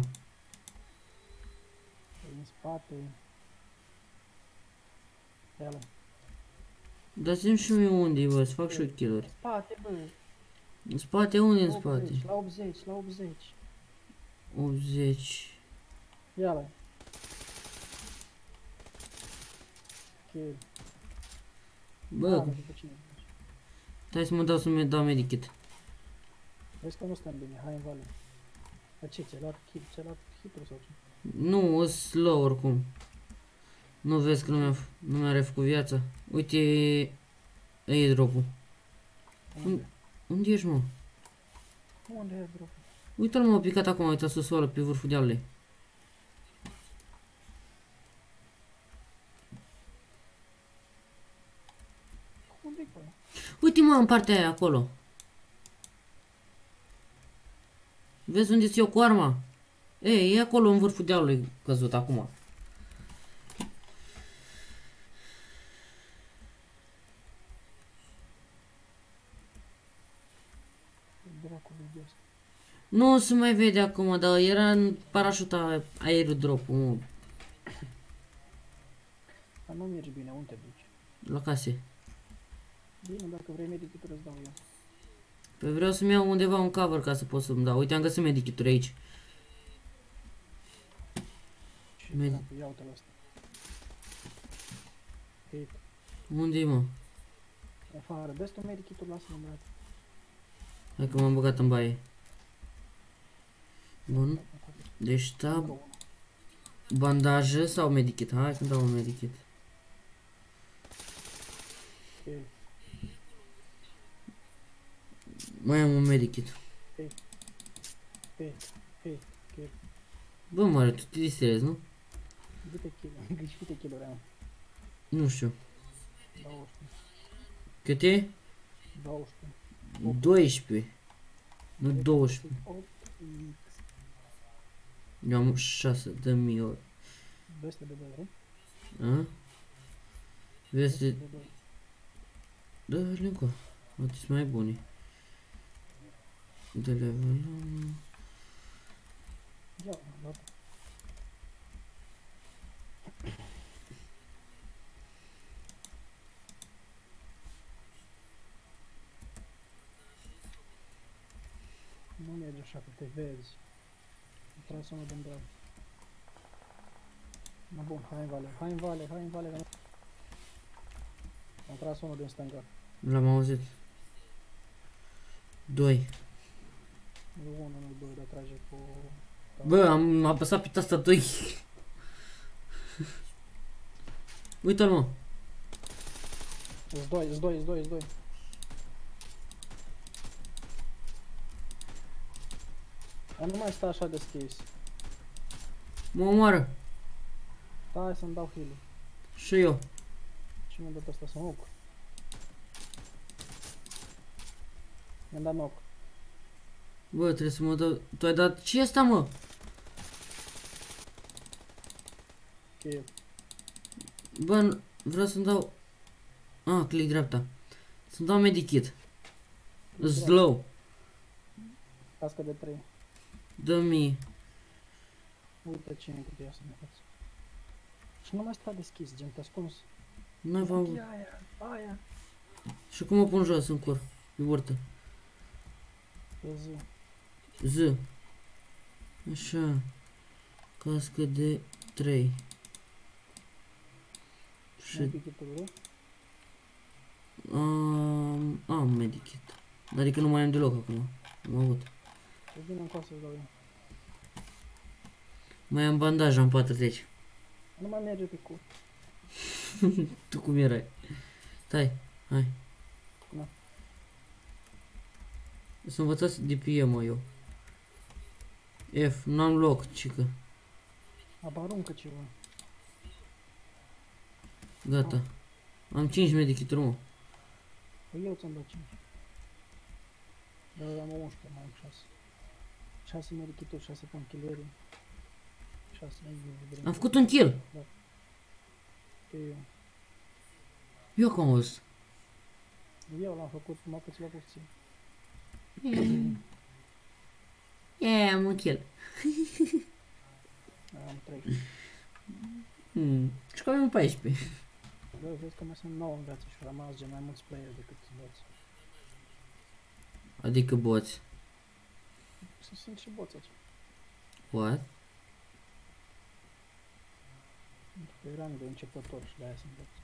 În spate. Ia-l. Dați-mi și mie unde-i, bă, să fac și eu kill-uri. Spate, bă. În spate, unde în 80, spate? la 80, la 80. 80. Ia-l. Ok. Bă, După cine? stai să mă dau să-mi dau medikit. Vezi că nu stăm bine, hai în vale. Dar ce, ți-ai luat hit, ți-ai luat hit-uri sau ce? Nu, o slow oricum. Nu vezi că nu mi-a refăcut viața? Uite, e drop-ul. Unde? Unde ești, mă? Unde e drop? Uite-l, mă, a picat acum, uita sus ăla pe vârful dealului. Unde-i pe ăla? Uite, mă, în partea aia, acolo. Vezi unde-s eu cu arma? Ei, e acolo în vârful dealului căzut acum. Dracu video ăsta. Nu se mai vede acum, dar era în parașuta aerodropul, mă, Dar nu merge bine, unde te duci? la case. Bine, dacă vrei medicituri îți dau eu. Păi vreau să-mi iau undeva un cover ca să pot să-mi dau. Uite, am găsit medicituri aici. Și Medi- dracu, ia uite-l ăsta. Hit. Unde-i, mă? Afară, dă-ți tu medicituri, lasă-l în brațe. Hai că m-am băgat în baie. Bun. Deci tab, bandaje sau medikit? Hai că dau un medikit. Ok. Mai am un medikit. Hei, ok. Bă, mare, tu te distrezi, nu? Câte kilo? Câte kilograme am? Nu știu. 12. Cât e? 12. 12. Nu 12. 8. Eu am 6 de mii ori. 200 de dolari. A? Vezi, 200 de dolari. da, linko. Uite, sunt mai buni. De level. Ia, gata. Nu merge așa că te vezi. Am tras unul din dreapta. Na bun, hai în vale, că am tras unul din stânga. L-am auzit. 2. Nu 1, nu 2, dar trage cu... Bă, am apăsat pe tasta 2. Uite-l, mă. Îți doi. Dar nu mai sta așa deschis. Mă omoară. Stai să-mi dau heal. Și eu. Și mi-a dat ăsta să mă ocup. Mi-am dat knock. Bă, trebuie să mă dau... Tu ai dat... Ce e asta, mă? Ok. Bă, vreau să-mi dau... Ah, click dreapta. Să-mi dau medikit. Slow. Cască de 3. Dă-mi... Uite cine putea să ne față. Și nu mai sta deschis, gen, te ascuns. Nu v-am... Aia. Și cum o pun jos în cur? Pe burtă. Pe zi. Z. Așa. Cască de 3. Și... Și... vrei? Am medikit. Adică nu mai am deloc acum. Am avut. Păi vine încoa să-ți dau eu. Mai am bandaj, am 40. Nu mai merge pe cur. Tu cum erai? Stai, hai. Da. Să învățați DPM, mă, eu. F, n-am loc, cică. Aba aruncă ceva. Gata. Am 5 medikituri, mă. Păi eu ți-am dat 5. Dar am 11, mai am 6. 6 medikituri, 6 panchileri. 6 medikituri. Am făcut un kill. Eu. Eu cum am văzut. Eu l-am făcut, m-a puțin la puțin. Am un kill. Am 3. Și că avem 14. Bă, vezi că mai sunt 9 în viață și au rămas gen mai mulți player decât boți. Adică boți. Sunt și boți aici. What? Pentru că eram de începător și de-aia sunt boți.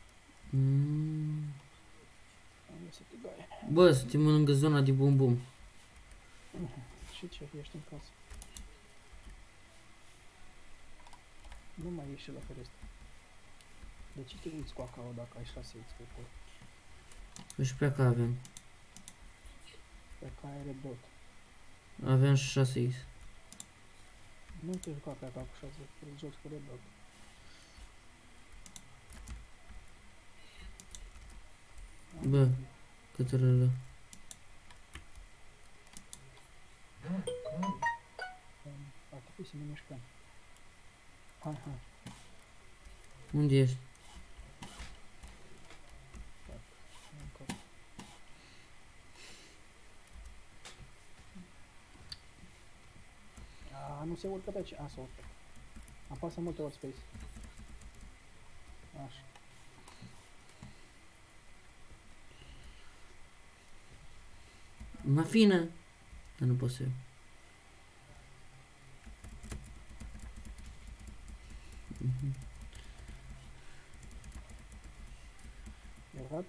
Am găsit o gaie. Bă, suntem lângă zona de bum bum. Și ce? Ești în casă. Nu mai ieși la fereastră. De ce te uiți cu acao dacă ai 6 X pe tot? Păi și pe acá avem. Pe care are dot. Avem 6x. Nu te juca pe acá cu 6 X, îl joci cu red dot. Bă, cât rău. Ar fi Hai să ne mișcăm. Hai, hai. Unde ești? Încă. Nu se urcă pe aici. Se urcă. Apasă multe ori space. Așa. Mafină! Dar nu pot să iau. Eu văd.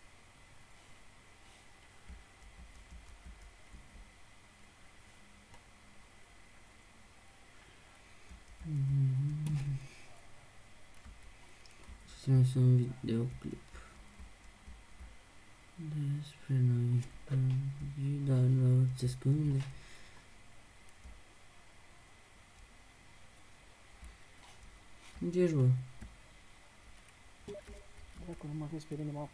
Să un videoclip despre noi, dar nu se ascunde. Unde ești, bă? Dacă nu mă vezi pe minimap.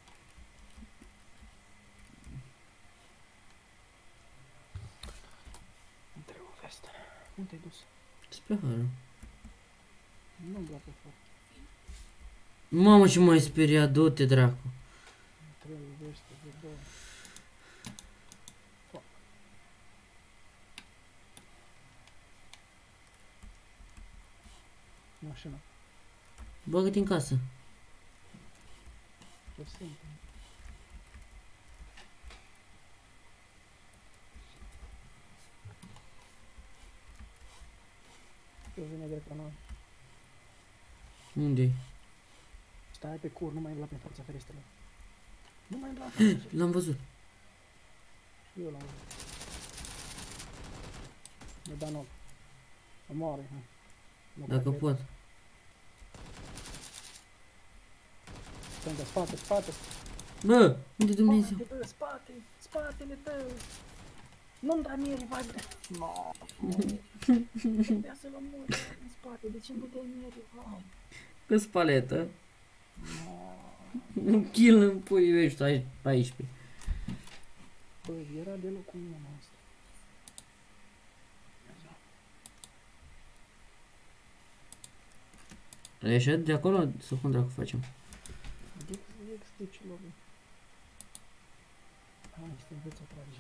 Îmi trebuie o vestă. Unde te-ai dus? Spre hară. Nu-mi dau pe foc. Mamă, ce m-ai speriat, du-te, dracu. Îmi trebuie o vestă de două. Foc. Mașina. Bagă-te în casă. Ce sunt? Eu vine de canal. Unde-i? Stai pe cur, nu mai îmbla pe fața ferestrelor. Nu mai îmbla pe fața. L-am văzut. Eu l-am văzut. Mi-a dat nou. Omoare, hai. Nu Dacă cred. pot. Stânga, spate, spate. Bă, unde Dumnezeu? Spate, bă, spate, spatele tău. Nu-mi da mie revive. No. Trebuia să-l omor în spate, de ce nu dai mie revive? Cu spaletă. Un kill în pui vești 14. Bă, era de locul meu asta. Ai ieșit de acolo? Sau cum dracu facem? Ex de ce lobby. Hai, stai, veți o trage.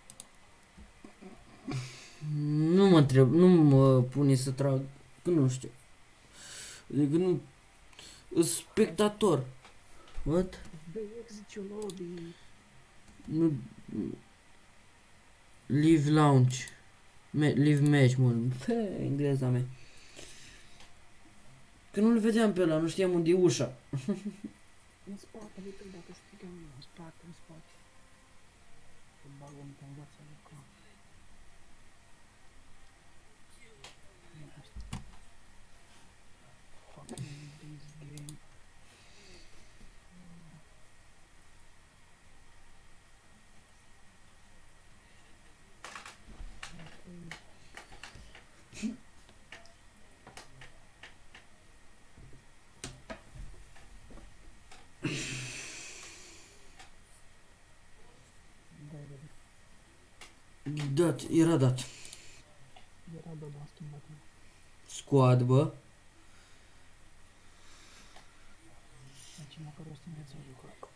Nu mă întreb, nu mă pune să trag, că nu știu. Adică nu... Spectator. What? Bă, ex de ce lobby. Nu... Live launch. Live match, mă. Pe engleza mea. Că nu-l vedeam pe ăla, nu știam unde e ușa. În spatele tău, dacă strigăm eu, în spate, în spate. Să bag om pe învață lucru. Fucking this game. Dat, era dat. Era de la schimbat. Squad, bă. Deci măcar o să ne ți-o jucat.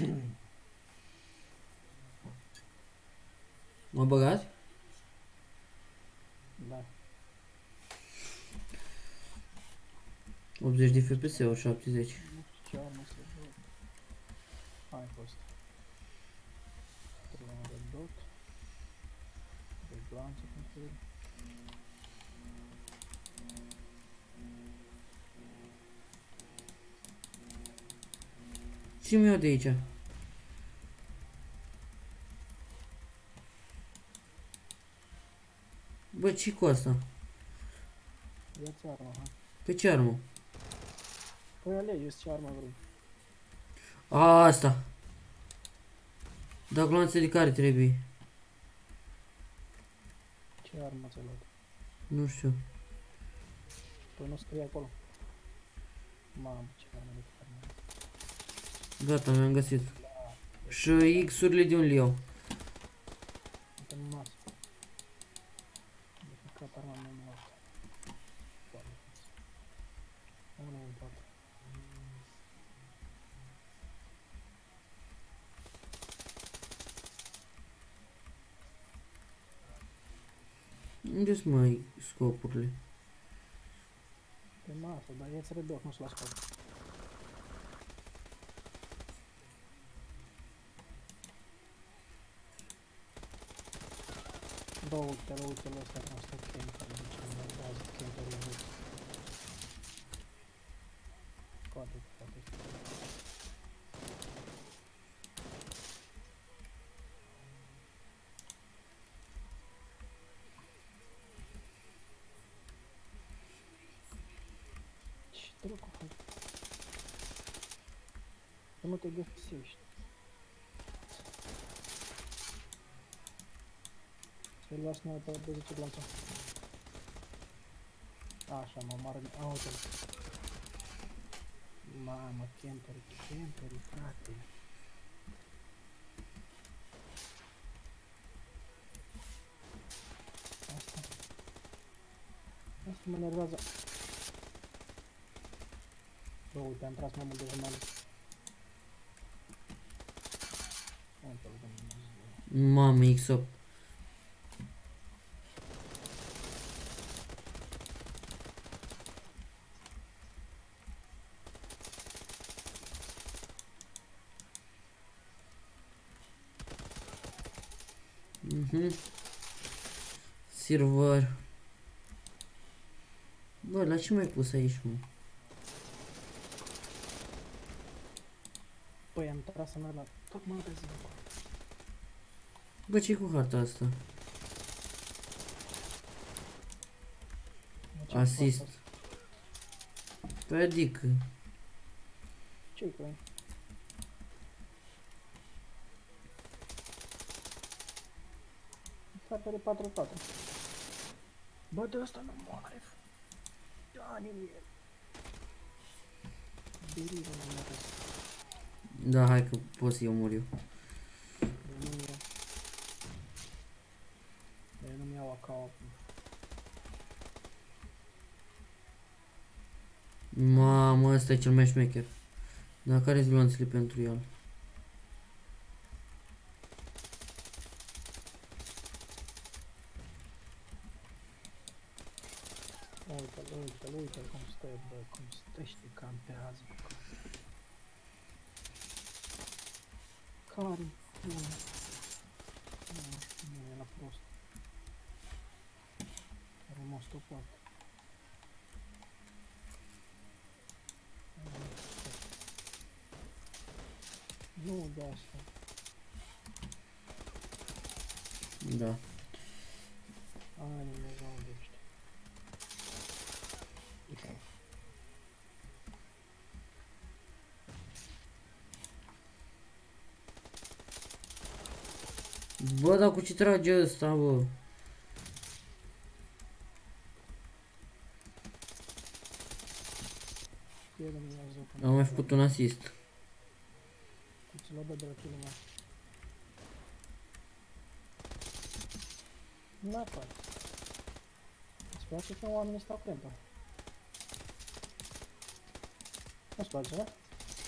M-a băgat? Da. 80 de FPS-uri, 70. Nu știu ce armă să joc. Hai fost. Trebuie un red dot. De glanță pentru el. Ce-mi iau de aici? Bă, ce cu asta? Ia-ți arma, ha. Pe ce armă? Păi alege ce armă vrei. A, asta. Dar gloanțe de care trebuie? Ce armă ți-ai luat? Nu știu. Păi nu scrie acolo. Mamă, ce armă de armă. Gata, mi-am găsit. Și X-urile de unde le iau? Uite în masă. De păcat arma mea nu asta. Unde sunt mai scopurile? Pe masă, dar e-ți redoc, nu-ți la scop. Uite-l ăsta, cum stă camper, deci nu mai bază camperul lui. Scoate. Ce dracu faci? Să nu te găsești. Să-i luați sniper de 10 glanță. Așa, mă mare... A, uite. Mamă, camperi, frate. Asta mă nervează. Bă, uite, am tras mai mult de jumătate. Mamă, X8. Server. Bă, la ce mai pus aici, mă? Păi, am tras să merg la tot magazinul. Bă, ce-i cu harta asta? Asist. Păi adică. Ce-i cu ea? Fratele 4-4. Bă, de ăsta nu moare. Da-ne el. Beriva nu moare. Da, hai că pot să-i omor eu. Eu nu-mi iau acau. Mamă, ăsta e cel mai șmecher. Dar care-s glonțele pentru el? Uite-l cum stă, bă, cum stă și te campează. Care? Nu, e la prost. Are m-a stopat. Nu de asta. Da. Ai, nu mă gândește. Bă, dar cu ce trage ăsta, bă? Am mai făcut un asist. Ți-l-a dat de la kill-ul meu. N-a fac. Îți place că oamenii stau crempă? Nu-ți place, da?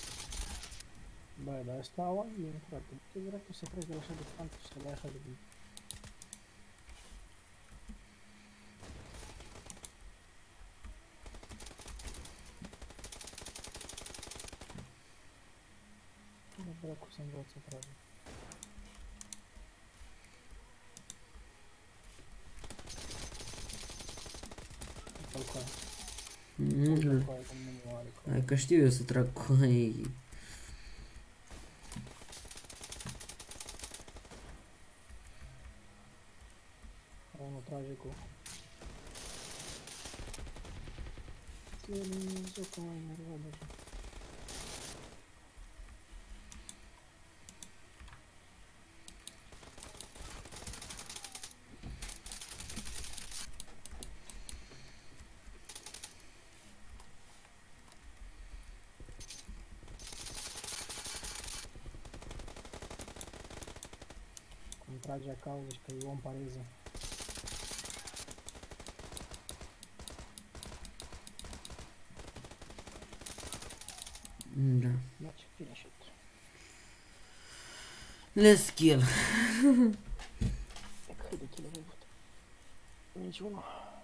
Băi, dar ăsta au aia, frate. Ce dracu să treci de la așa de fantă și să dai așa de bine. Nu dracu să învăț să trage. Uite-l cu aia. Uite-l cu aia, cum nu mă are cu aia. Hai că știu eu să trag cu ei. Unul trage cu... Dumnezeu că m-ai enervat deja. Cum trage acau, zici că e om pareză. Da. Match finished. Let's kill. Cât de kill ai avut? Niciunul.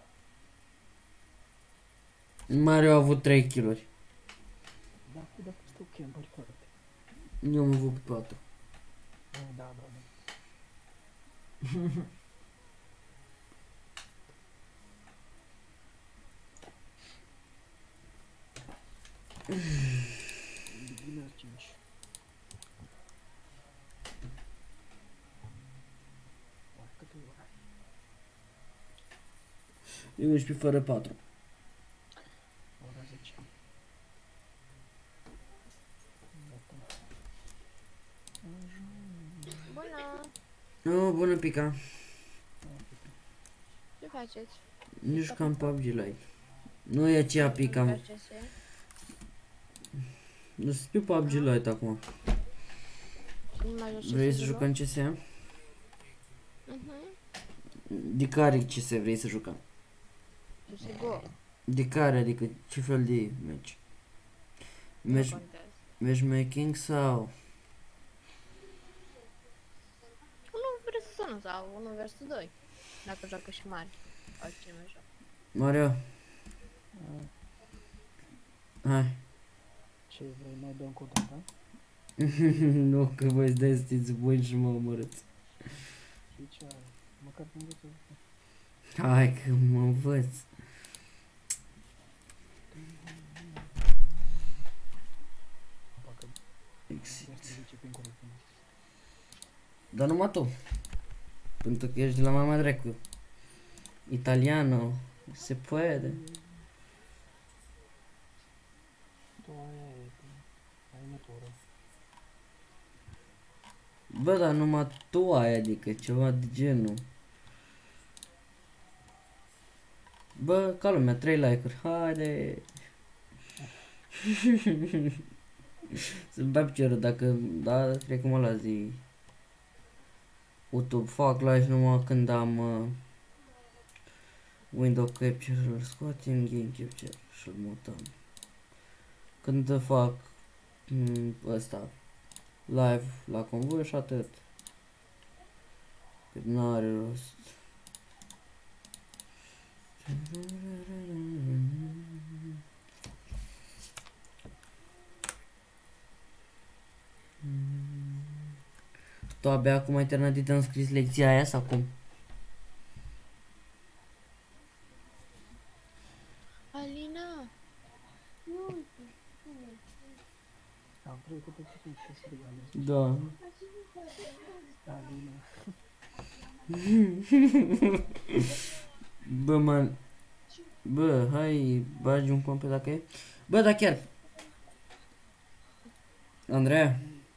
Mario a avut 3 kill-uri. Dacă stau camperi foarte. Eu am avut 4. Da. Beginner 5. Cât e ora? E 11 fără 4. Ora 10. Gata. Bună! Oh, bună, Pica. Ce faceți? Nu jucam PUBG Lite. Nu e aceea Pica, mă. Nu sunt pe PUBG Lite acum. Vrei să jucăm CS? De care CS vrei să jucăm? CSGO. De care? Adică ce fel de meci? Matchmaking sau? 1 vs 1 sau 1 vs 2. Dacă joacă și mari. Altcine mai joacă. Mario? Hai. Ce vrei, mai dăm content, da? Nu, că voi sunteți buni și mă omorâți. Și ce are? Măcar te învăț. Hai că mă învăț. Dar numai tu. Pentru că ești de la mama dracu. Italiano. Se poate. Bă, dar numai tu ai, adică ceva de genul. Bă, ca lumea, 3 like-uri, haide! Să-mi bea piciorul dacă, da, cred că mă las de YouTube. Fac live numai când am window capture, îl scoatem, game capture și îl mutăm. Când fac ăsta, live la convoi și atât. Că n-are rost. Tu abia acum ai terminat de te-am scris lecția aia sau cum? Alina! Am trecut pe ce să regalez. Da. Alina. Bă, man. Bă, hai, bagi un comp dacă e. Bă, da chiar. Andreea?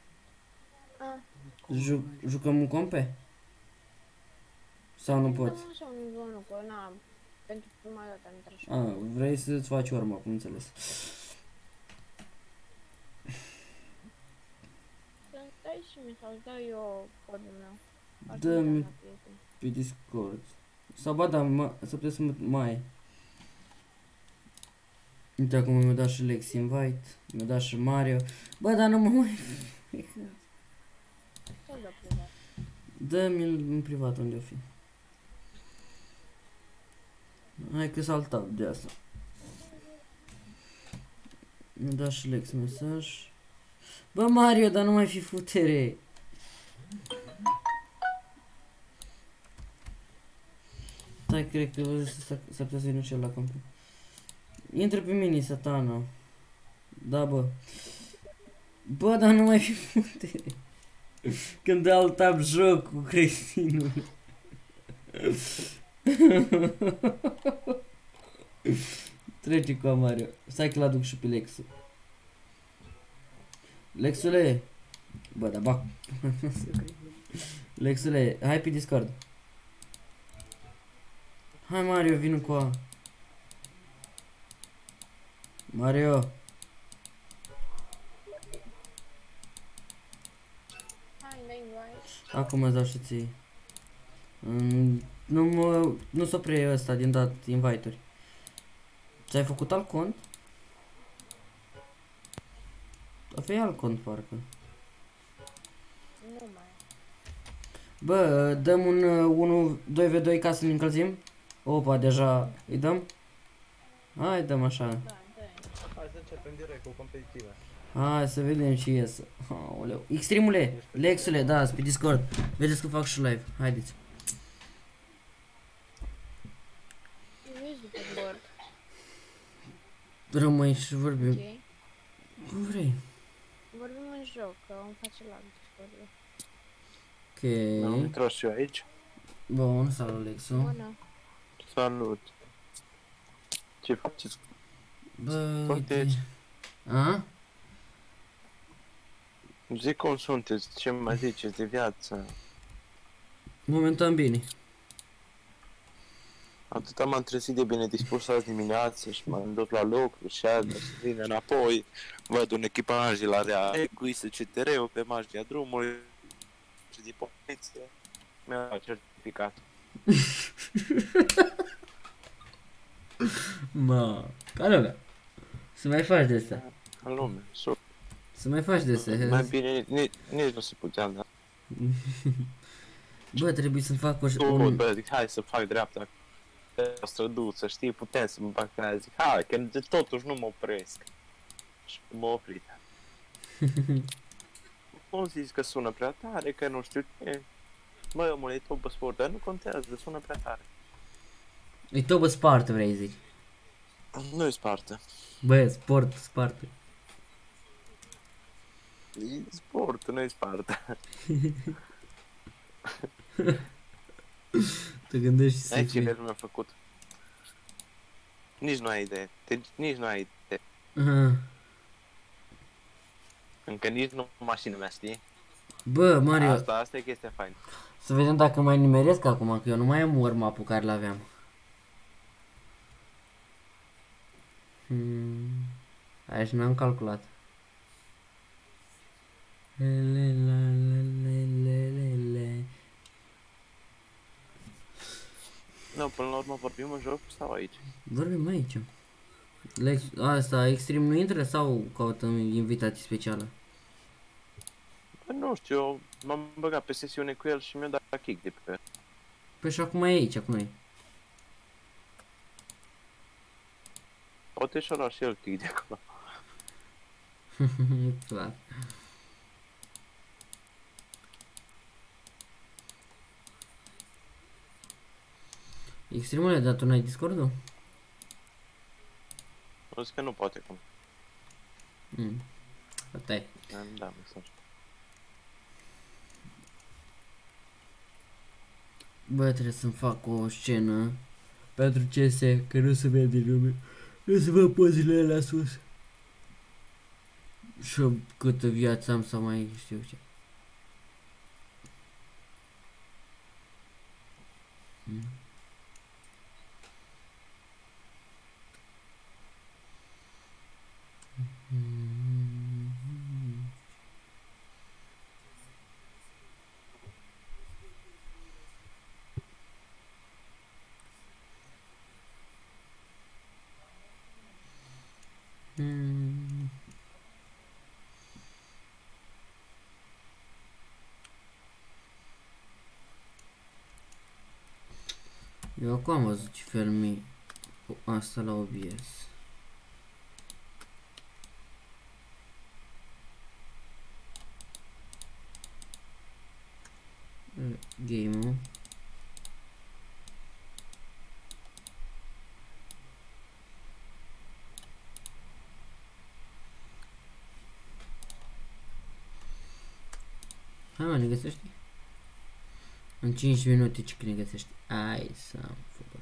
Jucăm un compe? Sau nu poți? Nu, sau nu, că n-am. Pentru prima dată am intrat și Vrei să-ți faci urmă, cum înțeles. să dai și mi sau dau eu codul meu. Dă-mi pe Discord. Sau ba da, să puteți să mai. Uite acum mi-a dat și Lex invite, mi-a dat și Mario. Bă, dar nu mă mai... Sau dau privat. Dă-mi în privat unde o fi. Hai că s-al tab de asta. Mi-a dat și Lex mesaj. Bă, Mario, dar nu mai fi futere. Stai, cred că s-ar putea să vină cel la compu. Intră pe mine, satana. Da, bă. Bă, dar nu mai fi putere. Când dă alt tab joc cu creștinul. Trece cu Mario. Stai că l-aduc și pe Lexul. Lexule. Bă, da, bac. Lexule, hai pe Discord. Hai, Mario, vină cu a. Mario. Hai, dai invite. Acum îți dau și ție. Nu s-o prea ăsta din dat invite-uri. Ți-ai făcut alt cont? Aveai alt cont, parcă. Nu mai. Bă, dăm un 2v2 ca să ne încălzim? Opa, deja îi dăm? Hai, dăm așa. Hai să începem direct cu competitive. Hai să vedem ce ies. Aoleu. Extremule, Lexule, da, pe Discord. Vedeți că fac și live. Haideți. Vezi după bord. Rămâi și vorbim. Ok. Cum vrei. Vorbim în joc, că îmi face lag Discord-ul. Am Ok. intrat și eu aici. Bun, salut Lexu. Bună. Salut. Ce faceți? Bă, Sunteți? uite. A? Zic cum sunteți, ce mai ziceți de viață? Momentan bine. Atâta m-am trezit de bine dispus azi dimineață și m-am dus la lucru și azi să vin înapoi. Văd un echipaj la rea, guisă CTR-ul pe marginea drumului și de poliție. Mi-a dat certificat. Mă, ca lumea. Să mai faci de astea. În lume, Să mai faci de astea. mai bine nici nu se putea, da. Bă, trebuie să fac o... Bă, zic, hai să fac dreapta. Străduță, știi, putem să mă bag pe aia, zic, hai, că totuși nu mă opresc. Și m-a oprit. Cum zici că sună prea tare, că nu știu ce. Măi, omule, e tot pe sport, dar nu contează, sună prea tare. E tot bă spart, vrei zic. Nu-i spartă. Bă, sport, sparte. E sport, nu-i spartă. Te gândești să Ai ce fii. mi-a făcut. Nici nu ai idee. Nici nu ai idee. Aha. Încă nici nu mașina mea, știi? Bă, Mario, Asta e chestia faină. să vedem dacă mai nimeresc acum, că eu nu mai am warm-up-ul care l-aveam. Aici n-am calculat. Nu, până la urmă vorbim în joc sau aici? Vorbim aici. Asta, Extreme nu intră sau căutăm invitații specială? Bă, nu știu, eu m-am băgat pe sesiune cu el și mi-a dat kick de pe el. Păi și acum e aici, cu noi. Poate și-a luat și el kick de acolo. Clar. Extremule, dar tu n-ai Discord-ul? O zic că nu poate cum. Asta e. Da, mesaj. Bă, trebuie să-mi fac o scenă pentru CS, că nu se vede lume. Nu se văd pozile alea sus. Și eu câtă viață am sau mai știu ce. Eu acum am văzut ce fel mi asta la OBS. Game-ul. Hai mă, ne găsești? În 5 minute ce ne găsești? Ai să am făcut.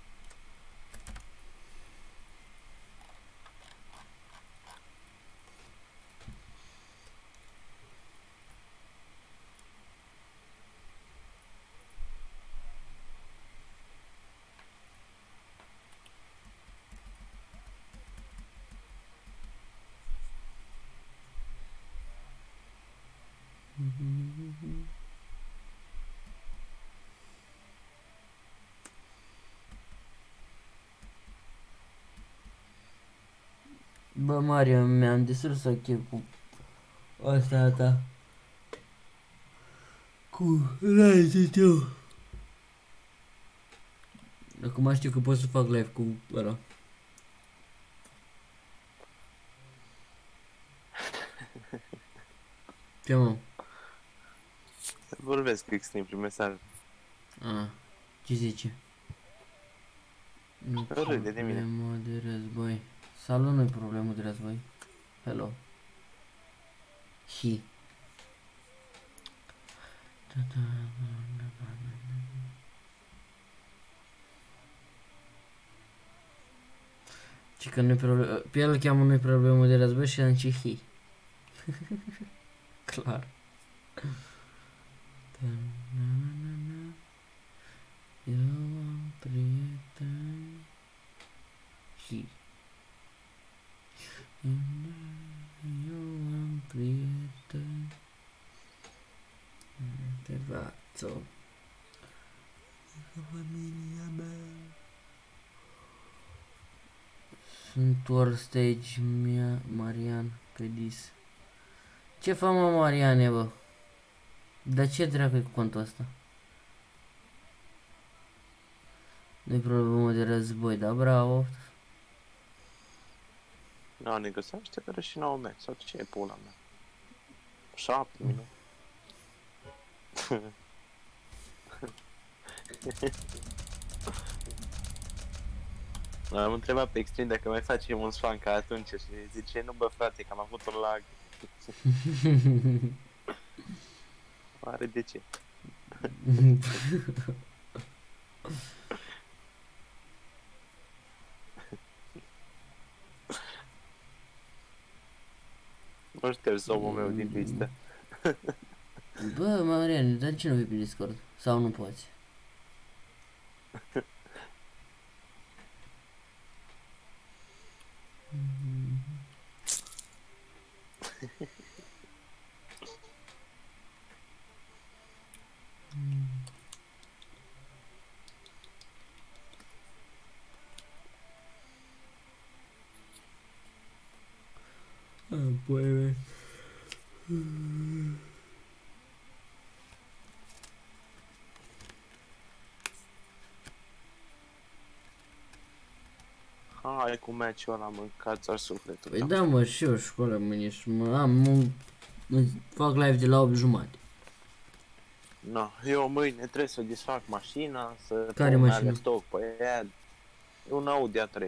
Bă, Mario, mi-am distrus ochii cu asta ta. Cu light-ul tău. Acum știu că pot să fac live cu ăla. Ce mă? Vorbesc extrem prin mesaj. Ce zice? Nu Râde de mine. problemă de război. Salut, nu-i problemă de război. Hello. Hi. Și că nu-i problemă, pe el îl cheamă nu-i problemă de război și atunci hi. Clar. Eu am prieteni. Hi. Eu am prieteni. Te vațo. Familia mea. Sunt all stage mea, Marian, pe dis. Ce fă mă, Mariane, bă? Dar ce dracu e cu contul ăsta? Nu-i problemă de război, da, bravo. Da, ne găsește care și 9 metri, sau ce e pula mea? 7 minute. Am întrebat pe Extreme dacă mai facem un sfan ca atunci și zice, nu bă frate, că am avut un lag. Are de ce? Nu știu somul meu din listă. Bă, Marian, dar de ce nu vii pe Discord? Sau nu poți? Puede. Hai cu meciul ăla, mâncați-ar sufletul. Păi da, mă, și eu școală mâine și fac live de la 8:30. No, eu mâine trebuie să desfac mașina, să Care pun mașină? stoc pe ea. E un Audi A3.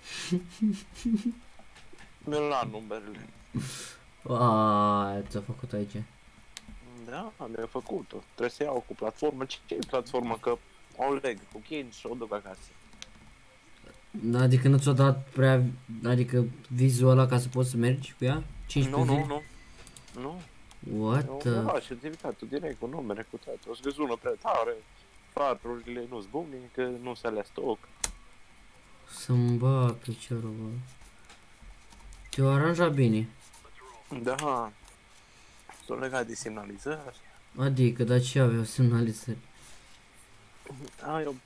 Mi-l la numerele. Aaa, ți-a făcut aici. Da, mi-a făcut-o. Trebuie să iau cu platformă. Ce e platformă? Că o leg cu chin și o duc acasă. Adică nu ți-o dat prea, adică vizul ăla ca să poți să mergi cu ea? 15 zile? Nu. What the... Eu și certificatul direct cu numere, cu toate. O să vezi unul prea tare. Farurile nu-s bune, că nu se alea stoc. Să-mi bag piciorul, bă. Te-o aranja bine. Da. S-o legat de semnalizări. Adică, dar ce aveau semnalizări? A, eu...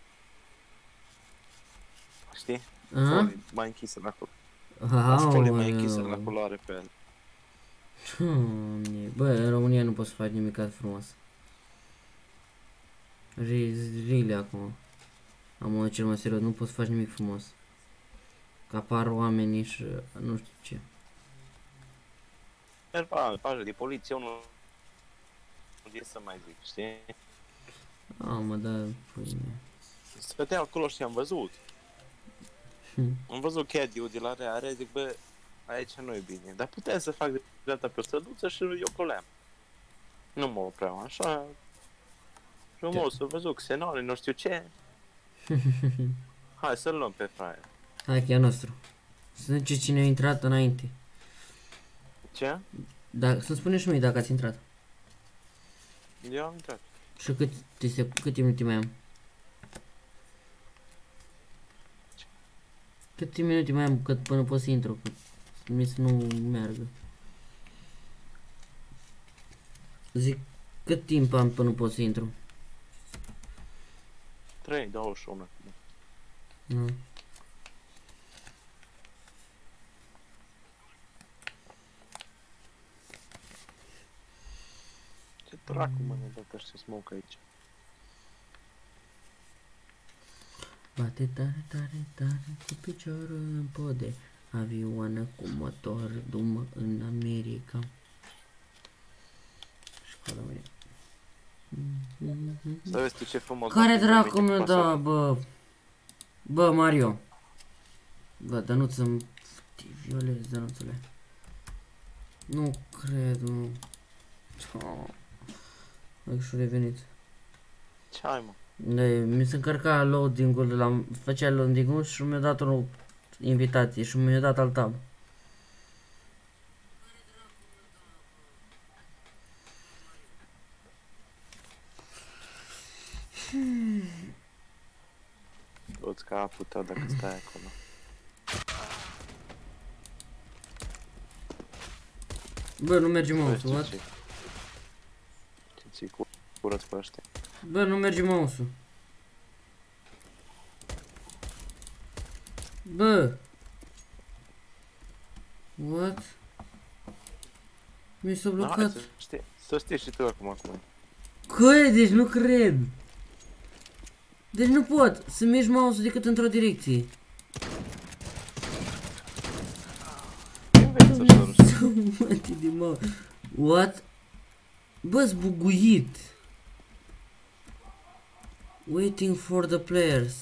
Știi? Aha? Folie mai închisă la culoare. Folie mai închisă la Aoleu. culoare pe el. Doamne, bă, în România nu poți să faci nimic frumos. Really acum. Am cel mai serios, nu poți să faci nimic frumos. Că apar oamenii și nu știu ce. Merg pajă de poliție, unul... Nu să mai zic, știi? Mă, da, pâine. Stătea acolo și am văzut. Am văzut caddy-ul de la Reare, zic, bă, aici nu e bine. Dar puteam să fac data pe o străduță și eu goleam. Nu mă opream așa. Frumos, am văzut xenone, nu știu ce. Hai să-l luăm pe fraier. Hai că e a nostru. Să zice cine a intrat înainte. Ce? Da, să spune și mie dacă ați intrat. Eu am intrat. Și câte minute mai am? Câte minute mai am până pot să intru? Că mi să nu meargă. Zic, cât timp am până pot să intru? 3:21. Nu. Ce dracu mă ne dă ăștia smoke aici? Bate tare, tare, tare, cu piciorul în pode. Avioană cu motor, drum în America. Școala mea. Să vezi tu ce frumos. Care bate dracu mâine mi-a cu dat, pasat. bă? Bă, Mario. Bă, Dănuță-mi violezi, Dănuțule. Nu cred, nu. Hai că și-a revenit. Ce ai, mă? Mi se încărca loading-ul, făcea loading-ul și mi-a dat o invitație și mi-a dat alt tab. Du-ți capul tău dacă stai acolo. Bă, nu merge Vezi mouse-ul, tu what? ce ții curăț pe ăștia. Bă, nu merge mouse-ul. Bă! What? Mi s-a Hai blocat. să știi și tu acum cum e. Căi, deci nu cred. Deci nu pot să mergi mouse-ul decât într-o direcție. Înveți așa, nu știu. Mătii de mouse. What? Bă, zbuguit. Waiting for the players.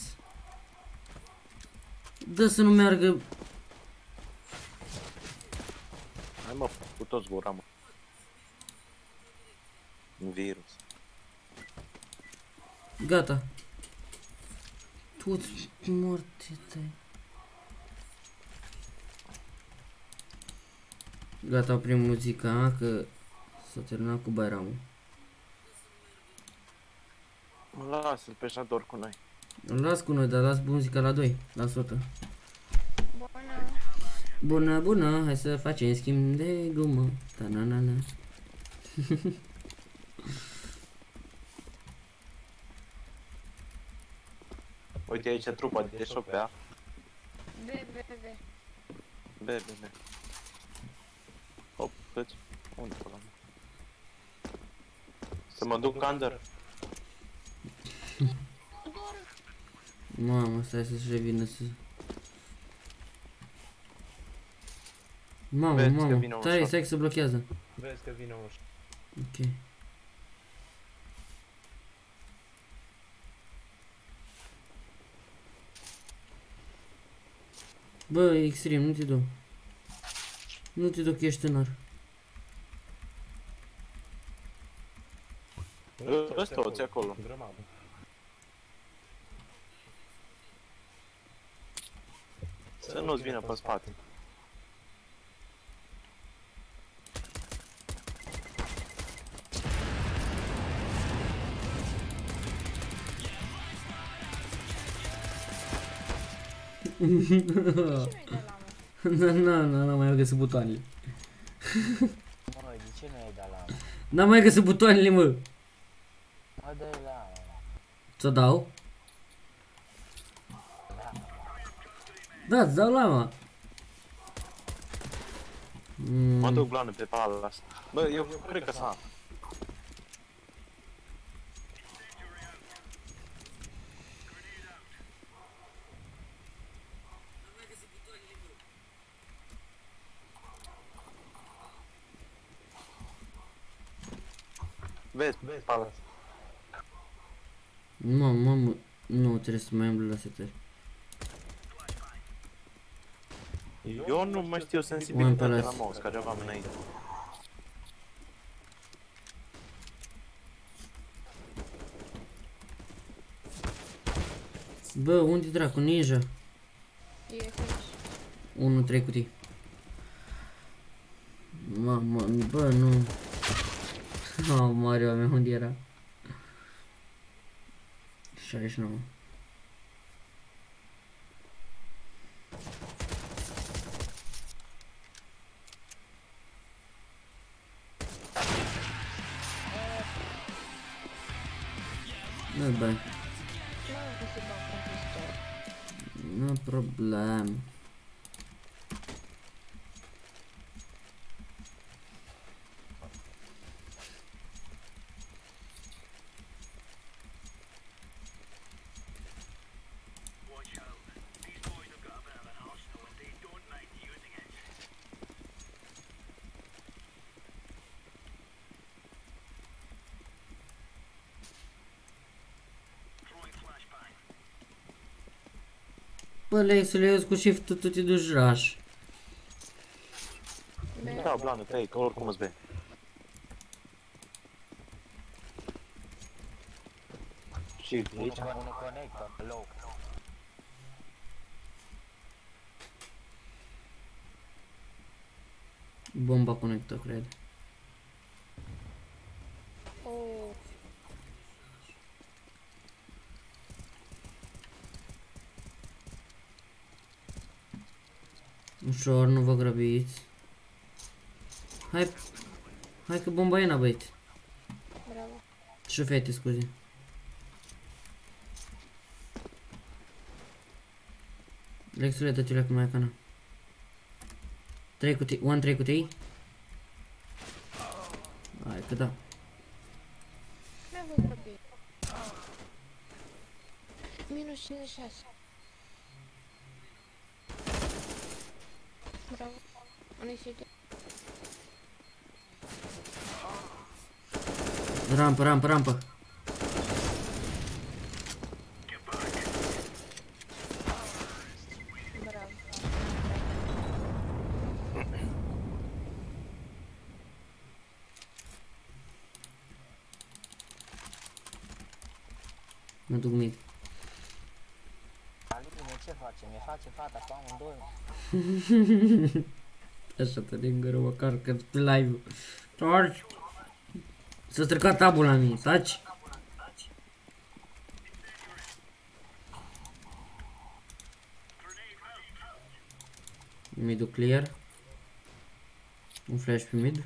Dă să nu meargă. Hai mă, cu toți gura, mă. Un virus. Gata. Toți morți tăi. Gata, oprim muzica, că s-a terminat cu Bayramul. Lasă-l pe Jador cu noi. Îl las cu noi, dar las muzica la 2, la 100. Bună. Bună, bună, hai să facem schimb de gumă. Ta-na-na-na. Uite aici trupa de șopea. Be, be, be. Be. Hop, pleci. Unde pe la mă? Să mă duc Under? Mamă, stai să-și revină să... Mamă, Vezi că mamă, vine stai, ușor. stai că se blochează. Vezi că vine ușa. Ok. Bă, extrem, nu te du. Nu te du că ești tânăr. Ăsta toți acolo. Să nu-ți vină pe spate. Ce mi-ai dat la mă? N-am mai găsit butoanele. Măi, de ce nu ai dat la mă? N-am mai găsit butoanele, mă. Mă, dă-i la mă. Ți-o dau? Da, îți dau lama. Mă duc blană pe pala asta. Bă, eu cred că s-a. Vezi, pala asta. Mamă, nu, trebuie să mai umblu la setări. Eu nu mai știu sensibilitatea la Palace. mouse, care aveam înainte. Bă, unde dracu, ninja? E finish. 1, 3 cutii. Mamă, bă, nu. Oh, Mario meu, unde era? 69. Nu, bă, Ce mai am să dau tranzistor? nu problem. Bă, Lexule, eu cu shift-ul tu te duci raș. Da, blană, pe ei, că oricum îți bei. Și aici. Unul conector, low. Bomba conectă, cred. Oh, Ușor, nu vă grăbiți. Hai că bomba e n-a băieți. bravo. Și fete, scuze. Lexule, dă-te-le cu mai cana. 3 cutii, 1-3 cutii. Hai că da. Mi-a fost rapid. Minus 56. Bravo. Unui city. Rampă, rampă, rampă. Bravo. Mă duc mid. Aline, ce face? Mi face fata pe amândoi. Așa te din gură, măcar că pe live. Torci! S-a stricat tabul la mine, taci? Midul clear. Un flash pe mid.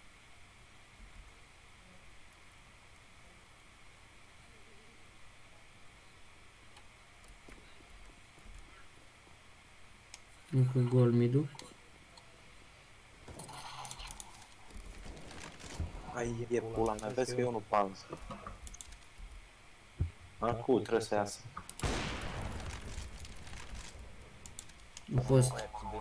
Încă gol midul. Ai, e pula mea, vezi că eu nu pauză. Acum trebuie să iasă. A fost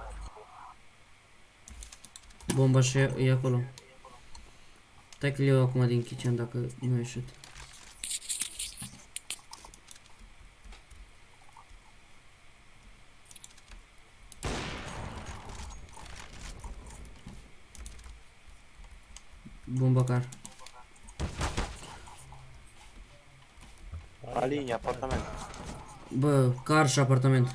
bomba și e acolo. Stai că le iau acum din kitchen dacă nu a ieșit. Bomba car. Aline, apartament. Bă, car și apartament.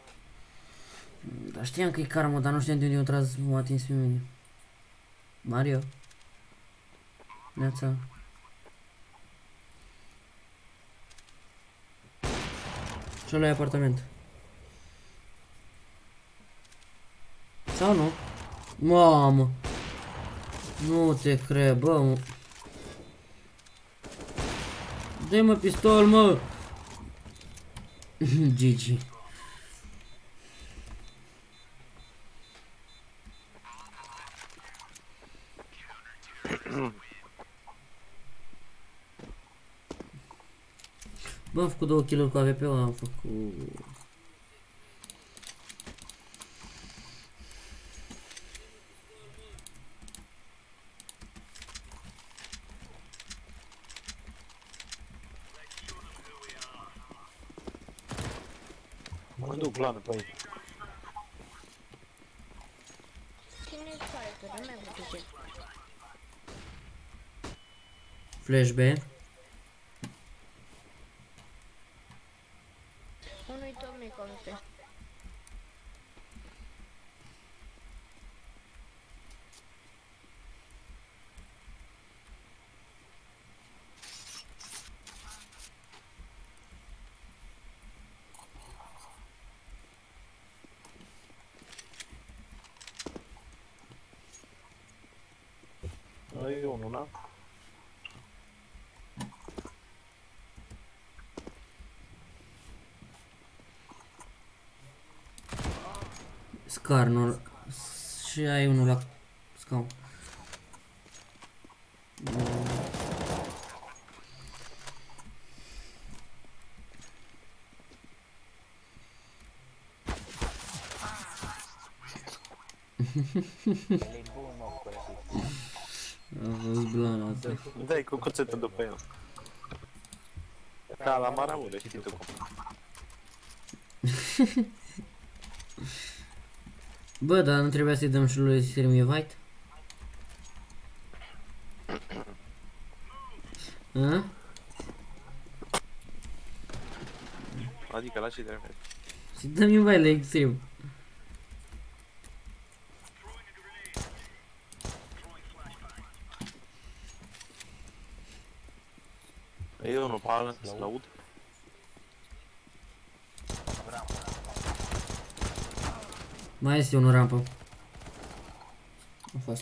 Dar știam că e car, mă, dar nu știam de unde i-a tras, m-a atins pe mine. Mario? Neața. Și ăla e apartament. Sau nu? Mamă! Nu te cred, bă, mă. Dă-i-mă pistol, mă! GG. Bă, am făcut 2 kill-uri cu AWP-ul, am făcut... Mă duc planul pe aici. Cine e fighter? Nu mi-a văzut ce. Flash B. Unui tot mic pe. E unul, na? Scar, nu... Și ai unul la scaun. El e bun, mă, cu ăla. A fost blana asta. Dai cu cuțetă după el. Ca la Maramureș, știi tu cum. Bă, dar nu trebuia să-i dăm și lui Sirmie White? A? Adică la ce trebuie? Să-i dăm invite la extrem. E unul pe ala, să-l aud. Mai este unul rampă. A fost.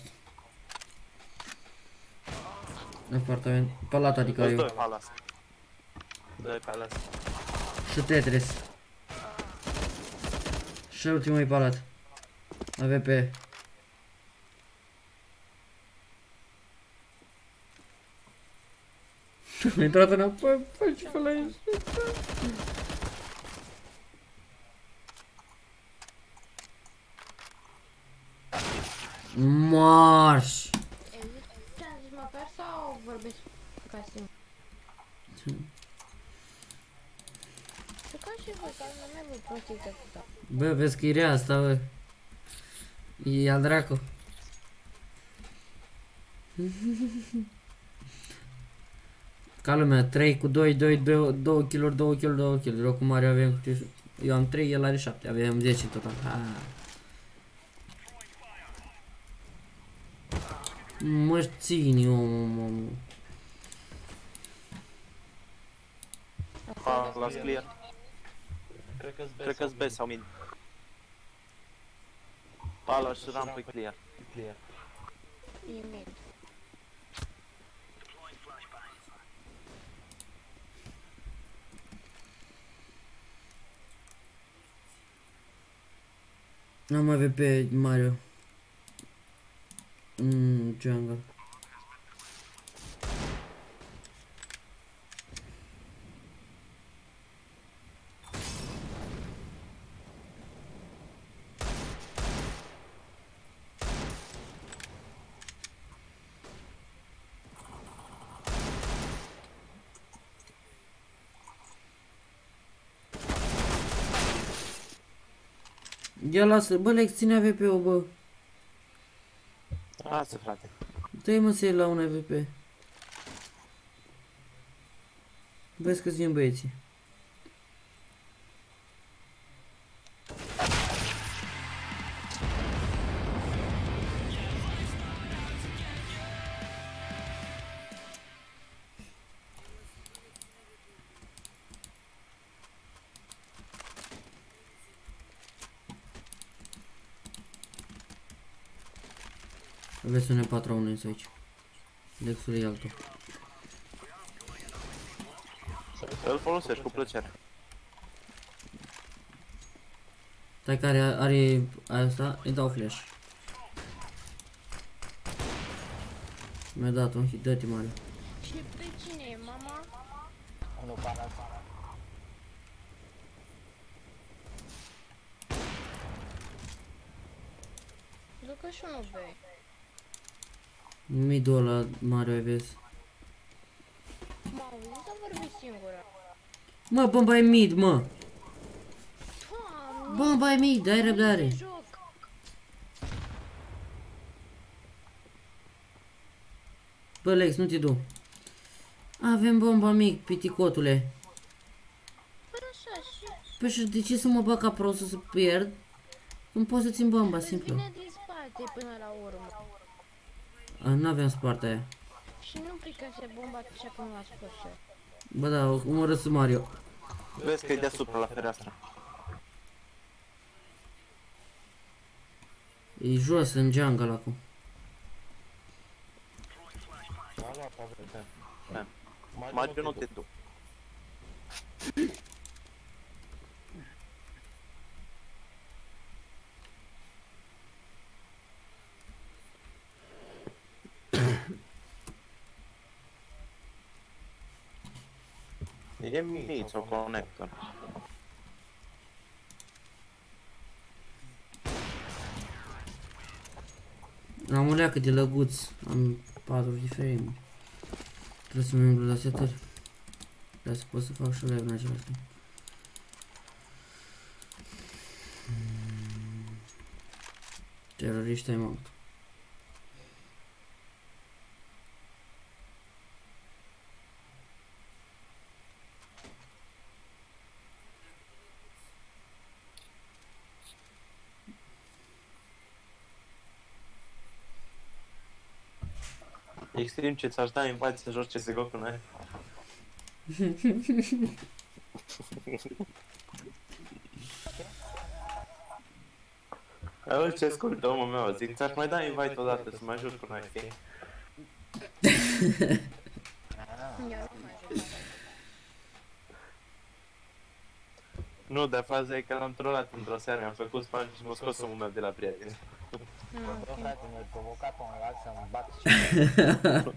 Apartament. Palat, adică Doi eu. pe ala. Doi pe ala. Și Tetris. Și ultimul e palat. AVP. Am intrat înapoi, păi ce ăla e? Marș! Ce-am zis, mă per sau vorbesc ca simt? Ce ca și voi, că nu mai văd prostii de atâta. Bă, vezi că e rea asta, bă. E al dracu. Ca lumea, 3 cu 2, 2 kg, 2 kg, 2 kg. Eu cu Mario avem, eu am 3, el are 7, avem 10 în total. Mă țin eu, mă. La clear. Cred că-s B sau mid. Pala și rampă clear. E mid. N-am mai pe Mario. Jungle. Ia lasă, bă, Lex, ține AVP-ul, bă. Lasă, frate. Dă-i mă să iei la un AVP. Vezi că-ți vin băieții. Aveți un E4 aici. Lexul e altul. Îl folosești cu plăcere. Stai care are asta, îi dau flash. Mi-a dat un hit, dă-te mare. Și pe cine e, mama? Unul pe ala. Ducă și unul B. Mid-ul ăla mare, ai vezi. M-au auzit să vorbi singură. Mă, bomba e mid, mă. Doamne, Bomba e mid, ai răbdare. joc. Bă, Lex, nu te du. Avem bomba mic, piticotule. Fără așa și... Păi și de ce să mă bag ca prost să pierd? Când pot să țin bomba, Îți simplu. vine din spate până la urmă. N-aveam spart aia. Și nu pricase bomba așa cum l-a spus eu. Bă, da, umărăsc Mario. Vezi că e deasupra la fereastră. E jos, în jungle acum. Mario, nu te du. E mid sau conector. Am o leacă de lăguț. Am 4 de frame. Trebuie să mă umblu la setări. Dar să pot să fac și live în același timp. Teroriști ai mult. Extrem ce ți-aș da invite să joci CSGO cu noi. Auzi ce ascultă omul meu, zic, ți-aș mai da invite odată să mai joci cu noi, știi? Eu nu mai joc. Nu, dar faza e că l-am trollat într-o seară, mi-am făcut spam și m-a scos omul meu de la prieteni. Bă, frate, mi-ai provocat un lag să-mi bat și...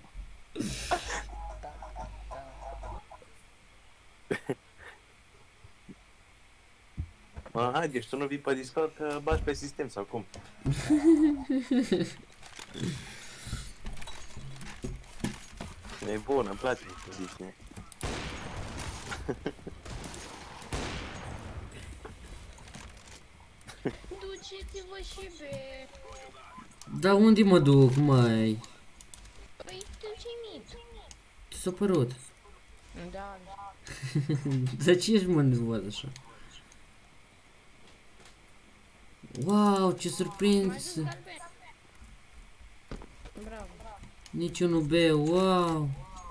Mă, haide, și tu nu vii pe Discord că bași pe sistem sau cum? E bună, îmi place ce zici mie. Duceți-vă și be. Da unde mă duc, măi? Păi tu ce-i mit? Ce s-a părut? Da. De ce ești mă văd așa? Wow, ce Mai surprins! duc galben. Bravo. Niciunul B, wow!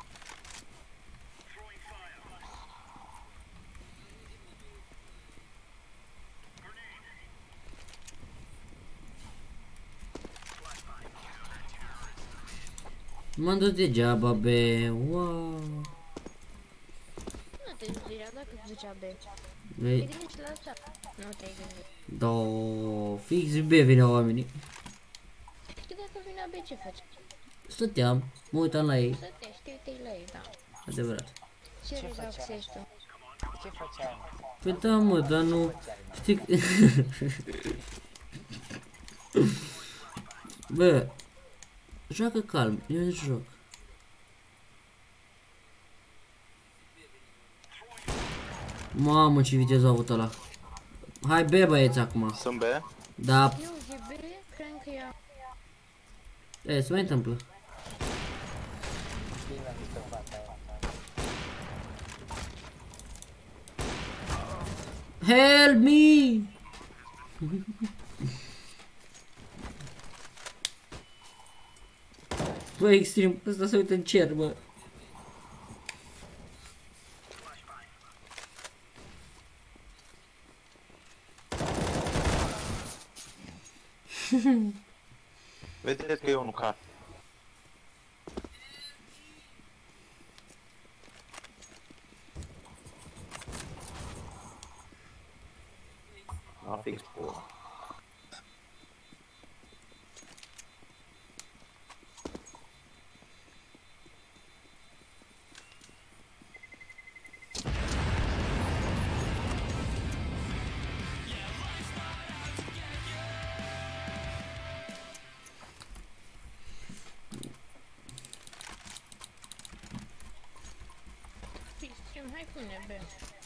M-am dus degeaba B, wow! Nu te gândirea dacă zicea B. Te Vei, gândești la asta? Nu te-ai gândit. da, fix B vineau oamenii. Și dacă vine B, ce faci? Stăteam, mă uitam la ei, Să te știi, te-ai la ei, da. adevărat. Ce Ce relaxești tu? Ce făceai, mă? Păi da, mă, dar nu... Știi că... Bă, joacă calm, eu nu joc. Mamă, ce viteză a avut ăla. Hai, B, băieți, acum. Sunt B? Da, Eu e B, cred că ea... e, se mai întâmplă. Bine, mică fata aia. Help me! Bă, extrem, ăsta se uită în cer, bă. Vedeți că e unul car. A, fix pe ăla. Stream, hai pune B.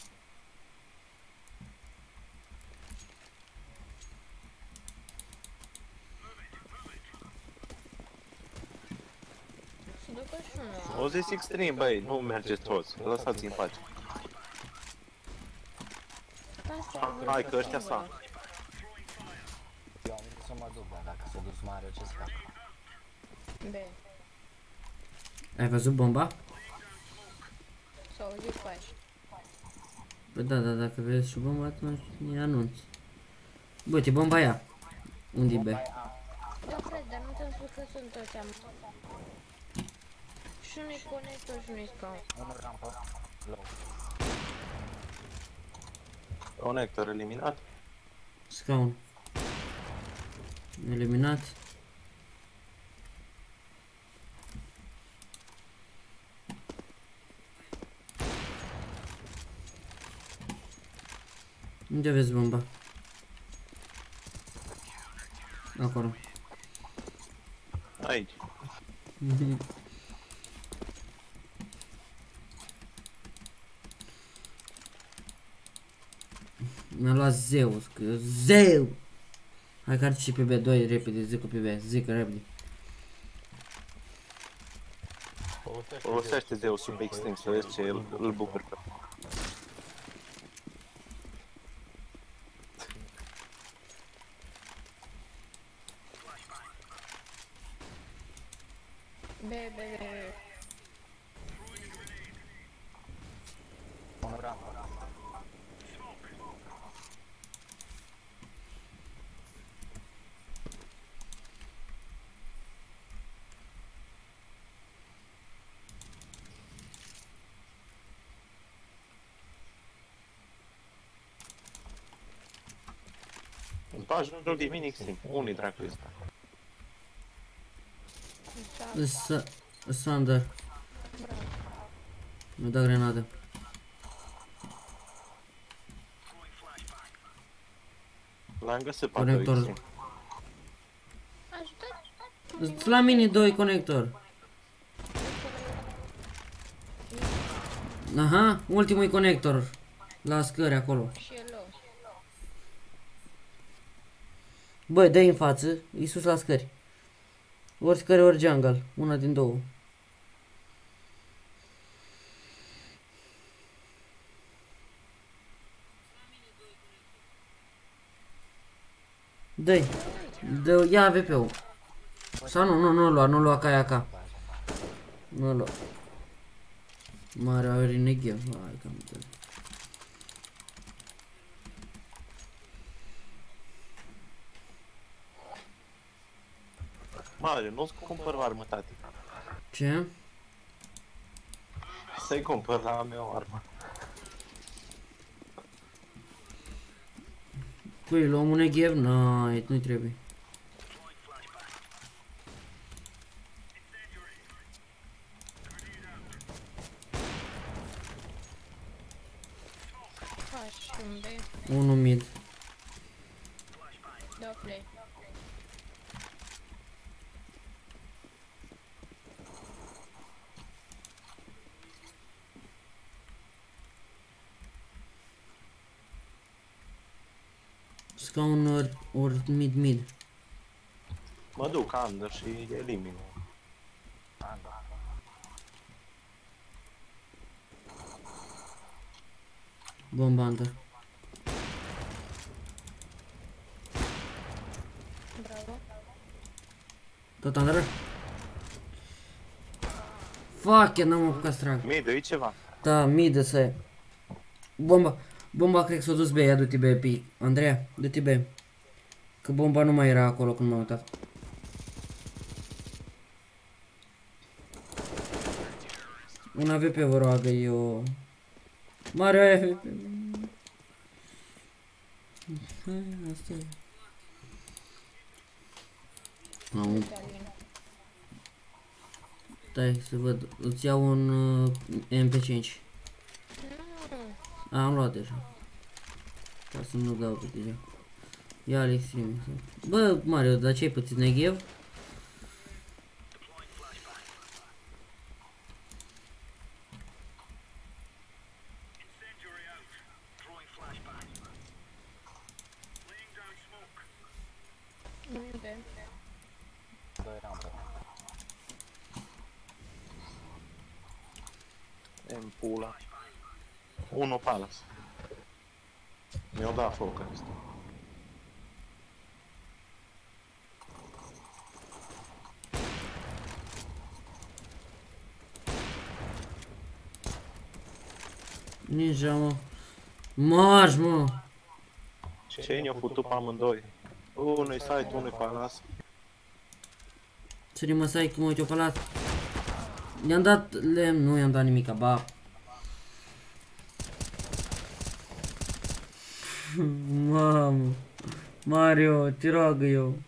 Să ducă și unul. O zis extrem, băi, nu mergeți toți, lăsați în pace. Asta e Hai că ăștia sunt. Eu am vrut să mă duc, dar dacă se dus mare, ce să fac? B. Ai văzut bomba? Sau zi faci. Păi da, da, dacă vezi și bomba, atunci ne anunț. Bă, uite, bomba aia. Unde e B? Da, frate, dar nu te-am spus că sunt toți am. Și nu-i conector și nu-i scaun. Unul rampă, low. Conector eliminat. Scaun. Eliminat. Unde aveți bomba? Acolo. Aici. Mi-a luat Zeus, că eu Zeu! Hai că arci și pe B2 repede, zic pe B, zic repede. Folosește zeul sub extrem să vezi ce îl bucur pe. B. Îmi faci nu de mine extrem. Unii dracu ăsta. Sander. Mi-a dat grenadă. L-am găsit pe Conector. extrem. Ajutați! La mini 2 conector. Aha, ultimul conector. La scări acolo. Și el low. Băi, dă-i în față, e sus la scări. Ori scări, ori jungle. Una din două. Dă-i. Ia AWP-ul. Sau nu lua ca AK. Nu lua. Mare are neghev. Hai că am înțeles. Mare, nu-ți cumpăr o armă, tati. Ce? Să-i cumpăr la mea o armă. Cui, luăm un neghev? Nu-i trebuie. Faci un B. Unul mid. Dau play. Scaun ori mid. Mă duc under și elimin. Bomba under. Bravo. Tot under? Fuck, n-am apucat să trag. Mie, dă-i ceva. Da, mid să e. Bomba cred că s-a dus B, ia du-te B, pic. Andreea, du-te B. Că bomba nu mai era acolo când m-am uitat. Un AWP vă roagă eu. Mare AWP. Hai, asta e. Am. Stai să văd, îți iau un MP5. Am luat deja. Ca să nu dau pe deja. Ia al extreme. Bă, Mario, dar ce ai pățit neghev? B. Doi rampe. În pula. Unul palace. Mi-au dat foc ăsta. Ninja, mă. Marș, mă. Ce ne-au putut pe amândoi? Unul-i site, unul-i palace. Ce mă sai cum uite-o pe lat. I-am dat lemn, nu i-am dat nimica, ba. Mamă. Mario, te rog eu.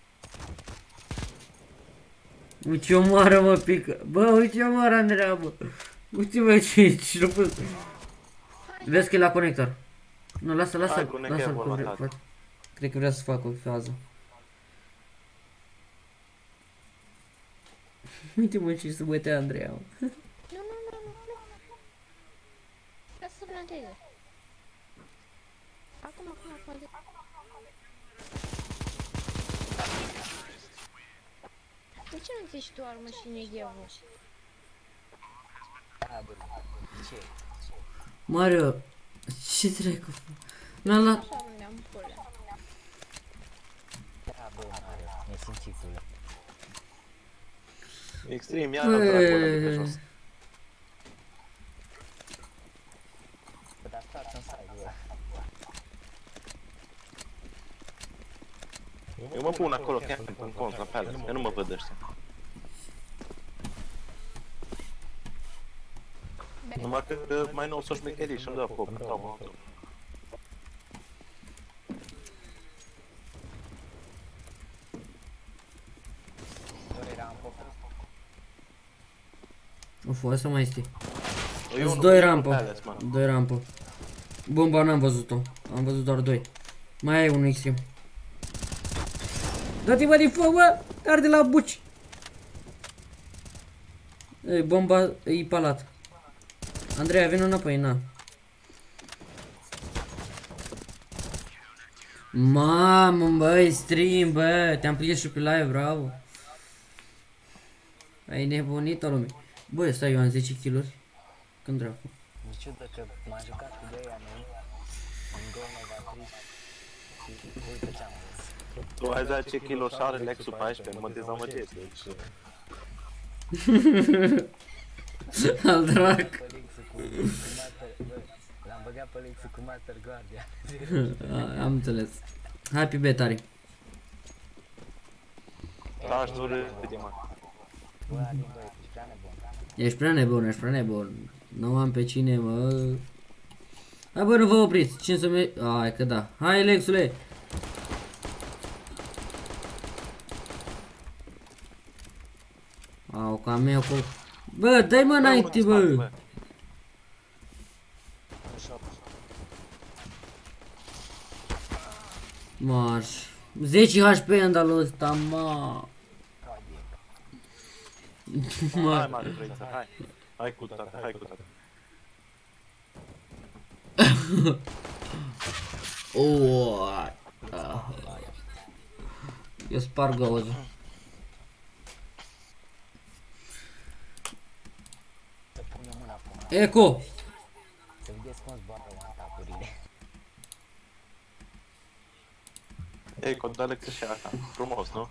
Uite ce omoară, mă, pică. Bă, uite ce omoară, Andreea, bă. Uite, bă, ce nu pot. Vezi că e la conector. Nu, lasă-l cu frate. Cred că vrea să facă o fază. Uite, mă, ce se bătea Andreea, mă. Nu. Vreau să planteze. Acum. De ce nu ții și tu armă și neghevul? Da, bă, ce? Mario, ce trecu? Mi-a luat... Așa unde-am pulea. Da, bă, Mario, nesimțitule. Extrem, ia la dracul ăla de pe jos. Bă, dar stați în side, bă. Eu mă pun acolo, chiar în cont, la palace, că nu mă văd ăștia. Numai că mai nou s-o șmecherii și-mi dă foc, dau mă. Doi rampă. Uf, asta mai este. Eu Sunt nu doi pe rampă. palace, mă. Doi rampă. Bomba n-am văzut-o. Am văzut doar doi. Mai ai unul extrem. Dați-mă din foc, bă! Arde la buci! Ei, bomba e palat. Andreea, vină înapoi, na. Mamă, băi, stream, bă! Te-am prins și pe live, bravo! Ai nebunit o lume. Bă, stai, eu am 10 kill-uri. Când dracu? Mi ciudă că m-am jucat cu doi ani în Gomeva 3 și uite ce-am zis. Tu ai 10 kg și are Lexul 14, mă dezamăgesc, deci... Al drac. Pe Lexul cu Master, bă, l-am băgat pe Lexul cu Master Guardia. Am înțeles. Hai pe betari. Da, aș dori de mă. Bă, Adin, bă, ești prea nebun. Ești prea nebun, ești prea nebun. Nu am pe cine, mă. Hai, bă, nu vă opriți. Cine să mi... Hai că da. Hai, Lexule. Au, cameo cu... Bă, dai mă înainte, bă. Marș. 10 HP andalul ăsta, mă. Hai, mare frăiță, hai. Hai cu tata, hai cu tata. Eu sparg auzul. Să punem mâna acum. Eco! Să vedeți cum zboară one-tap-urile. Ei, că dă Lex și așa, frumos, nu?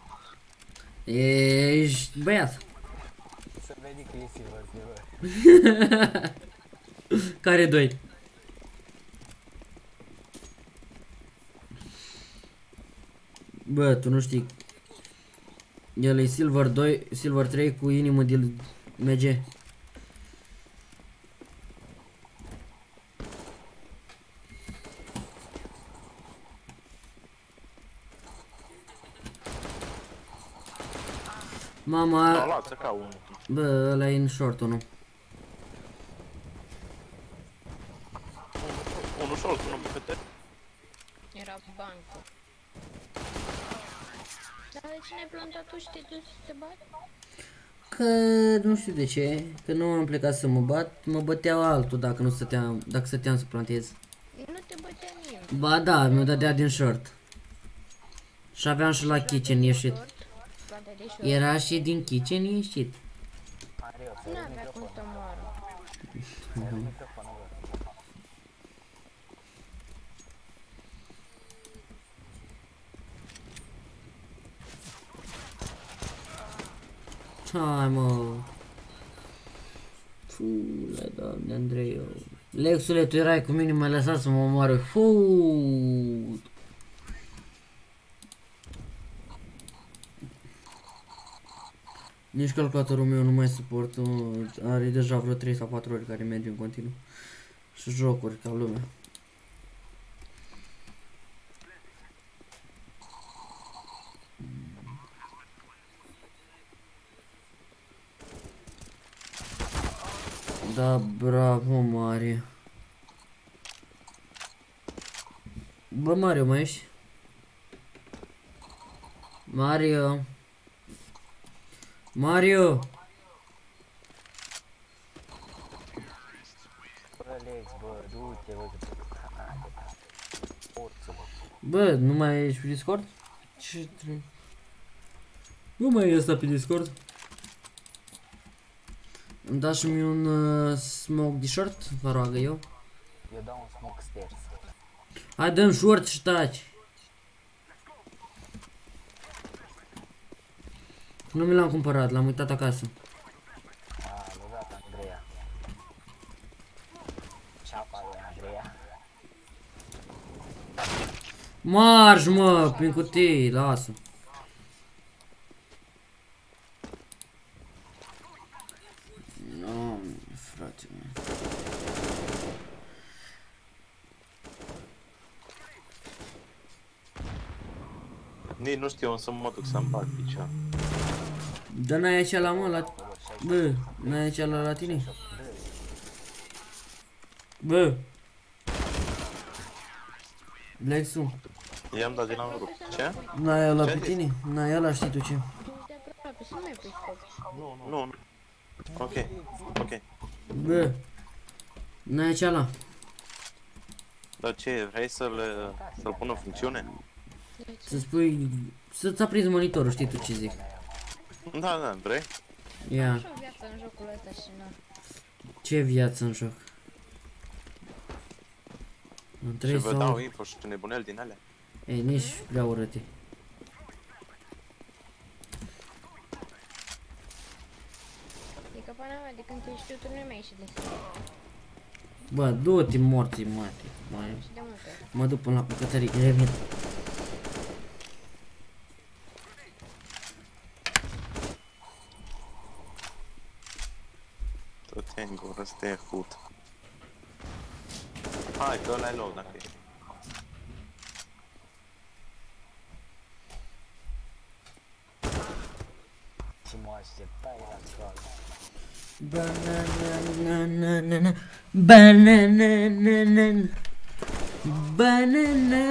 Ești băiat. Să vezi că e silver, bă. Care doi? Bă, tu nu știi. El e Silver 2, Silver 3 cu inimă de MG. Mama, Da, lasă ca unul. bă, ăla e în short nu. Unul short, unul pe fete. Era pe bancă. Dar de ce n-ai plantat tu și te duci să te bați? Că nu știu de ce, că nu am plecat să mă bat, mă băteau altul dacă nu stăteam, dacă stăteam să plantez. Nu te bătea nimeni. Ba da, mi-o dădea din short. Și aveam și la kitchen ieșit. Plantai de short. Era și din kitchen ieșit. Mario, să Nu vezi avea cum microfonul. să moară. Să vezi microfonul, bă. Hai mă. Fule, doamne, Andrei, eu. Lexule, tu erai cu mine, m-ai lăsat să mă omoară. Fuu. Nici calculatorul meu nu mai suportă, are deja vreo 3 sau 4 ori care merge în continuu. Și jocuri ca lumea. Da, bravo, Mario. Bă, Mario, mai ești? Mario. Mario. Bă, Lex, bă, du-te, bă, că... Haide, porțul, bă. Bă, nu mai ești pe Discord? Ce trebuie? Nu mai e asta pe Discord. Îmi dați și mie un smoke de short, vă roagă eu. Eu dau un smoke stairs. Hai dăm short și taci. Nu mi l-am cumpărat, l-am uitat acasă. A băgat Andreea. Ceapa lui Andreea. Marș, mă, prin cutii, lasă. Nu, frate, mă. Nici nu știu, să mă duc să-mi bag aici. Dar n-ai aici la mă, la... Bă, n-ai aici la tine? Bă! Lexu, I-am dat din la grup. Ce? n-ai ăla Ce pe ai tine? N-ai ăla, știi tu ce? De aproape, să nu mai pui scop. Nu. Ok. Ok. Bă! N-ai aici la. Dar ce, vrei să-l pun în funcțiune? Să spui... Să-ți aprinzi monitorul, știi tu ce zic. Da, vrei? Ia, Așa o viață în jocul ăsta și na. ce viață în joc. În Și 3 vă dau sau... info și nebunel din alea. Ei, nici prea urâte. E că pana mea, de când te știu, tu nu mi-ai ieșit de sine. Bă, du-te morții, mate. Și de multe ori. Mă duc până la bucătărie, revin. Tot e în gură, să te ia cut. Hai, că ăla e loc dacă e. Și mă așteptai la troll. Banana, banana, banana,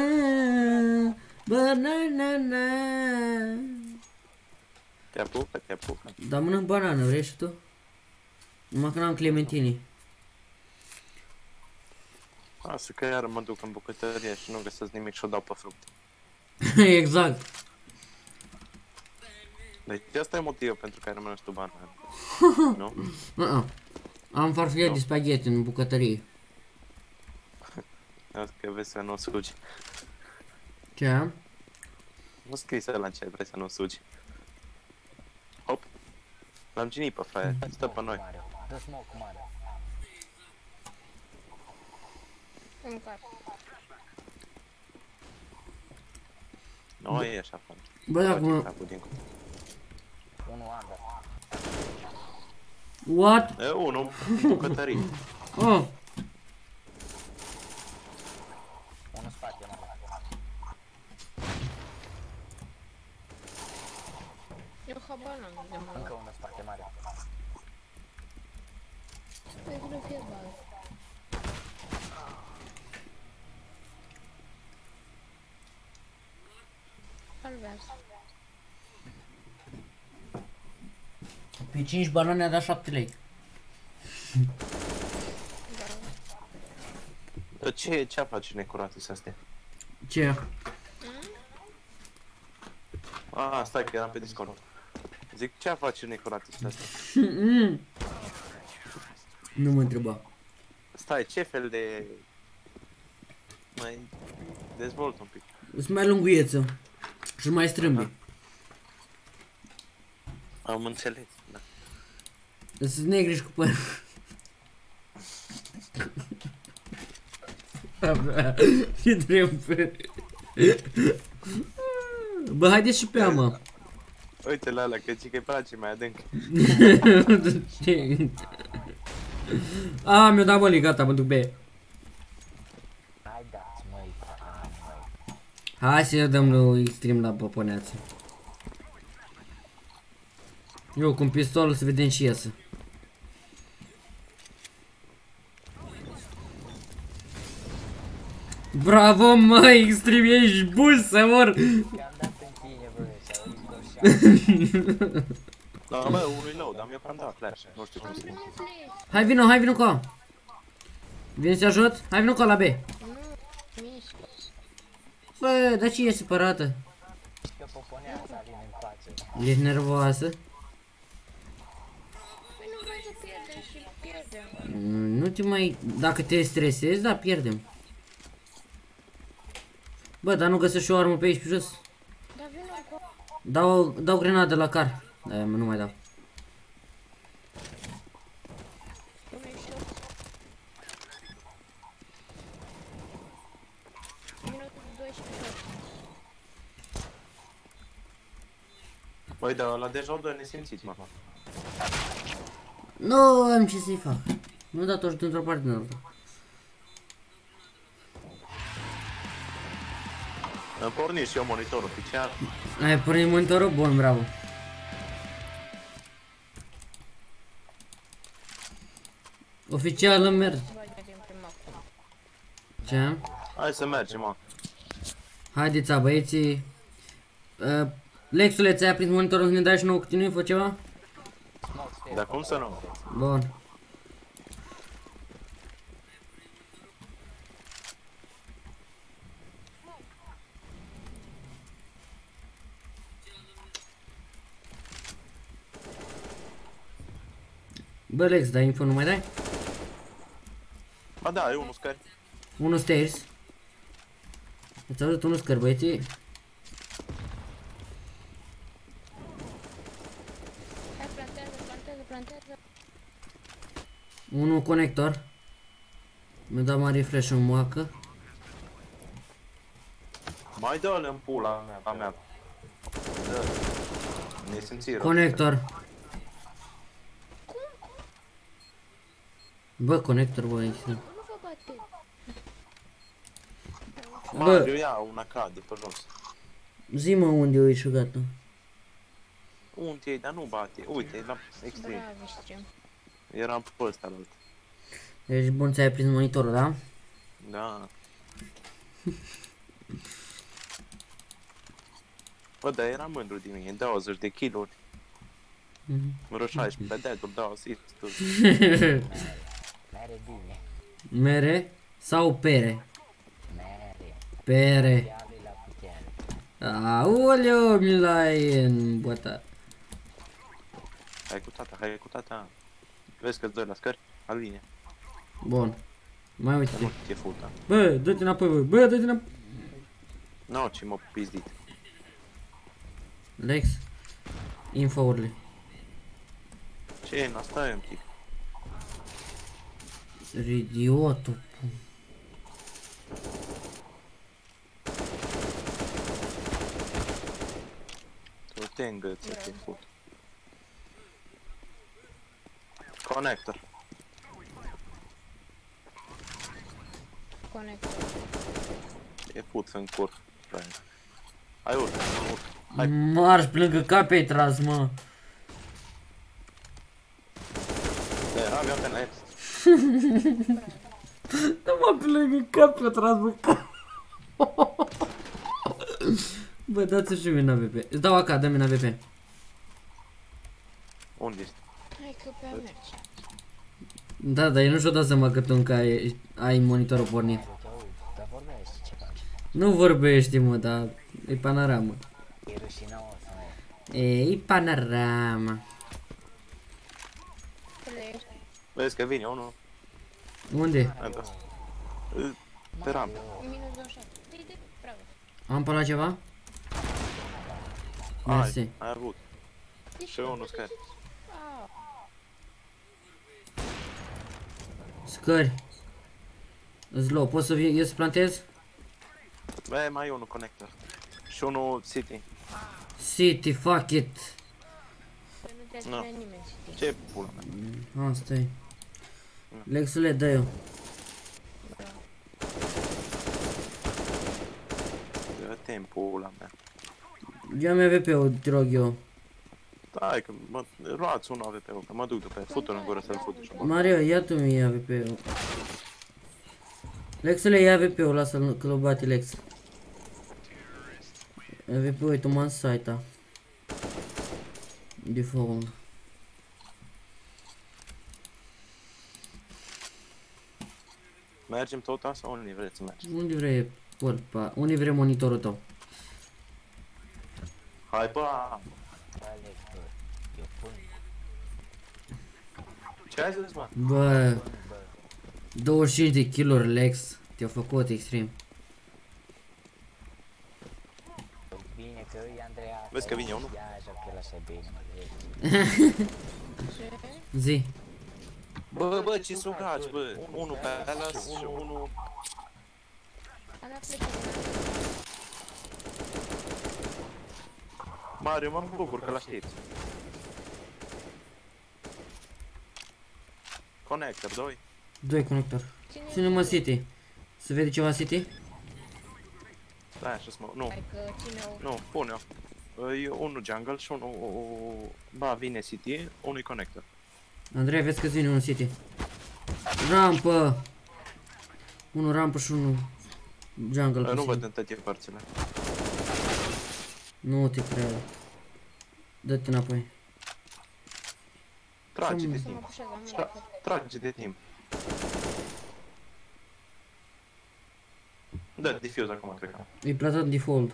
banana. Te apucă, te apucă. Da, mănânc banană, vrei și tu? Numai că n-am clementine. Lasă că iar mă duc în bucătărie și nu găsesc nimic și o dau pe fructe. Exact. Deci asta e motivul pentru care mănânci tu banane. Nu? Am farfuria de spaghetti în bucătărie. Asta că vezi să nu sugi. Ce am? Nu scris ăla în ce vrei să nu sugi. Hop. L-am ginit pe fraier. Stă pe noi. Mare. Dă smoke mare. În cap. Nu e așa, fan. Bă, dacă mă... Unul under. What? E unul în bucătărie. Oh, Unul spate mare. Eu habar n-am de mult. Încă unul spate mare. Păi vreau fie bal. Alvers. pe 5 banane a dat 7 lei. Dar ce faci necurate astea? Ce? Stai că eram pe Discord. Zic, ce faci necurate astea? Nu mă întreba. Stai, ce fel de... Mai dezvolt un pic. Sunt mai lunguieță. Și mai strâmbi. Am înțeles, da. Sunt negri și cu păr. Ce trebuie? Bă, haideți și pe ea, mă. Uite la alea, că zic că-i place mai adânc. A, mi-o dat boli, gata, mă duc pe ea. Hai dați, măi, măi. Hai să ne dăm lui Extreme la poponeață. Eu cu un pistol să vedem și iasă. Bravo, măi, Extreme, ești bun să mor! I-am dat în tine, bă, și-a urit cu Da, bă, unui nou, dar mi-a cam dat flash. Nu știu cum să zic. Hai vino cu ea. Vine să ajut? Hai vino cu ea la B. Nu, mișcă. Bă, dar ce e separată? că poponeața vine încoace. Ești nervoasă? Păi nu vrem să pierdem și pierdem. Nu te mai... Dacă te stresezi, da, pierdem. Bă, dar nu găsesc și o armă pe aici, pe jos. Dar vin acolo. Dau grenadă la car. Da, nu mai dau. Pune și eu. Minutul 12. Băi, dar ăla deja o dă nesimțit, mama. Nu am ce să-i fac. Nu dat ajutor într-o parte din alta. Îmi porni și eu monitorul oficial. Ai pornit monitorul? Bun, bravo. Oficial îmi merge. Ce? Hai să mergem, mă. Haideți, băieții. Lexule, ți-ai aprins monitorul să ne dai și nouă câte info ceva? Dar cum să nu? Bun. Bă, Lex, dai info, nu mai dai? Ba da, e unul scări. Unul stairs. Ați auzit unul scări, băieții? Hai, plantează. Unul conector. Mi-a dat mare flash în moacă. Mai dă-l în pula mea. Dă-l. Nesimțire. Conector. Bă, conector, bă, aici. Nu vă bate. Mario ia una cade pe jos. Zi-mă unde o ieși gata. Unde e, dar nu bate. Uite, e la extrem. Bravo, stream. Eram pe ăsta la alt. Deci bun, ți-ai prins monitorul, da? Da. Bă, dar eram mândru de mine, 20 de kiluri. Vreo 16 pe dead-uri, 2 assist-uri. Mere bine. Mere sau pere? Mere. Pere. Chiave la putere. Aoleu, mi l-ai în bota. Hai cu tata. Vezi că-ți doi la scări? Aline. Bun. Mai Nu uite. te futa. Bă, dă-te înapoi, bă. Bă, dă-te înapoi. Nu, ce m-a pizdit. Lex. Info-urile. Ce, n-asta e un pic. Idiotul. Tu te îngăți, te fut. Conector. Conector. E fut în cur. Hai urcă, urcă. Hai. Marș plângă cape ai tras, mă. Avea pe net. Nu mă plângă cape ai tras, mă. Bă, dați-mi și mine AVP. Îți dau AK, dă-mi în AVP. Unde ești? Hai că pe a merge. Da, dar eu nu știu dat seama că tu încă ai monitorul pornit. Te aud, dar vorbești ce faci. Nu vorbești, mă, dar e panoramă. E rușinos, mă. E panoramă. Pleci. Vezi că vine unul. Unde? Hai, da. Pe rampă. Minus 27. De bravo. Am pe la ceva? Mersi. Ai avut. Deci, Și unul scări. ah, Scări. Îți low. Poți să vii, eu să plantez? Bă, mai e unul conector. Și unul city. City, fuck it. că nu te Nu. spune nimeni City. Ce pula mea? Asta e. Lexule, dă eu. Dă-te în pula mea. Eu mi AVP-ul, te rog eu. Hai că mă, luați unul AVP-ul, că mă duc după el. Fut-l în gură să-l fut și mă. Mario, ia tu mie AVP-ul. Lexule, ia AVP-ul, lasă-l că l-o bate Lex. AVP-ul, uite, mă în site-a. Default. Mergem tot asta? Unde vreți să mergem? Unde vrei, porpa? Unde vrei monitorul tău? Hai bă! Ce ai zis, mă? Bă, 25 de kg Lex, te-au făcut extrem. Bine că îi Andreea. Vezi că vine unul? Ia joc el așa bine, mă. Zi. Bă, ce sugaci, bă? Unul pe Alas și unul... Alea plecă. Mario, mă bucur că l-aștepți. Connector 2. 2 conector. Ține-mă City. Se vede ceva City? Da, așa să mă... Nu, Hai că cine-o... nu, pune-o. E unul jungle și unul... Ba, vine City, unul connector. Andrei, vezi că vine unul City. Rampă! Unul rampă și unul jungle. Nu văd în toate părțile. Nu te cred. Dă-te înapoi. Trage de Să mă timp. pușez, am mult. Trage de timp. Da, diffuse acum, cred că. E platat default.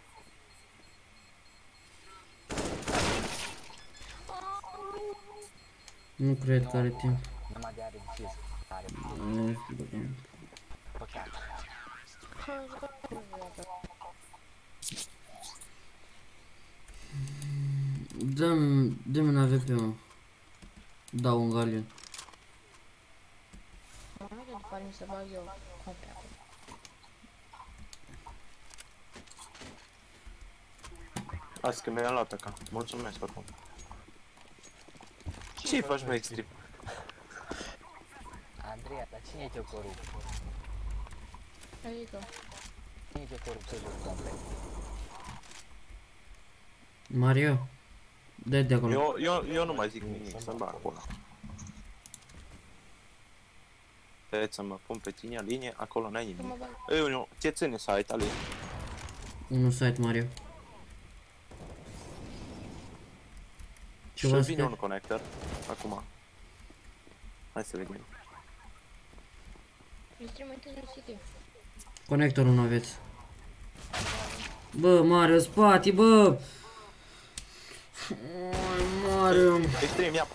Nu cred că are timp. Numai de are diffuz. Are păcat. Dă-mi un AVP, mă. Dau un Galil. Nu de după să bag eu compre acum. Azi că mi-a luat acá. Mulțumesc oricum. Ce-i faci, mai extrem? Andreea, dar cine te-o corupt? Adică, Cine te-o corupt să joc complet? Mario, dă de acolo. Eu nu mai zic nimic, să-mi bag acolo. Să mă pun pe tine linie, acolo n-ai să mă nimic. bag. Ei, unul, ce ține site ali? Unul site Mario. Și Ceva vine stai? unul connector, acum. Hai să vedem. Îi trebuie mai târziu City. Conectorul nu aveți. Bă, Mario, spate, bă! Oi, Mario! Extrem, ia!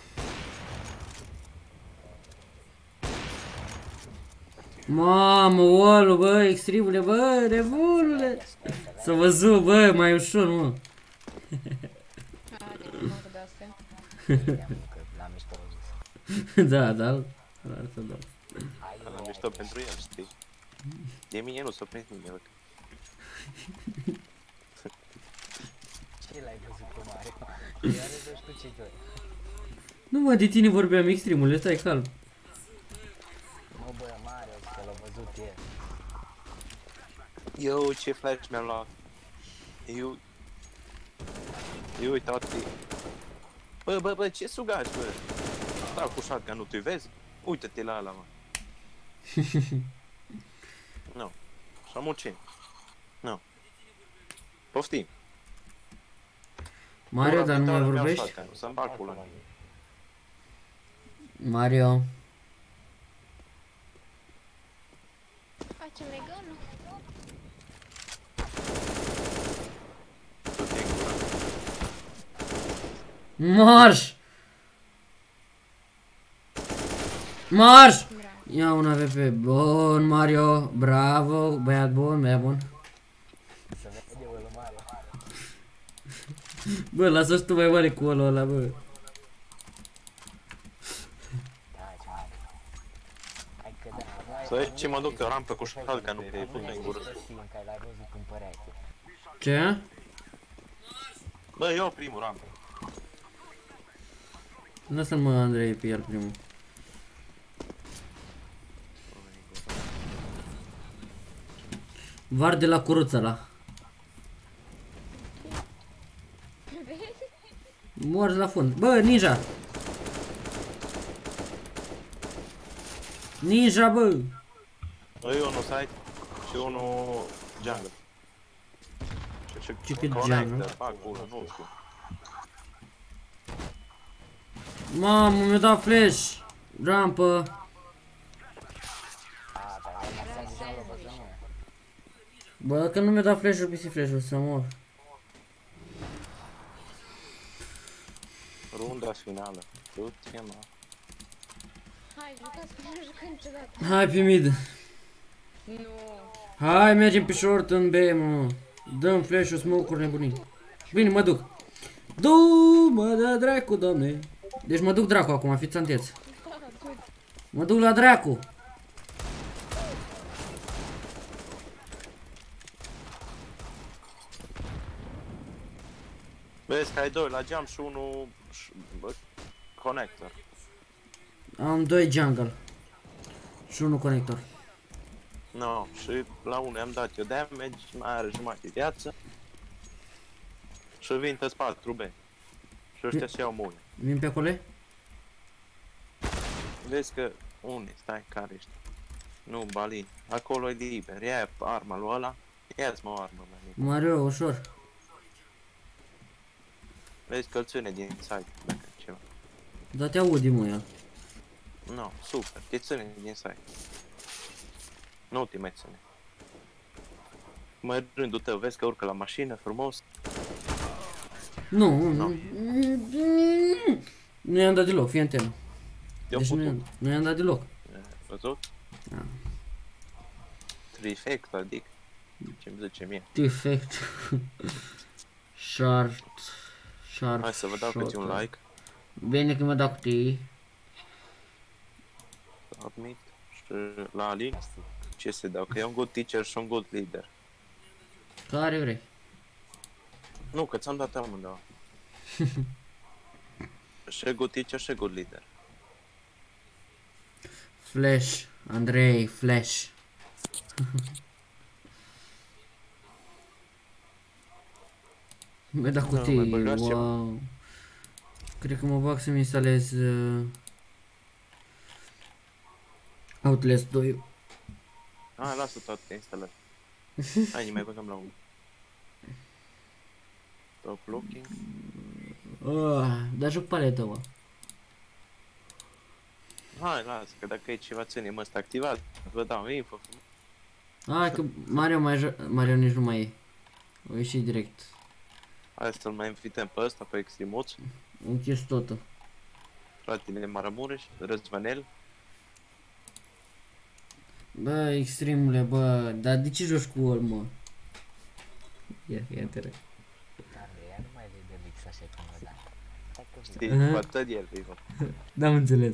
Mamă, olu, bă, extremule, bă, nebunule! S-a văzut, bă, mai ușor, mă. Haide, mă, că de-astea. Știam că l-am mișto zis. Da, da, arată, da. Am mișto pentru el, știi? De mine nu s-a prins nimeni. Ce l-ai văzut pe Mario? Eu are să știu ce joci. Nu, mă, de tine vorbeam extremule, stai calm. Mă, bă, Mario, că l-a văzut el. Eu ce flash mi-am luat. Eu uitat. Bă, ce sugaci, bă? Stau cu shotgun, nu tu vezi? Uită-te la ăla, mă. Nu. Și am muncit. Nu. Poftim. Mario, dar nu mai vorbești? Să-mi bag pula. Mario. Facem legalul. Tu te gura. Marș! Marș! Ia un AVP. Bun, Mario. Bravo. Băiat bun, băiat bun. Să vede ăla Mario. Bă, lasă și tu mai mare cu ăla ăla, bă. Da, ce Mario. Hai că da, noi... Să vezi ce mă duc pe o rampă cu shotgun, nu pe pune în gură. Să știm că l-ai văzut în pereche. Ce? Bă, eu primul rampă. Lasă-l, mă, Andrei, pe el primul. Var de la curuța ăla. Morți la fund. Bă, ninja! Ninja, bă! Eu unul site și unul jungle. Ce cât connector, jungle? fac unul, nu știu. Mamă, mi-a dat flash! Rampă! A, dar ăla s-a deja l-a văzut, nu? Bă, că nu mi-a dat flash-ul, pisi flash-ul, să mor. Runda finală. Du-te, mă. Hai, jucați că nu jucăm niciodată. Hai pe mid. Nu. Hai, mergem pe short în B, mă. Dăm flash-ul, smoke-uri nebunii. Bine, mă duc. Du-mă de dracu, doamne. Deci mă duc dracu acum, fiți anteți. Mă duc la dracu. Vezi că ai doi la geam și unul conector. Am 2 jungle. Și unul conector. No, și la unul am dat eu damage, mai are jumătate de viață. Și vin pe 4B. Și ăștia se iau mune. Vin pe acolo? Vezi că unde stai, care ești? Nu, Balin. Acolo e liber. Ia arma lui ăla. Ia-ți mă o armă, Balin. Mario, ușor. Vezi că îl ține din site, dacă e ceva. Da te audi, mă, ea. No, super. Te ține din site. Nu te mai ține. Mai rândul tău, vezi că urcă la mașină, frumos. Nu, nu i-am dat deloc, fii antenă. Te-o Deci putut. nu i-am dat deloc. Văzut? Da. Trifect, adică. Ce-mi zice mie. Defect. Short. Hai să vă dau câte un like. Bine că mă dau cu tine. Admit. Și la Alin. Ce se dau? Că e un good teacher și un good leader. Care vrei? Nu, că ți-am dat amândouă. Și good teacher și good leader. Flash. Andrei, Flash. Mi-a dat Nu, mai cutii, băgați ceva. wow. Cred că mă bag să-mi instalez Outlast 2. Hai, lasă toate, te instalez. Hai, ne mai băgăm la unul. Top looking. Dar joc paletă, mă. Hai, lasă, că dacă e ceva ținem ăsta activat, vă dau info. Hai că Mario nici nu mai e. O ieși direct. Hai să-l mai invităm pe ăsta, pe Extremuț. Închis totul. Fratele Maramureș, Răzvanel. Bă, extremule, bă, dar de ce joci cu ăl, mă? Ia te rog. Dar ea nu mai vede mix așa cum o da. Hai că Știi, cu atât el, vivo. N-am înțeles.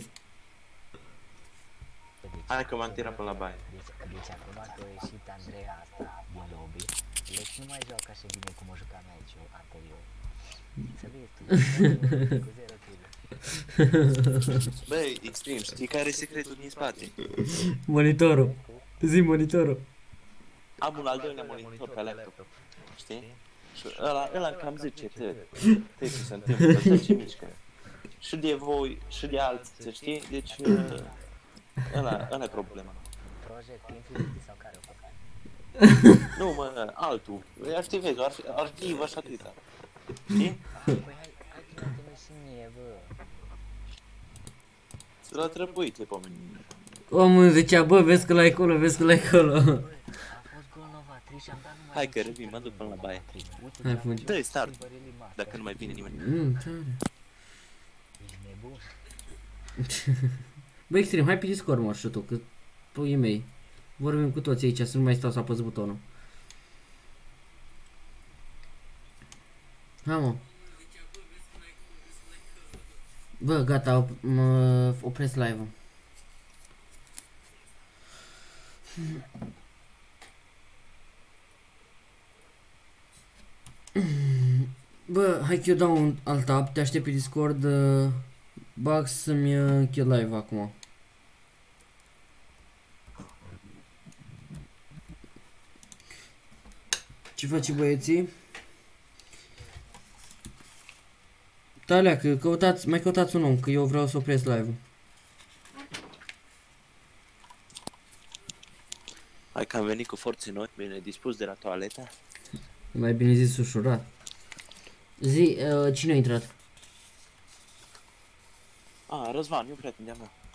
Hai că m-am tirat până la baie. Deci acum că a ieșit Andreea asta din lobby, Lex nu mai joacă așa bine cum o jucam aici eu anterior. Să vezi tu, cu 0 kill. Băi, Extreme, știi care e secretul din spate? Monitorul. Zi monitorul. Am un al doilea monitor pe laptop, știi? Și ăla cam zice tot ce se întâmplă, tot ce mișcă. Și de voi, și de alții, știi? Deci, ăla e problema. Project Infinity sau care o fac? Nu, mă, altul. Știi, vezi, arhivă și atâta. Știi? Păi hai trimite-mi și mie, bă. Să l-a trăpuit, le pomeni. Omul zicea, bă, vezi că l-ai acolo, vezi că l-ai acolo. A fost gol novatrici și am dat numai... Hai că revin, mă duc până la baie. Hai, fugi. Dă-i start, dacă nu mai vine nimeni. Tare. Ești nebun? Bă, Extrem, hai pe Discord, mă, și tu, că puii mei. Vorbim cu toți aici, să nu mai stau să apăs butonul. Hai, mă. Bă, gata, mă opresc live-ul. Bă, hai că eu dau un alt tab, te aștept pe Discord, bag să-mi închid live acum. Ce faci, băieții? Talea, că mai căutați un om, că eu vreau să opresc live-ul. Hai că am venit cu forțe noi, bine dispus de la toaletă. Mai bine zis ușurat. Zi, cine a intrat? Răzvan, e un prieten de-a meu.